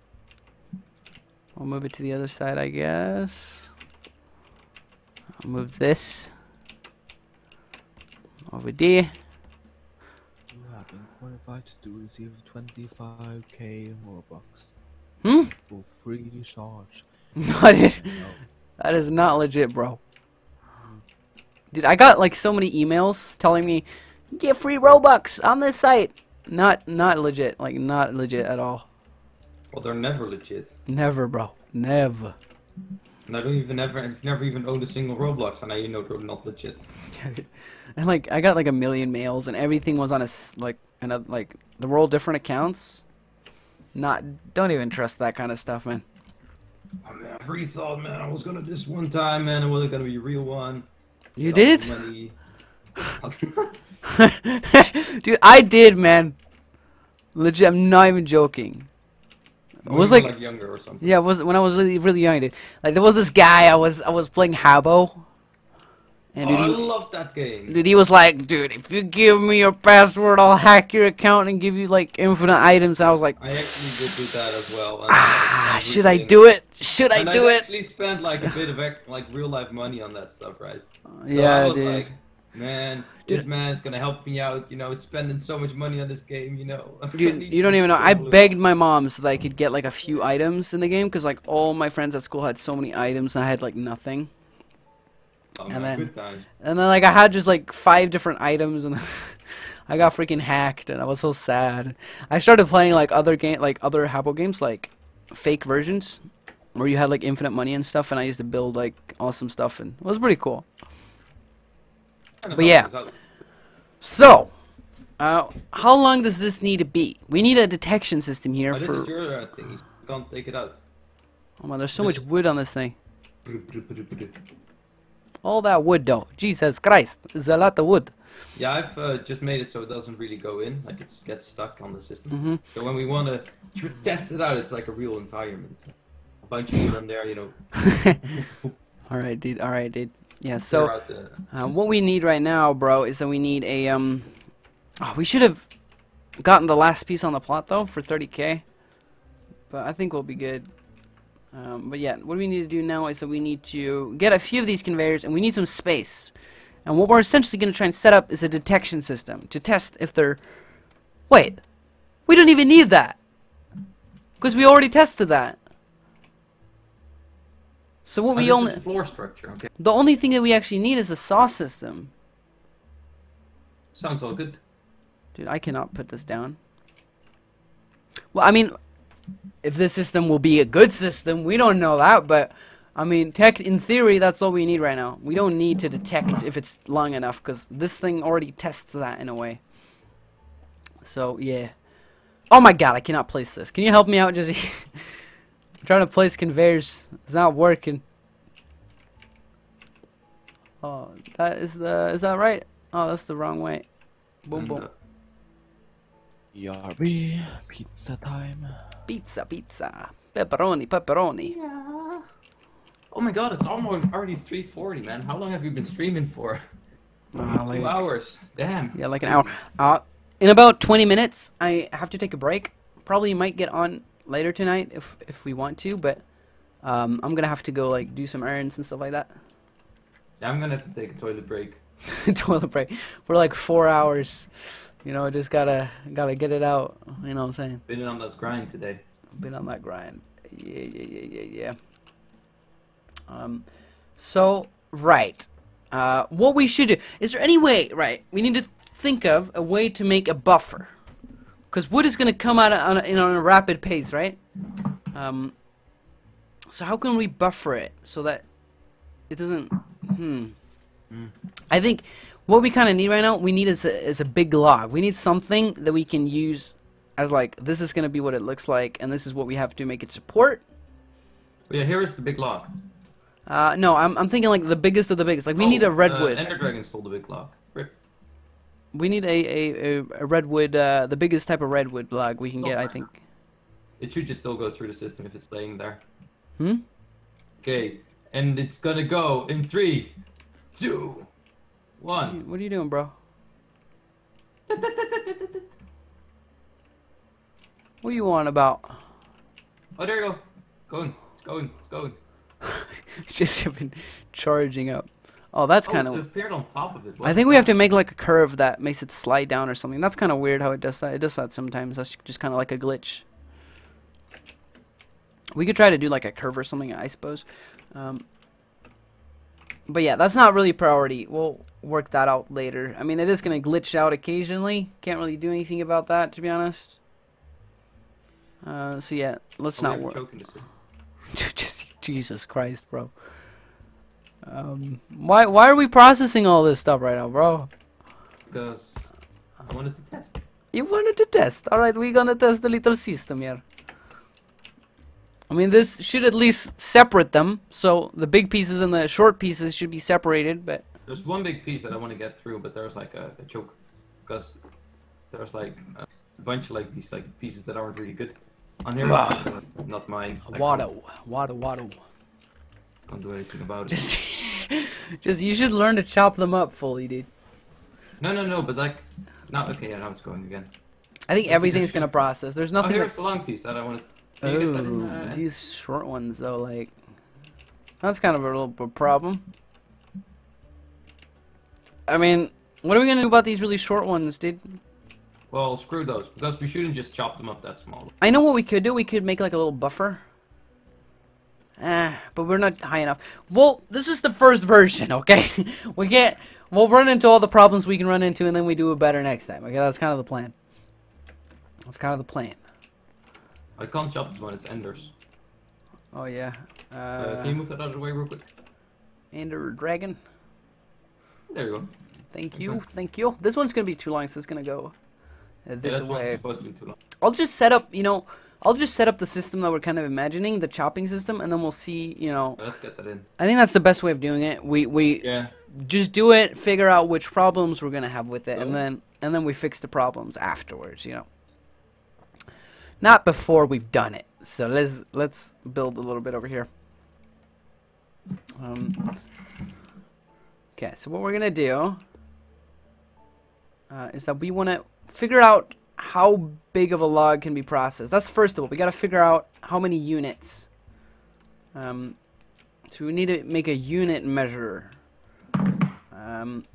Speaker 2: I'll move it to the other side, I guess. I'll move this over there.
Speaker 3: You have been qualified to receive twenty-five K Robux
Speaker 2: Hmm?
Speaker 3: for free charge.
Speaker 2: Not it. That is not legit, bro. Dude, I got like so many emails telling me get free Robux on this site. Not not legit. Like not legit at all.
Speaker 1: Well, they're never legit.
Speaker 2: Never, bro. Never.
Speaker 1: And I don't even ever, I've never even owned a single Roblox, and now you know they're not legit.
Speaker 2: And like I got like a million mails and everything was on a s- like and a, like the were all different accounts. Not don't even trust that kind of stuff, man.
Speaker 1: Oh, man, I really thought, man, I was gonna this one time, man, it wasn't gonna be a real one.
Speaker 2: You
Speaker 1: Get
Speaker 2: did?
Speaker 1: all the money.
Speaker 2: Dude, I did, man. Legit, I'm not even joking. It
Speaker 1: When
Speaker 2: was
Speaker 1: you were,
Speaker 2: like,
Speaker 1: like younger or something.
Speaker 2: yeah, it was when I was really, really young, dude. Like there was this guy I was, I was playing Habbo, and
Speaker 1: Oh,
Speaker 2: dude,
Speaker 1: I
Speaker 2: he,
Speaker 1: love that game.
Speaker 2: dude, he was like, dude, if you give me your password, I'll hack your account and give you like infinite items. And I was like,
Speaker 1: I actually did do that as well. and
Speaker 2: ah,
Speaker 1: I was
Speaker 2: should I
Speaker 1: replaying
Speaker 2: do it? Should I
Speaker 1: and
Speaker 2: do
Speaker 1: I
Speaker 2: it?
Speaker 1: actually spent like a bit of ec- like real life money on that stuff, right? So
Speaker 2: Yeah,
Speaker 1: I was
Speaker 2: dude.
Speaker 1: like, Man,
Speaker 2: Dude.
Speaker 1: this man's gonna help me out. You know, spending so much money on this game. You know.
Speaker 2: Dude, you don't even know. I begged my mom so that I could get like a few items in the game because like all my friends at school had so many items and I had like nothing.
Speaker 1: Oh,
Speaker 2: and
Speaker 1: man,
Speaker 2: then,
Speaker 1: good times.
Speaker 2: and then like I had just like five different items and I got freaking hacked and I was so sad. I started playing like other game, like other Habbo games, like fake versions where you had like infinite money and stuff, and I used to build like awesome stuff and it was pretty cool. But yeah. So, uh, how long does this need to be? We need a detection system here
Speaker 1: Oh, this
Speaker 2: for.
Speaker 1: is your uh, thing. You can't take it out.
Speaker 2: Oh man, there's so much wood on this thing. All that wood though. Jesus Christ, there's a lot of wood.
Speaker 1: Yeah, I've uh, just made it so it doesn't really go in, like it gets stuck on the system.
Speaker 2: Mm-hmm.
Speaker 1: So when we want to test it out, it's like a real environment. A bunch of them there, you know.
Speaker 2: All right, dude. All right, dude. Yeah. So,
Speaker 1: out the
Speaker 2: uh, what we need right now, bro, is that we need a um. Oh, we should have gotten the last piece on the plot though for thirty K. But I think we'll be good. Um, but yeah, what we need to do now is that we need to get a few of these conveyors, and we need some space. And what we're essentially going to try and set up is a detection system to test if they're... Wait, we don't even need that. Because we already tested that. So what
Speaker 1: oh,
Speaker 2: we
Speaker 1: this
Speaker 2: only...
Speaker 1: is floor structure, okay.
Speaker 2: The only thing that we actually need is a saw system.
Speaker 1: Sounds all good.
Speaker 2: Dude, I cannot put this down. Well, I mean, if this system will be a good system, we don't know that, but... I mean, tech, in theory, that's all we need right now. We don't need to detect if it's long enough, because this thing already tests that in a way. So, yeah. Oh my god, I cannot place this. Can you help me out, Jesse? I'm trying to place conveyors. It's not working. Oh, that is the... Is that right? Oh, that's the wrong way. Boom,
Speaker 1: And,
Speaker 2: boom.
Speaker 1: uh,
Speaker 3: Yarby, pizza time.
Speaker 2: Pizza, pizza. Pepperoni, pepperoni.
Speaker 1: yeah. Oh my god, it's almost already three forty, man. How long have you been streaming for?
Speaker 2: Uh,
Speaker 1: Two
Speaker 2: like,
Speaker 1: hours. Damn.
Speaker 2: yeah, like an hour. Uh, in about twenty minutes, I have to take a break. Probably might get on later tonight if if we want to, but um, I'm gonna have to go like do some errands and stuff like that.
Speaker 1: Yeah, I'm gonna have to take a toilet break.
Speaker 2: Toilet break for like four hours. You know, just gotta gotta get it out. You know what I'm saying?
Speaker 1: Been on that grind today.
Speaker 2: Been on that grind. Yeah, yeah, yeah, yeah, yeah. Um, so right. Uh, what we should do, is there any way, right, we need to think of a way to make a buffer. Because wood is going to come out on a, in on a rapid pace, right? Um, so how can we buffer it so that it doesn't, hmm.
Speaker 1: Mm.
Speaker 2: I think what we kind of need right now, we need is a, is a big log. We need something that we can use as like, this is going to be what it looks like, and this is what we have to make it support.
Speaker 1: Oh, yeah, here is the big log.
Speaker 2: Uh, no, I'm, I'm thinking like the biggest of the biggest. Like we
Speaker 1: Oh,
Speaker 2: need a redwood.
Speaker 1: Uh, Ender Dragon stole the big log. Rip.
Speaker 2: We need a, a, a, a redwood, uh, the biggest type of redwood log we can
Speaker 1: Stop
Speaker 2: get, I
Speaker 1: right
Speaker 2: think.
Speaker 1: It should just still go through the system if it's laying there.
Speaker 2: Hmm?
Speaker 1: Okay, and it's gonna go in three, two, one.
Speaker 2: What are you doing, bro? What are you on about?
Speaker 1: Oh, there you go. Going, it's going, it's going.
Speaker 2: It's just been charging up. Oh, that's kind
Speaker 1: Oh, it
Speaker 2: of...
Speaker 1: appeared on top of it. What
Speaker 2: I
Speaker 1: is
Speaker 2: think we have
Speaker 1: that?
Speaker 2: to make like a curve that makes it slide down or something. That's kind of weird how it does that. It does that sometimes. That's just kind of like a glitch. We could try to do like a curve or something, I suppose. Um, but yeah, that's not really priority. We'll work that out later. I mean, it is going to glitch out occasionally. Can't really do anything about that, to be honest. Uh, so yeah, let's
Speaker 1: Oh, we
Speaker 2: not
Speaker 1: have a
Speaker 2: work.
Speaker 1: choke in the system.
Speaker 2: Just, Jesus Christ, bro. Um, why why are we processing all this stuff right now, bro?
Speaker 1: Because I wanted to test.
Speaker 2: You wanted to test. Alright, we're gonna test the little system here. I mean, this should at least separate them. So the big pieces and the short pieces should be separated, but...
Speaker 1: There's one big piece that I want to get through, but there's like a, a choke. Because there's like a bunch of like these like pieces that aren't really good on here. uh, not mine. I
Speaker 2: Watto. Watto, watto.
Speaker 1: Can't do anything about it.
Speaker 2: Just, just, you should learn to chop them up fully, dude.
Speaker 1: No, no, no, but like... No, okay, yeah, now it's going again.
Speaker 2: I think
Speaker 1: Let's see
Speaker 2: everything's
Speaker 1: this
Speaker 2: gonna
Speaker 1: shit.
Speaker 2: process. There's
Speaker 1: Oh,
Speaker 2: nothing
Speaker 1: here's
Speaker 2: that's...
Speaker 1: the long piece that I wanted. Can you get that in,
Speaker 2: Oh,
Speaker 1: uh,
Speaker 2: these short ones though, like... That's kind of a little b- problem. I mean, what are we gonna do about these really short ones, dude?
Speaker 1: Well, screw those, because we shouldn't just chop them up that small.
Speaker 2: I know what we could do. We could make like a little buffer. Ah, but we're not high enough. Well, this is the first version, okay? we can't. We'll run into all the problems we can run into, and then we do it better next time. Okay, that's kind of the plan. That's kind of the plan.
Speaker 1: I can't chop this one. It's Enders.
Speaker 2: Oh yeah. Uh,
Speaker 1: Uh, can you move that out of the way real quick?
Speaker 2: Ender Dragon.
Speaker 1: There you go.
Speaker 2: Thank you, thank you. This one's gonna be too long, so it's gonna go uh, this
Speaker 1: yeah, that
Speaker 2: way.
Speaker 1: one's supposed to be too long.
Speaker 2: I'll just set up, you know, I'll just set up the system that we're kind of imagining, the chopping system, and then we'll see, you know.
Speaker 1: Let's get that in.
Speaker 2: I think that's the best way of doing it. We we
Speaker 1: Yeah.
Speaker 2: just do it, figure out which problems we're gonna have with it, and
Speaker 1: Oh.
Speaker 2: then and then we fix the problems afterwards, you know. Not before we've done it. So let's let's build a little bit over here. Um. Okay, so what we're gonna do uh, is that we want to figure out how big of a log can be processed. That's first of all. We got to figure out how many units. Um, so we need to make a unit measure. Um,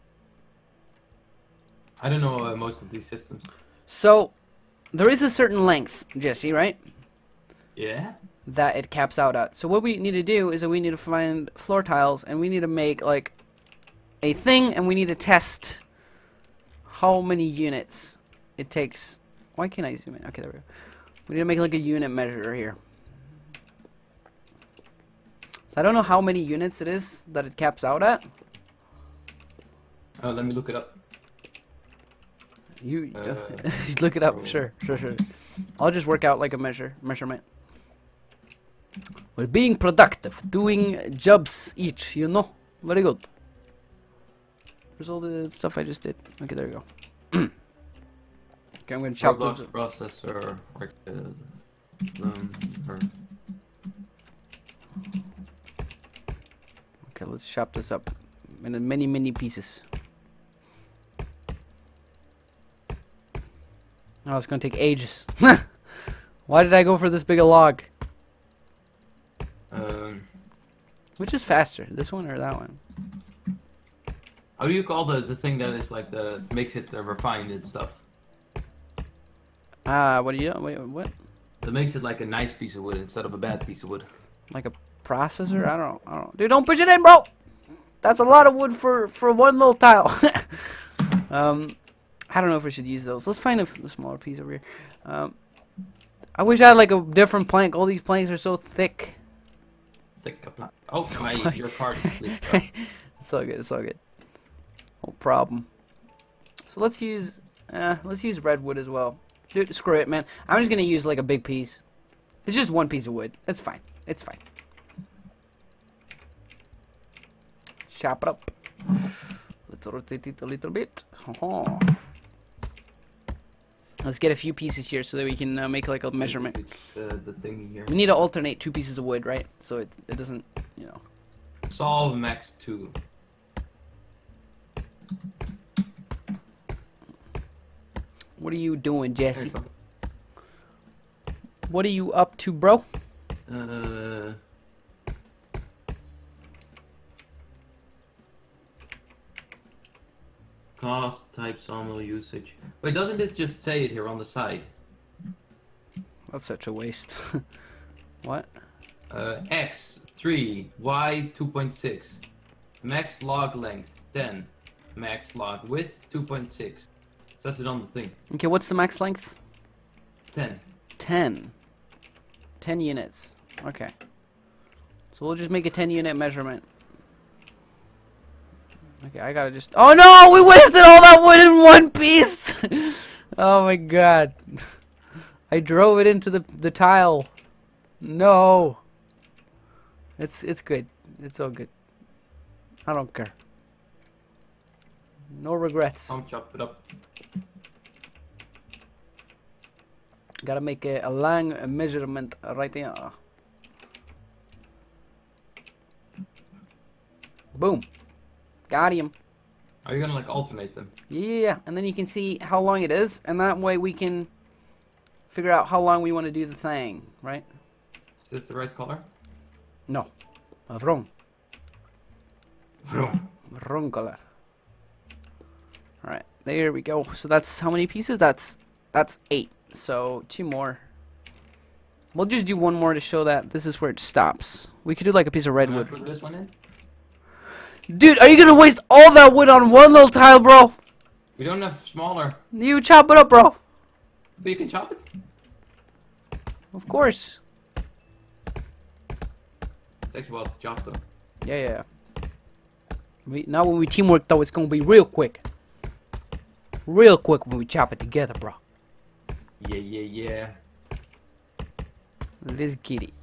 Speaker 1: I don't know uh, most of these systems.
Speaker 2: so there is a certain length, Jesse, right?
Speaker 1: Yeah.
Speaker 2: That it caps out at. So what we need to do is that we need to find floor tiles, and we need to make like a thing, and we need to test how many units it takes. Why can't I zoom in? Okay, there we go. We need to make like a unit measure here. So I don't know how many units it is that it caps out at.
Speaker 1: Oh, let me look it up.
Speaker 2: You
Speaker 1: Uh,
Speaker 2: just look it up. Sure, sure, sure. I'll just work out like a measure measurement. We're being productive, doing jobs each, you know. Very good. Where's all the stuff I just did? Okay, there we go. Okay, I'm gonna chop
Speaker 1: Roblox
Speaker 2: this.
Speaker 1: processor. Like, uh, um, or
Speaker 2: Okay, let's chop this up into many, many pieces. Oh, it's gonna take ages. Why did I go for this big a log?
Speaker 1: um,
Speaker 2: Which is faster, this one or that one?
Speaker 1: how do you call the the thing that is like the makes it uh, refined and stuff?
Speaker 2: Ah, uh, what do you? Wait, what?
Speaker 1: That makes it like a nice piece of wood instead of a bad piece of wood.
Speaker 2: Like a processor? I don't. I don't. Dude, don't push it in, bro. That's a lot of wood for for one little tile. um, I don't know if we should use those. Let's find a, a smaller piece over here. Um, I wish I had like a different plank. All these planks are so thick.
Speaker 1: Thick a plank. Oh, my, your card is leaked.
Speaker 2: It's all good. It's all good. No problem. So let's use. Uh, let's use redwood as well. Dude, screw it, man. I'm just gonna use like a big piece. It's just one piece of wood. It's fine. It's fine. Chop it up. Let's rotate it a little bit. Oh. Let's get a few pieces here so that we can uh, make like a measurement.
Speaker 1: The, the thing here.
Speaker 2: We need to alternate two pieces of wood, right? So it, it doesn't, you know.
Speaker 1: Solve max two.
Speaker 2: What are you doing, Jesse? What are you up to, bro?
Speaker 1: Uh, cost, type, sawmill usage. Wait, doesn't it just say it here on the side?
Speaker 2: That's such a waste. What?
Speaker 1: Uh, X three, Y two point six, max log length ten, max log width two point six. Says it on the thing.
Speaker 2: Okay, what's the max length?
Speaker 1: ten.
Speaker 2: ten. ten units. Okay. So we'll just make a ten unit measurement. Okay, I gotta just... Oh no! We wasted all that wood in one piece! Oh my god. I drove it into the, the tile. No. It's, it's good. It's all good. I don't care. No regrets.
Speaker 1: I'll chop it up.
Speaker 2: Gotta make a, a long measurement right there. Boom. Got him.
Speaker 1: Are you gonna like alternate them?
Speaker 2: Yeah, and then you can see how long it is, and that way we can figure out how long we want to do the thing, right?
Speaker 1: Is this the right color?
Speaker 2: No. Uh, Wrong.
Speaker 1: Vroom.
Speaker 2: Wrong color. Alright, there we go. So that's how many pieces? That's that's eight. So two more. We'll just do one more to show that this is where it stops. We could do like a piece of redwood.
Speaker 1: Put this one in.
Speaker 2: Dude, are you gonna waste all that wood on one little tile, bro?
Speaker 1: We don't have smaller.
Speaker 2: You chop it up, bro.
Speaker 1: But you can chop it.
Speaker 2: Of course.
Speaker 1: Takes a while to chop though.
Speaker 2: Yeah, yeah. We, now when we teamwork though, it's gonna be real quick. Real quick when we chop it together, bro.
Speaker 1: Yeah, yeah, yeah.
Speaker 2: Let's get it.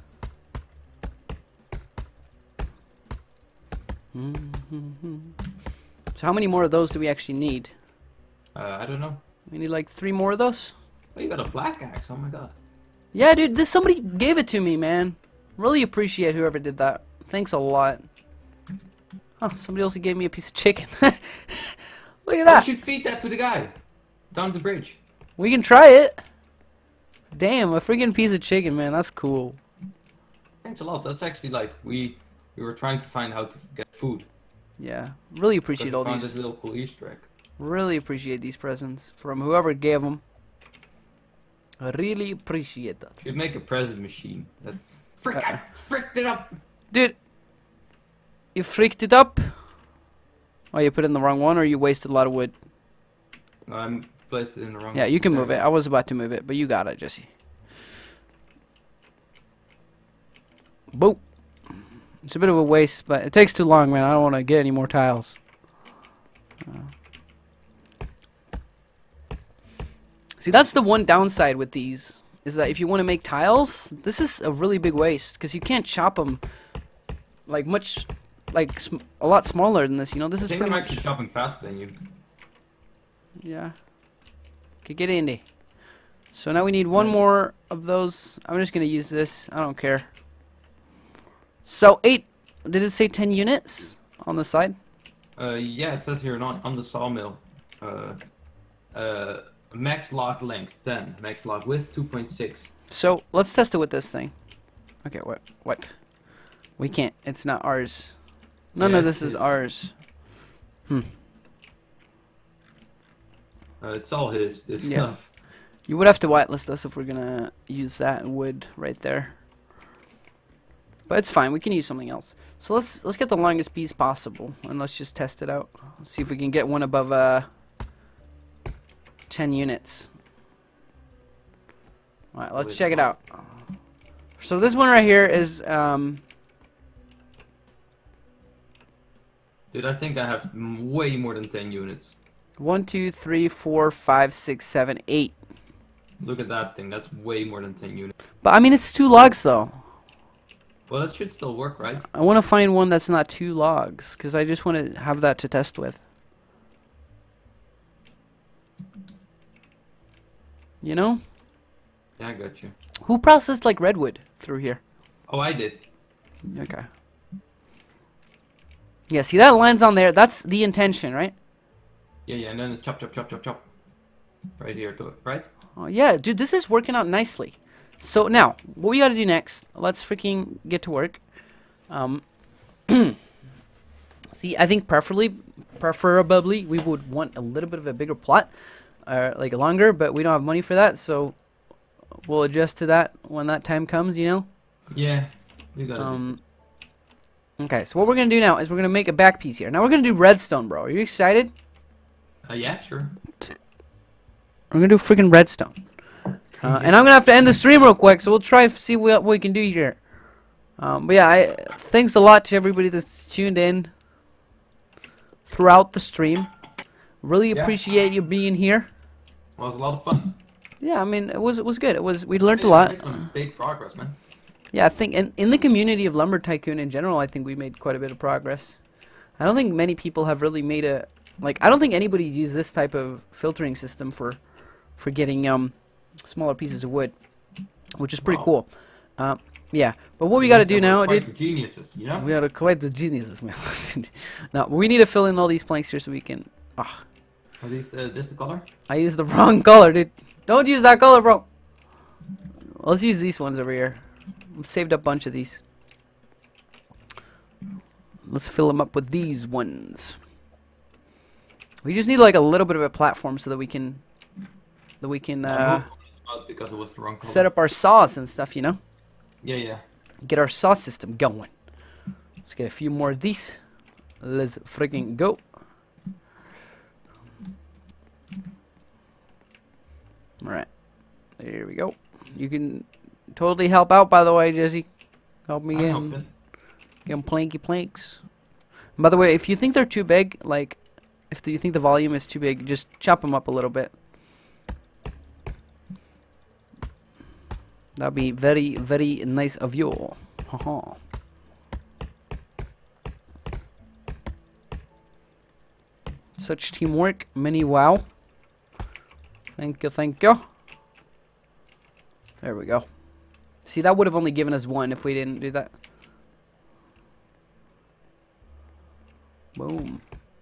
Speaker 2: So how many more of those do we actually need?
Speaker 1: Uh, I don't know.
Speaker 2: We need like three more of those?
Speaker 1: Oh, you got a black axe. Oh my god.
Speaker 2: Yeah, dude, this somebody gave it to me, man. Really appreciate whoever did that. Thanks a lot. Oh, somebody also gave me a piece of chicken. Look at
Speaker 1: Oh,
Speaker 2: that.
Speaker 1: you should feed that to the guy down the bridge.
Speaker 2: We can try it. Damn, a freaking piece of chicken, man. That's cool.
Speaker 1: Thanks a lot. That's actually like we we were trying to find how to get food.
Speaker 2: Yeah, really appreciate all
Speaker 1: found
Speaker 2: these.
Speaker 1: this little cool Easter egg.
Speaker 2: Really appreciate these presents from whoever gave them. I really appreciate that.
Speaker 1: Should make a present machine. That frick,
Speaker 2: Uh,
Speaker 1: I fricked it up.
Speaker 2: Dude, you freaked it up? Oh, you put it in the wrong one, or you wasted a lot of wood?
Speaker 1: No, I placed it in the wrong.
Speaker 2: Yeah, you can
Speaker 1: there.
Speaker 2: move it. I was about to move it, but you got it, Jesse. Boop. It's a bit of a waste, but it takes too long, man. I don't want to get any more tiles. Uh. See, that's the one downside with these, is that if you want to make tiles, this is a really big waste, because you can't chop them like much, like sm a lot smaller than this, you know? This
Speaker 1: I
Speaker 2: is
Speaker 1: think
Speaker 2: pretty
Speaker 1: I'm
Speaker 2: much...
Speaker 1: actually chopping faster than you.
Speaker 2: Yeah. Okay, get in there. So now we need one more of those. I'm just going to use this. I don't care. So, eight. Did it say ten units on the side?
Speaker 1: Uh, yeah, it says here on on the sawmill. Uh, uh, max log length ten, max log width two point six.
Speaker 2: So, let's test it with this thing. Okay, what? What? We can't. It's not ours. None
Speaker 1: Yeah,
Speaker 2: of this
Speaker 1: it
Speaker 2: is
Speaker 1: is.
Speaker 2: ours. Hmm.
Speaker 1: Uh, it's all his. This
Speaker 2: Yeah.
Speaker 1: stuff.
Speaker 2: You would have to whitelist us if we're gonna use that wood right there. But it's fine. We can use something else. So let's let's get the longest piece possible, and let's just test it out. See if we can get one above uh ten units. All right, let's
Speaker 1: With
Speaker 2: check it
Speaker 1: what?
Speaker 2: out. So this one right here is um.
Speaker 1: Dude, I think I have m way more than ten units.
Speaker 2: One, two, three, four, five, six, seven, eight.
Speaker 1: Look at that thing. That's way more than ten units.
Speaker 2: But I mean, it's two logs though.
Speaker 1: Well, that should still work, right?
Speaker 2: I want to find one that's not two logs, because I just want to have that to test with. You know?
Speaker 1: Yeah, I got you.
Speaker 2: Who processed like redwood through here?
Speaker 1: Oh, I did.
Speaker 2: Okay. Yeah, see that line's on there. That's the intention, right?
Speaker 1: Yeah, yeah, and then chop, chop, chop, chop, chop. Right here, to it, right?
Speaker 2: Oh, yeah, dude, this is working out nicely. So now, what we gotta do next, let's freaking get to work. Um, see, I think preferably, preferably, we would want a little bit of a bigger plot, uh, like longer, but we don't have money for that, so we'll adjust to that when that time comes, you know?
Speaker 1: Yeah, we got
Speaker 2: Um, okay, so what we're gonna do now is we're gonna make a back piece here. Now we're gonna do redstone, bro. Are you excited?
Speaker 1: Uh, yeah, sure.
Speaker 2: We're gonna do freaking redstone. Uh, and I'm gonna have to end the stream real quick, so we'll try to see what we can do here. Um, but yeah, I, thanks a lot to everybody that's tuned in throughout the stream. Really
Speaker 1: Yeah.
Speaker 2: appreciate you being here.
Speaker 1: Well, it was a lot of fun.
Speaker 2: Yeah, I mean, it was it was good. It was we learned a
Speaker 1: Yeah,
Speaker 2: lot.
Speaker 1: Made some big progress, man.
Speaker 2: Yeah, I think in in the community of Lumber Tycoon in general, I think we made quite a bit of progress. I don't think many people have really made a like. I don't think anybody's used this type of filtering system for for getting um. smaller pieces of wood, which is pretty
Speaker 1: Wow.
Speaker 2: cool. Uh, yeah, but what we got to do now,
Speaker 1: Quite
Speaker 2: dude,
Speaker 1: the geniuses, you know?
Speaker 2: we got to quite the geniuses, man. Now we need to fill in all these planks here so we can. Ah,
Speaker 1: Are these uh, this the color?
Speaker 2: I used the wrong color, dude. Don't use that color, bro. Let's use these ones over here. I've saved a bunch of these. Let's fill them up with these ones. We just need like a little bit of a platform so that we can, that we can
Speaker 1: I
Speaker 2: uh,
Speaker 1: moved out because it was the wrong color.
Speaker 2: set up our saws and stuff, you know?
Speaker 1: Yeah, yeah.
Speaker 2: Get our saw system going. Let's get a few more of these. Let's freaking go. Alright. There we go. You can totally help out, by the way, Jesse. Help me
Speaker 1: I'm
Speaker 2: get
Speaker 1: helping.
Speaker 2: them, get them planky planks. By the way, if you think they're too big, like, if you think the volume is too big, just chop them up a little bit. That'd be very, very nice of you. Haha. Such teamwork, mini wow. Thank you, thank you. There we go. See, that would have only given us one if we didn't do that. Boom.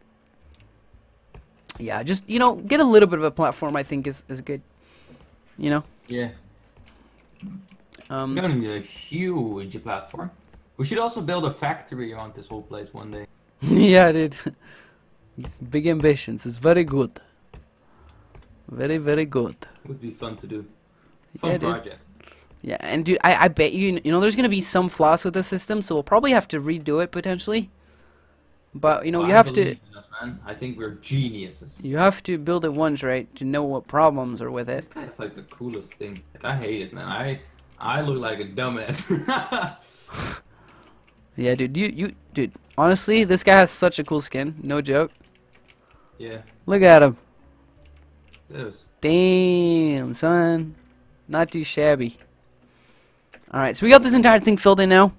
Speaker 2: Yeah, just, you know, get a little bit of a platform, I think, is, is good. You know?
Speaker 1: Yeah.
Speaker 2: Um,
Speaker 1: We're gonna need a huge platform. We should also build a factory around this whole place one day.
Speaker 2: yeah, dude. Big ambitions. It's very good. Very, very good.
Speaker 1: It would be fun to do. Fun
Speaker 2: Yeah, dude.
Speaker 1: project.
Speaker 2: Yeah, and dude, I, I bet you, you know, there's gonna be some flaws with the system, so we'll probably have to redo it potentially. But you know,
Speaker 1: Well,
Speaker 2: you
Speaker 1: I
Speaker 2: have to,
Speaker 1: believe in us, man. I think we're geniuses.
Speaker 2: you have to build it once, right, to know what problems are with it.
Speaker 1: That's like the coolest thing. Like, I hate it, man. I I look like a dumbass.
Speaker 2: Yeah, dude, you, you, dude, honestly, this guy has such a cool skin, no joke.
Speaker 1: Yeah.
Speaker 2: Look at him.
Speaker 1: There's.
Speaker 2: Damn, son. Not too shabby. Alright, so we got this entire thing filled in now.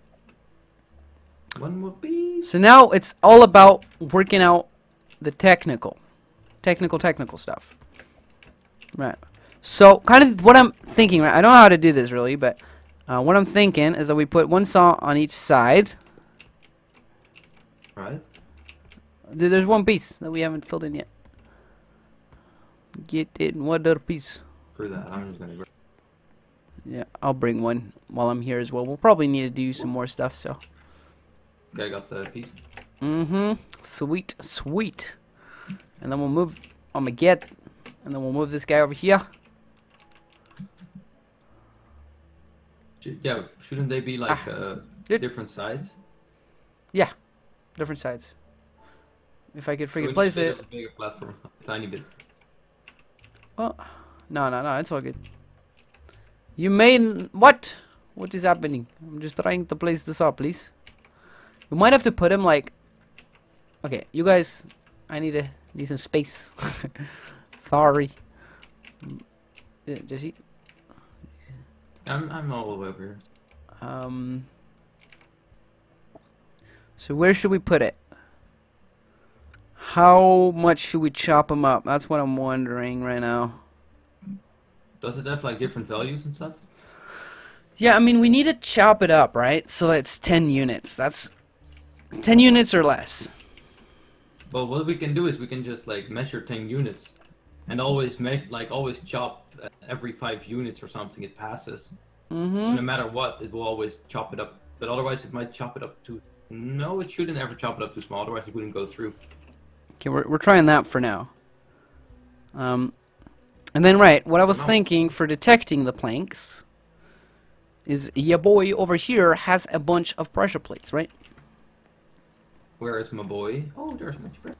Speaker 1: One more piece.
Speaker 2: So now it's all about working out the technical. Technical, technical stuff. Right. So, kind of what I'm thinking, right? I don't know how to do this really, but uh, what I'm thinking is that we put one saw on each side.
Speaker 1: Right.
Speaker 2: Dude, there's one piece that we haven't filled in yet. Get it in one other piece.
Speaker 1: For that, I'm just gonna.
Speaker 2: Yeah, I'll bring one while I'm here as well. We'll probably need to do some more stuff, so.
Speaker 1: Okay, I got the piece.
Speaker 2: Mm-hmm. Sweet, sweet. And then we'll move on my get. And then we'll move this guy over here.
Speaker 1: Sh- Yeah, shouldn't they be like uh,
Speaker 2: It-
Speaker 1: different sides?
Speaker 2: Yeah. Different sides. If I could
Speaker 1: So we
Speaker 2: freaking
Speaker 1: need
Speaker 2: place
Speaker 1: to
Speaker 2: it.
Speaker 1: build a bigger platform, a tiny bit.
Speaker 2: Oh. No, no, no. It's all good. You made... What? What is happening? I'm just trying to place this up, please. We might have to put him like... Okay, you guys... I need a... Need some space. Sorry. Yeah, Jesse.
Speaker 1: I'm I'm all the way over here.
Speaker 2: Um... So where should we put it? How much should we chop him up? That's what I'm wondering right now.
Speaker 1: Does it have like different values and stuff?
Speaker 2: Yeah, I mean, we need to chop it up, right? So it's ten units. That's ten units or less.
Speaker 1: Well, what we can do is we can just like measure ten units, and always me like always chop uh, every five units or something it passes.
Speaker 2: Mm-hmm.
Speaker 1: No matter what, it will always chop it up. But otherwise, it might chop it up too. No, it shouldn't ever chop it up too small. Otherwise, it wouldn't go through.
Speaker 2: Okay, we're we're trying that for now. Um, and then right, what I was
Speaker 1: No.
Speaker 2: thinking for detecting the planks is your boy over here has a bunch of pressure plates, right?
Speaker 1: Where is my boy? Oh, there's my spread.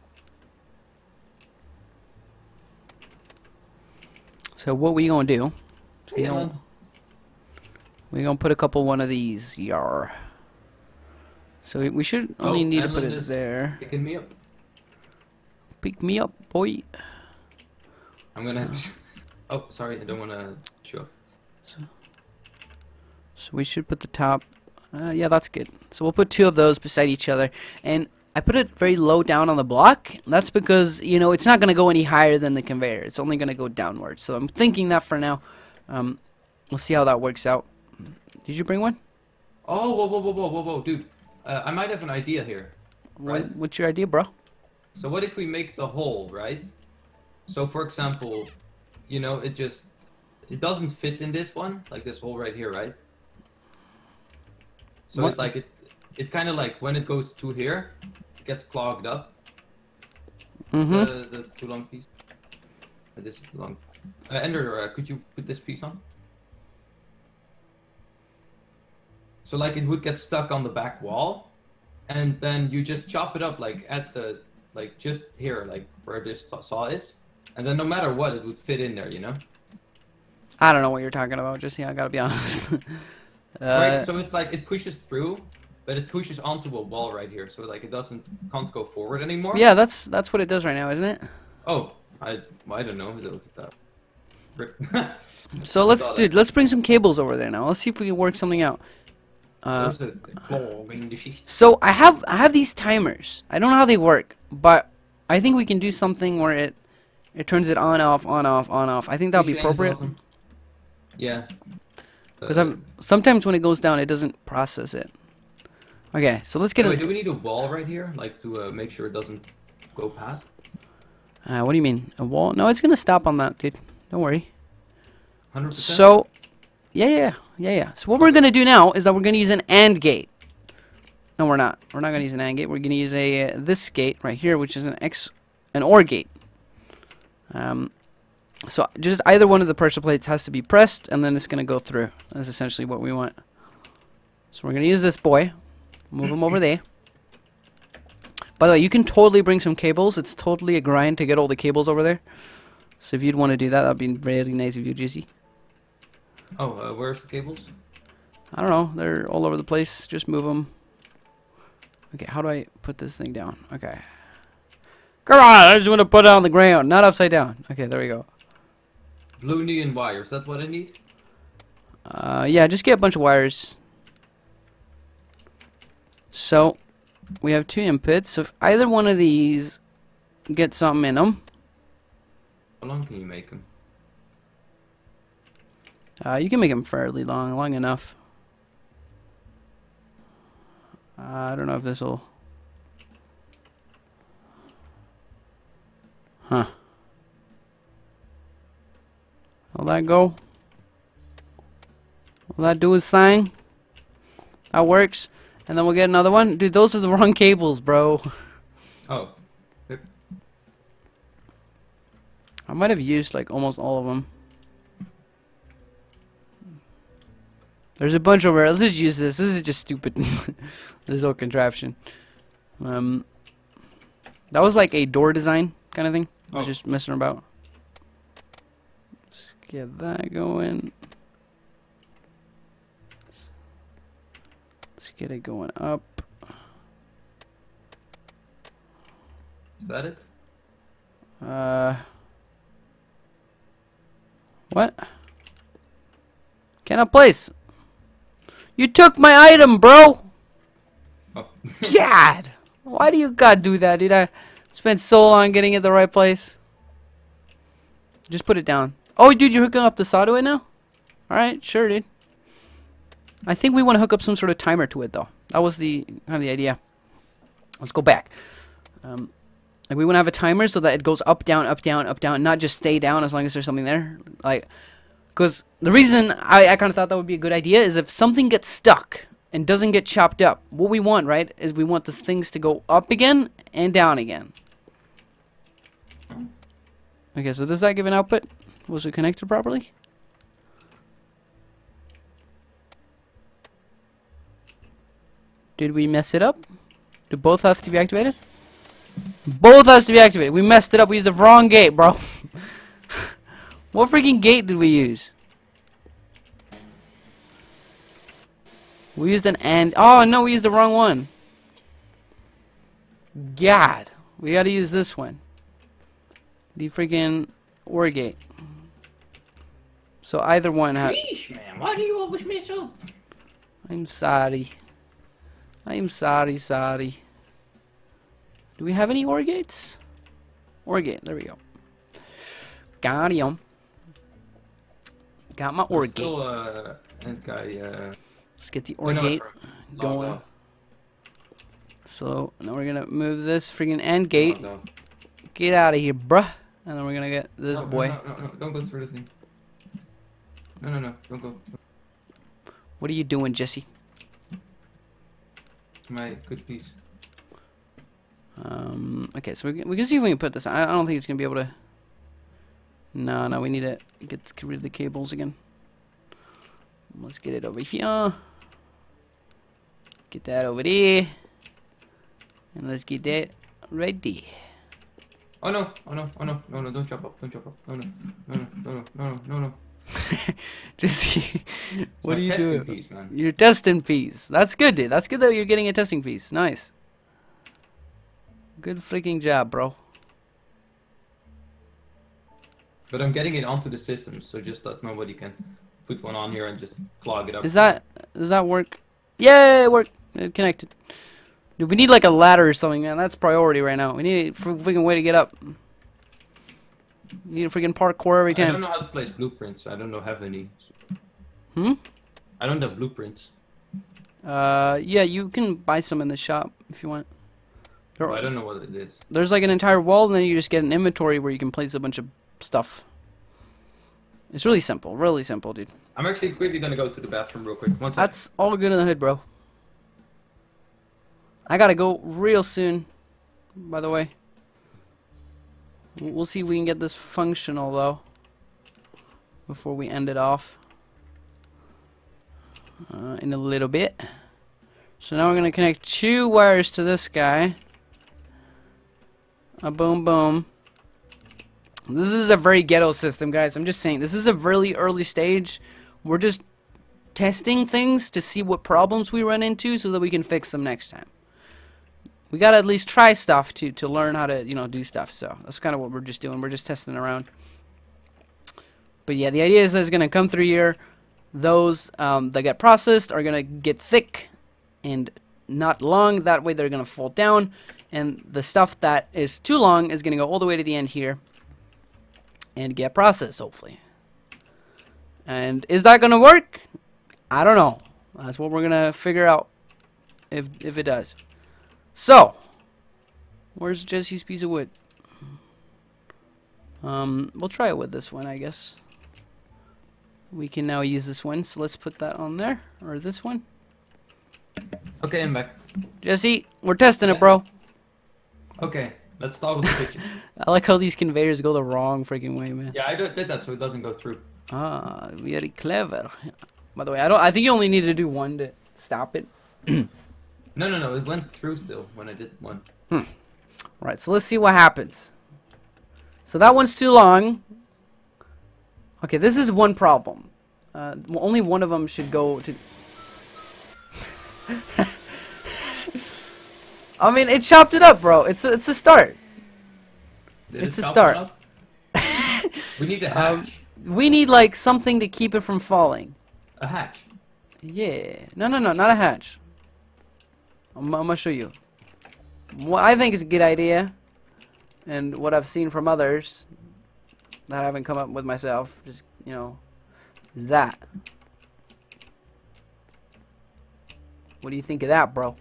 Speaker 2: So what we gonna do? We
Speaker 1: Hey,
Speaker 2: gonna,
Speaker 1: Alan.
Speaker 2: we gonna put a couple one of these. Yar. So we, we should only
Speaker 1: Oh,
Speaker 2: need to put
Speaker 1: Alan
Speaker 2: it
Speaker 1: is
Speaker 2: there.
Speaker 1: Picking me up.
Speaker 2: Pick me up, boy.
Speaker 1: I'm gonna have to. Oh, sorry, I don't wanna show.
Speaker 2: So we should put the top. Uh, yeah, that's good. So we'll put two of those beside each other. And I put it very low down on the block. That's because, you know, it's not going to go any higher than the conveyor. It's only going to go downward. So I'm thinking that for now. Um, we'll see how that works out. Did you bring one?
Speaker 1: Oh, whoa, whoa, whoa, whoa, whoa, whoa, dude. Uh, I might have an idea here. Right.
Speaker 2: What, what's your idea, bro?
Speaker 1: So what if we make the hole, right? So for example, you know, it just, it doesn't fit in this one, like this hole right here, right? So
Speaker 2: What?
Speaker 1: it like, it, it kind of like, when it goes to here, it gets clogged up.
Speaker 2: Mm-hmm.
Speaker 1: The, the too long piece. Uh, this is the long. Uh, Ender, uh, could you put this piece on? So like it would get stuck on the back wall, and then you just chop it up like at the like just here, like where this saw is, and then no matter what, it would fit in there, you know.
Speaker 2: I don't know what you're talking about, Jesse. I gotta be honest. uh,
Speaker 1: Right. So it's like it pushes through, but it pushes onto a wall right here, so like it doesn't can't go forward anymore.
Speaker 2: Yeah, that's that's what it does right now, isn't it?
Speaker 1: Oh, I I don't know. That.
Speaker 2: So let's, dude, let's bring some cables over there now. Let's see if we can work something out. Uh, so I have I have these timers. I don't know how they work, but I think we can do something where it it turns it on, off, on, off, on, off. I think that'll be appropriate.
Speaker 1: Awesome. Yeah.
Speaker 2: Because uh, sometimes when it goes down, it doesn't process it. Okay, so let's get
Speaker 1: it.
Speaker 2: Wait,
Speaker 1: do we need a wall right here, like to uh, make sure it doesn't go past?
Speaker 2: Uh, what do you mean, a wall? No, it's gonna stop on that, dude. Don't worry.
Speaker 1: one hundred percent?
Speaker 2: So, yeah, yeah, yeah, yeah. So what we're gonna do now is that we're gonna use an AND gate. No, we're not. We're not gonna use an AND gate. We're gonna use a uh, this gate right here, which is an X, an OR gate. Um, so just either one of the pressure plates has to be pressed, and then it's gonna go through. That's essentially what we want. So we're gonna use this boy. Move him over there. By the way, you can totally bring some cables. It's totally a grind to get all the cables over there. So if you'd want to do that, that'd be really nice of you, Jesse.
Speaker 1: Oh, uh, where's the cables?
Speaker 2: I don't know. They're all over the place. Just move them. Okay, how do I put this thing down? Okay. Come on, I just want to put it on the ground, not upside down. Okay, there we go.
Speaker 1: Blue neon wires, that's what I need?
Speaker 2: Uh, yeah, just get a bunch of wires. So, we have two inputs. So if either one of these get something in them.
Speaker 1: How long can you make them?
Speaker 2: Uh, you can make them fairly long, long enough. Uh, I don't know if this will... Huh. Will that go? Will that do his thing? That works. And then we'll get another one. Dude, those are the wrong cables, bro.
Speaker 1: Oh. Yep.
Speaker 2: I might have used like almost all of them. There's a bunch over here. Let's just use this. This is just stupid. This whole contraption. Um, that was like a door design kind of thing. I was
Speaker 1: oh.
Speaker 2: just messing about. Let's get that going. Let's get it going up.
Speaker 1: Is that it?
Speaker 2: Uh, what? Cannot place. You took my item, bro.
Speaker 1: Oh.
Speaker 2: God, why do you gotta do that, dude? I spent so long getting it the right place. Just put it down. Oh, dude, you're hooking up the saw to it now? Alright, sure, dude. I think we want to hook up some sort of timer to it, though. That was the kind of the idea. Let's go back. Um, like we want to have a timer so that it goes up, down, up, down, up, down, not just stay down as long as there's something there. Like, because the reason I, I kind of thought that would be a good idea is if something gets stuck and doesn't get chopped up, what we want, right, is we want the things to go up again and down again. Okay, so does that give an output? Was it connected properly? Did we mess it up? Do both have to be activated? Both has to be activated. We messed it up. We used the wrong gate, bro. What freaking gate did we use? We used an and. Oh, no, we used the wrong one. God. We gotta use this one. The freaking OR gate. So either one has.
Speaker 1: Sheesh, man. Why do you always mess up?
Speaker 2: I'm sorry. I'm sorry, sorry. Do we have any OR gates? OR gate. There we go. Got him. Got my OR gate.
Speaker 1: Still, uh, and guy, uh...
Speaker 2: Let's get the OR gate going. No, no. So now we're gonna move this freaking AND gate.
Speaker 1: No, no.
Speaker 2: Get out of here, bruh. And then we're gonna get this
Speaker 1: no,
Speaker 2: boy.
Speaker 1: No, no, no, no, don't go through the thing. No, no, no, don't go.
Speaker 2: What are you doing, Jesse?
Speaker 1: It's my good piece.
Speaker 2: Um, Um, okay, so we can, we can see if we can put this on. I, I don't think it's gonna be able to. No, no, we need to get, get rid of the cables again. Let's get it over here. Get that over there. And let's get that right there.
Speaker 1: Oh no, oh no, oh no, no, no, don't jump up, don't jump up. No, no, no, no, no, no, no, no, no.
Speaker 2: Just, what are you doing?
Speaker 1: Piece, man.
Speaker 2: You're testing piece. That's good, dude. That's good that you're getting a testing piece. Nice. Good freaking job, bro.
Speaker 1: But I'm getting it onto the system, so just that nobody can put one on here and just clog it up.
Speaker 2: Is that, does that work? Yeah, it worked. It connected. Dude, we need like a ladder or something, man. That's priority right now. We need a freaking way to get up. We need a freaking parkour every time.
Speaker 1: I don't know how to place blueprints. I don't know have any.
Speaker 2: Hmm?
Speaker 1: I don't have blueprints.
Speaker 2: Uh, yeah, you can buy some in the shop if you want.
Speaker 1: Well, I don't know what it is.
Speaker 2: There's like an entire wall, and then you just get an inventory where you can place a bunch of stuff. It's really simple, really simple, dude.
Speaker 1: I'm actually quickly gonna go to the bathroom real quick. One second.
Speaker 2: That's all good in the hood, bro. I gotta go real soon, by the way. We'll see if we can get this functional, though, before we end it off. Uh, in a little bit. So now we're gonna connect two wires to this guy. A boom boom. This is a very ghetto system, guys. I'm just saying, this is a really early stage. We're just testing things to see what problems we run into so that we can fix them next time. We gotta at least try stuff to to learn how to, you know, do stuff. So that's kind of what we're just doing. We're just testing around. But yeah, the idea is that it's gonna come through here. Those um, that get processed are gonna get thick and not long. That way they're gonna fall down, and the stuff that is too long is gonna go all the way to the end here and get processed, hopefully. And is that gonna work? I don't know. That's what we're gonna figure out if if it does. So, where's Jesse's piece of wood? Um, we'll try it with this one, I guess. We can now use this one, so let's put that on there, or this one.
Speaker 1: Okay, I'm back.
Speaker 2: Jesse, we're testing it, bro.
Speaker 1: Okay, let's start with the pictures.
Speaker 2: I like how these conveyors go the wrong freaking way, man.
Speaker 1: Yeah, I did that so it doesn't go through.
Speaker 2: Ah, very clever. By the way, I don't. I think you only need to do one to stop it.
Speaker 1: No, no, no, it went through still when I did one.
Speaker 2: Hmm. Right, so let's see what happens. So that one's too long. Okay, this is one problem. Uh, well, only one of them should go to... I mean, it chopped it up, bro. It's a, it's a start.
Speaker 1: Did
Speaker 2: it's
Speaker 1: it
Speaker 2: a
Speaker 1: chop
Speaker 2: start.
Speaker 1: it up? We need a hatch.
Speaker 2: Um, we need, like, something to keep it from falling.
Speaker 1: A hatch.
Speaker 2: Yeah. No, no, no, not a hatch. I'm, I'm gonna show you. What I think is a good idea, and what I've seen from others that I haven't come up with myself, just, you know, is that. What do you think of that, bro?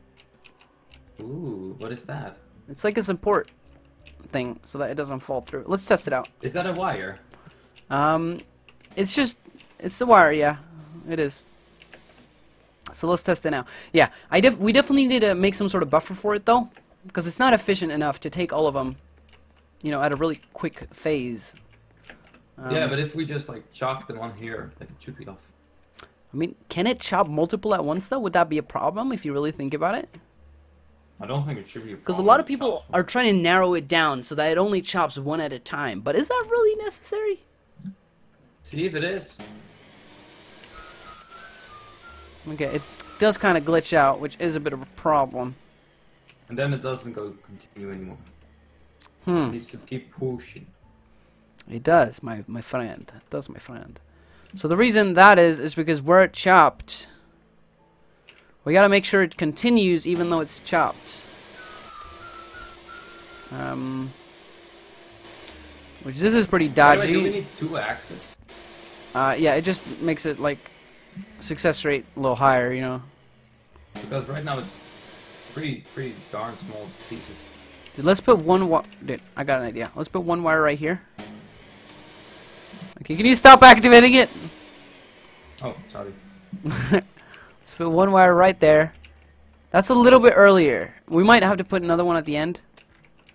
Speaker 1: Ooh, what is that?
Speaker 2: It's like a support thing, so that it doesn't fall through. Let's test it out.
Speaker 1: Is that a wire?
Speaker 2: Um, it's just, it's the wire, yeah, it is. So let's test it now. Yeah, I def we definitely need to make some sort of buffer for it, though, because it's not efficient enough to take all of them, you know, at a really quick phase. Um,
Speaker 1: Yeah, but if we just like chalk them on here, then it should be off.
Speaker 2: I mean, can it chop multiple at once, though? Would that be a problem if you really think about it?
Speaker 1: I don't think it should be a problem.
Speaker 2: Because a lot of people are trying to narrow it down so that it only chops one at a time. But is that really necessary?
Speaker 1: See if it is.
Speaker 2: Okay, it does kind of glitch out, which is a bit of a problem.
Speaker 1: And then it doesn't go continue anymore.
Speaker 2: Hmm.
Speaker 1: It needs to keep pushing.
Speaker 2: It does, my my friend. It does, my friend. So the reason that is, is because where it chopped, we gotta make sure it continues even though it's chopped. Um, which this is pretty
Speaker 1: By the way,
Speaker 2: dodgy.
Speaker 1: do we need two axes?
Speaker 2: Uh, yeah, it just makes it like success rate a little higher, you know.
Speaker 1: Because right now it's pretty, pretty darn small pieces.
Speaker 2: Dude, let's put one wire. Dude, I got an idea. Let's put one wire right here. Okay, can you stop activating it?
Speaker 1: Oh, sorry.
Speaker 2: Let's put one wire right there. That's a little bit earlier. We might have to put another one at the end.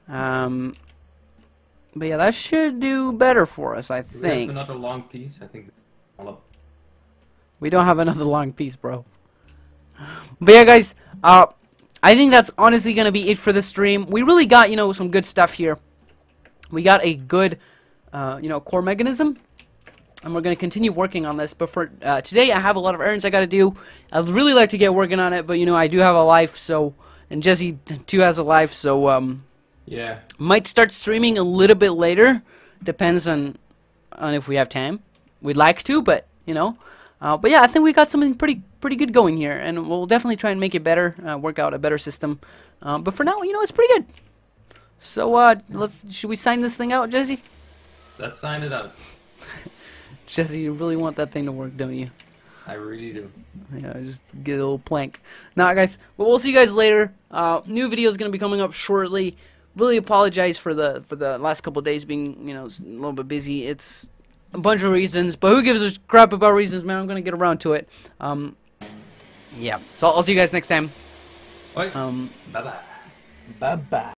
Speaker 2: Um, but yeah, that should do better for us, I
Speaker 1: Do we
Speaker 2: think.
Speaker 1: have another long piece? I think. All up.
Speaker 2: We don't have another long piece, bro. But yeah, guys, uh, I think that's honestly gonna be it for the stream. We really got, you know, some good stuff here. We got a good, uh, you know, core mechanism, and we're gonna continue working on this. But for uh, today, I have a lot of errands I gotta do. I'd really like to get working on it, but you know, I do have a life, so, and Jesse too has a life, so um,
Speaker 1: Yeah.
Speaker 2: might start streaming a little bit later. Depends on on if we have time. We'd like to, but you know. Uh, but yeah, I think we got something pretty pretty good going here, and we'll definitely try and make it better, uh, work out a better system. Um, but for now, you know, it's pretty good. So uh, let's should we sign this thing out, Jesse?
Speaker 1: Let's sign it out.
Speaker 2: Jesse, you really want that thing to work, don't you?
Speaker 1: I really do.
Speaker 2: Yeah, just get a little plank. Nah, guys, but we'll see you guys later. Uh, new video is gonna be coming up shortly. Really apologize for the for the last couple of days being, you know, a little bit busy. It's a bunch of reasons, but who gives a crap about reasons, man? I'm gonna get around to it. Um, yeah. So I'll see you guys next time.
Speaker 1: Bye.
Speaker 2: Um,
Speaker 1: Bye bye.
Speaker 2: bye bye.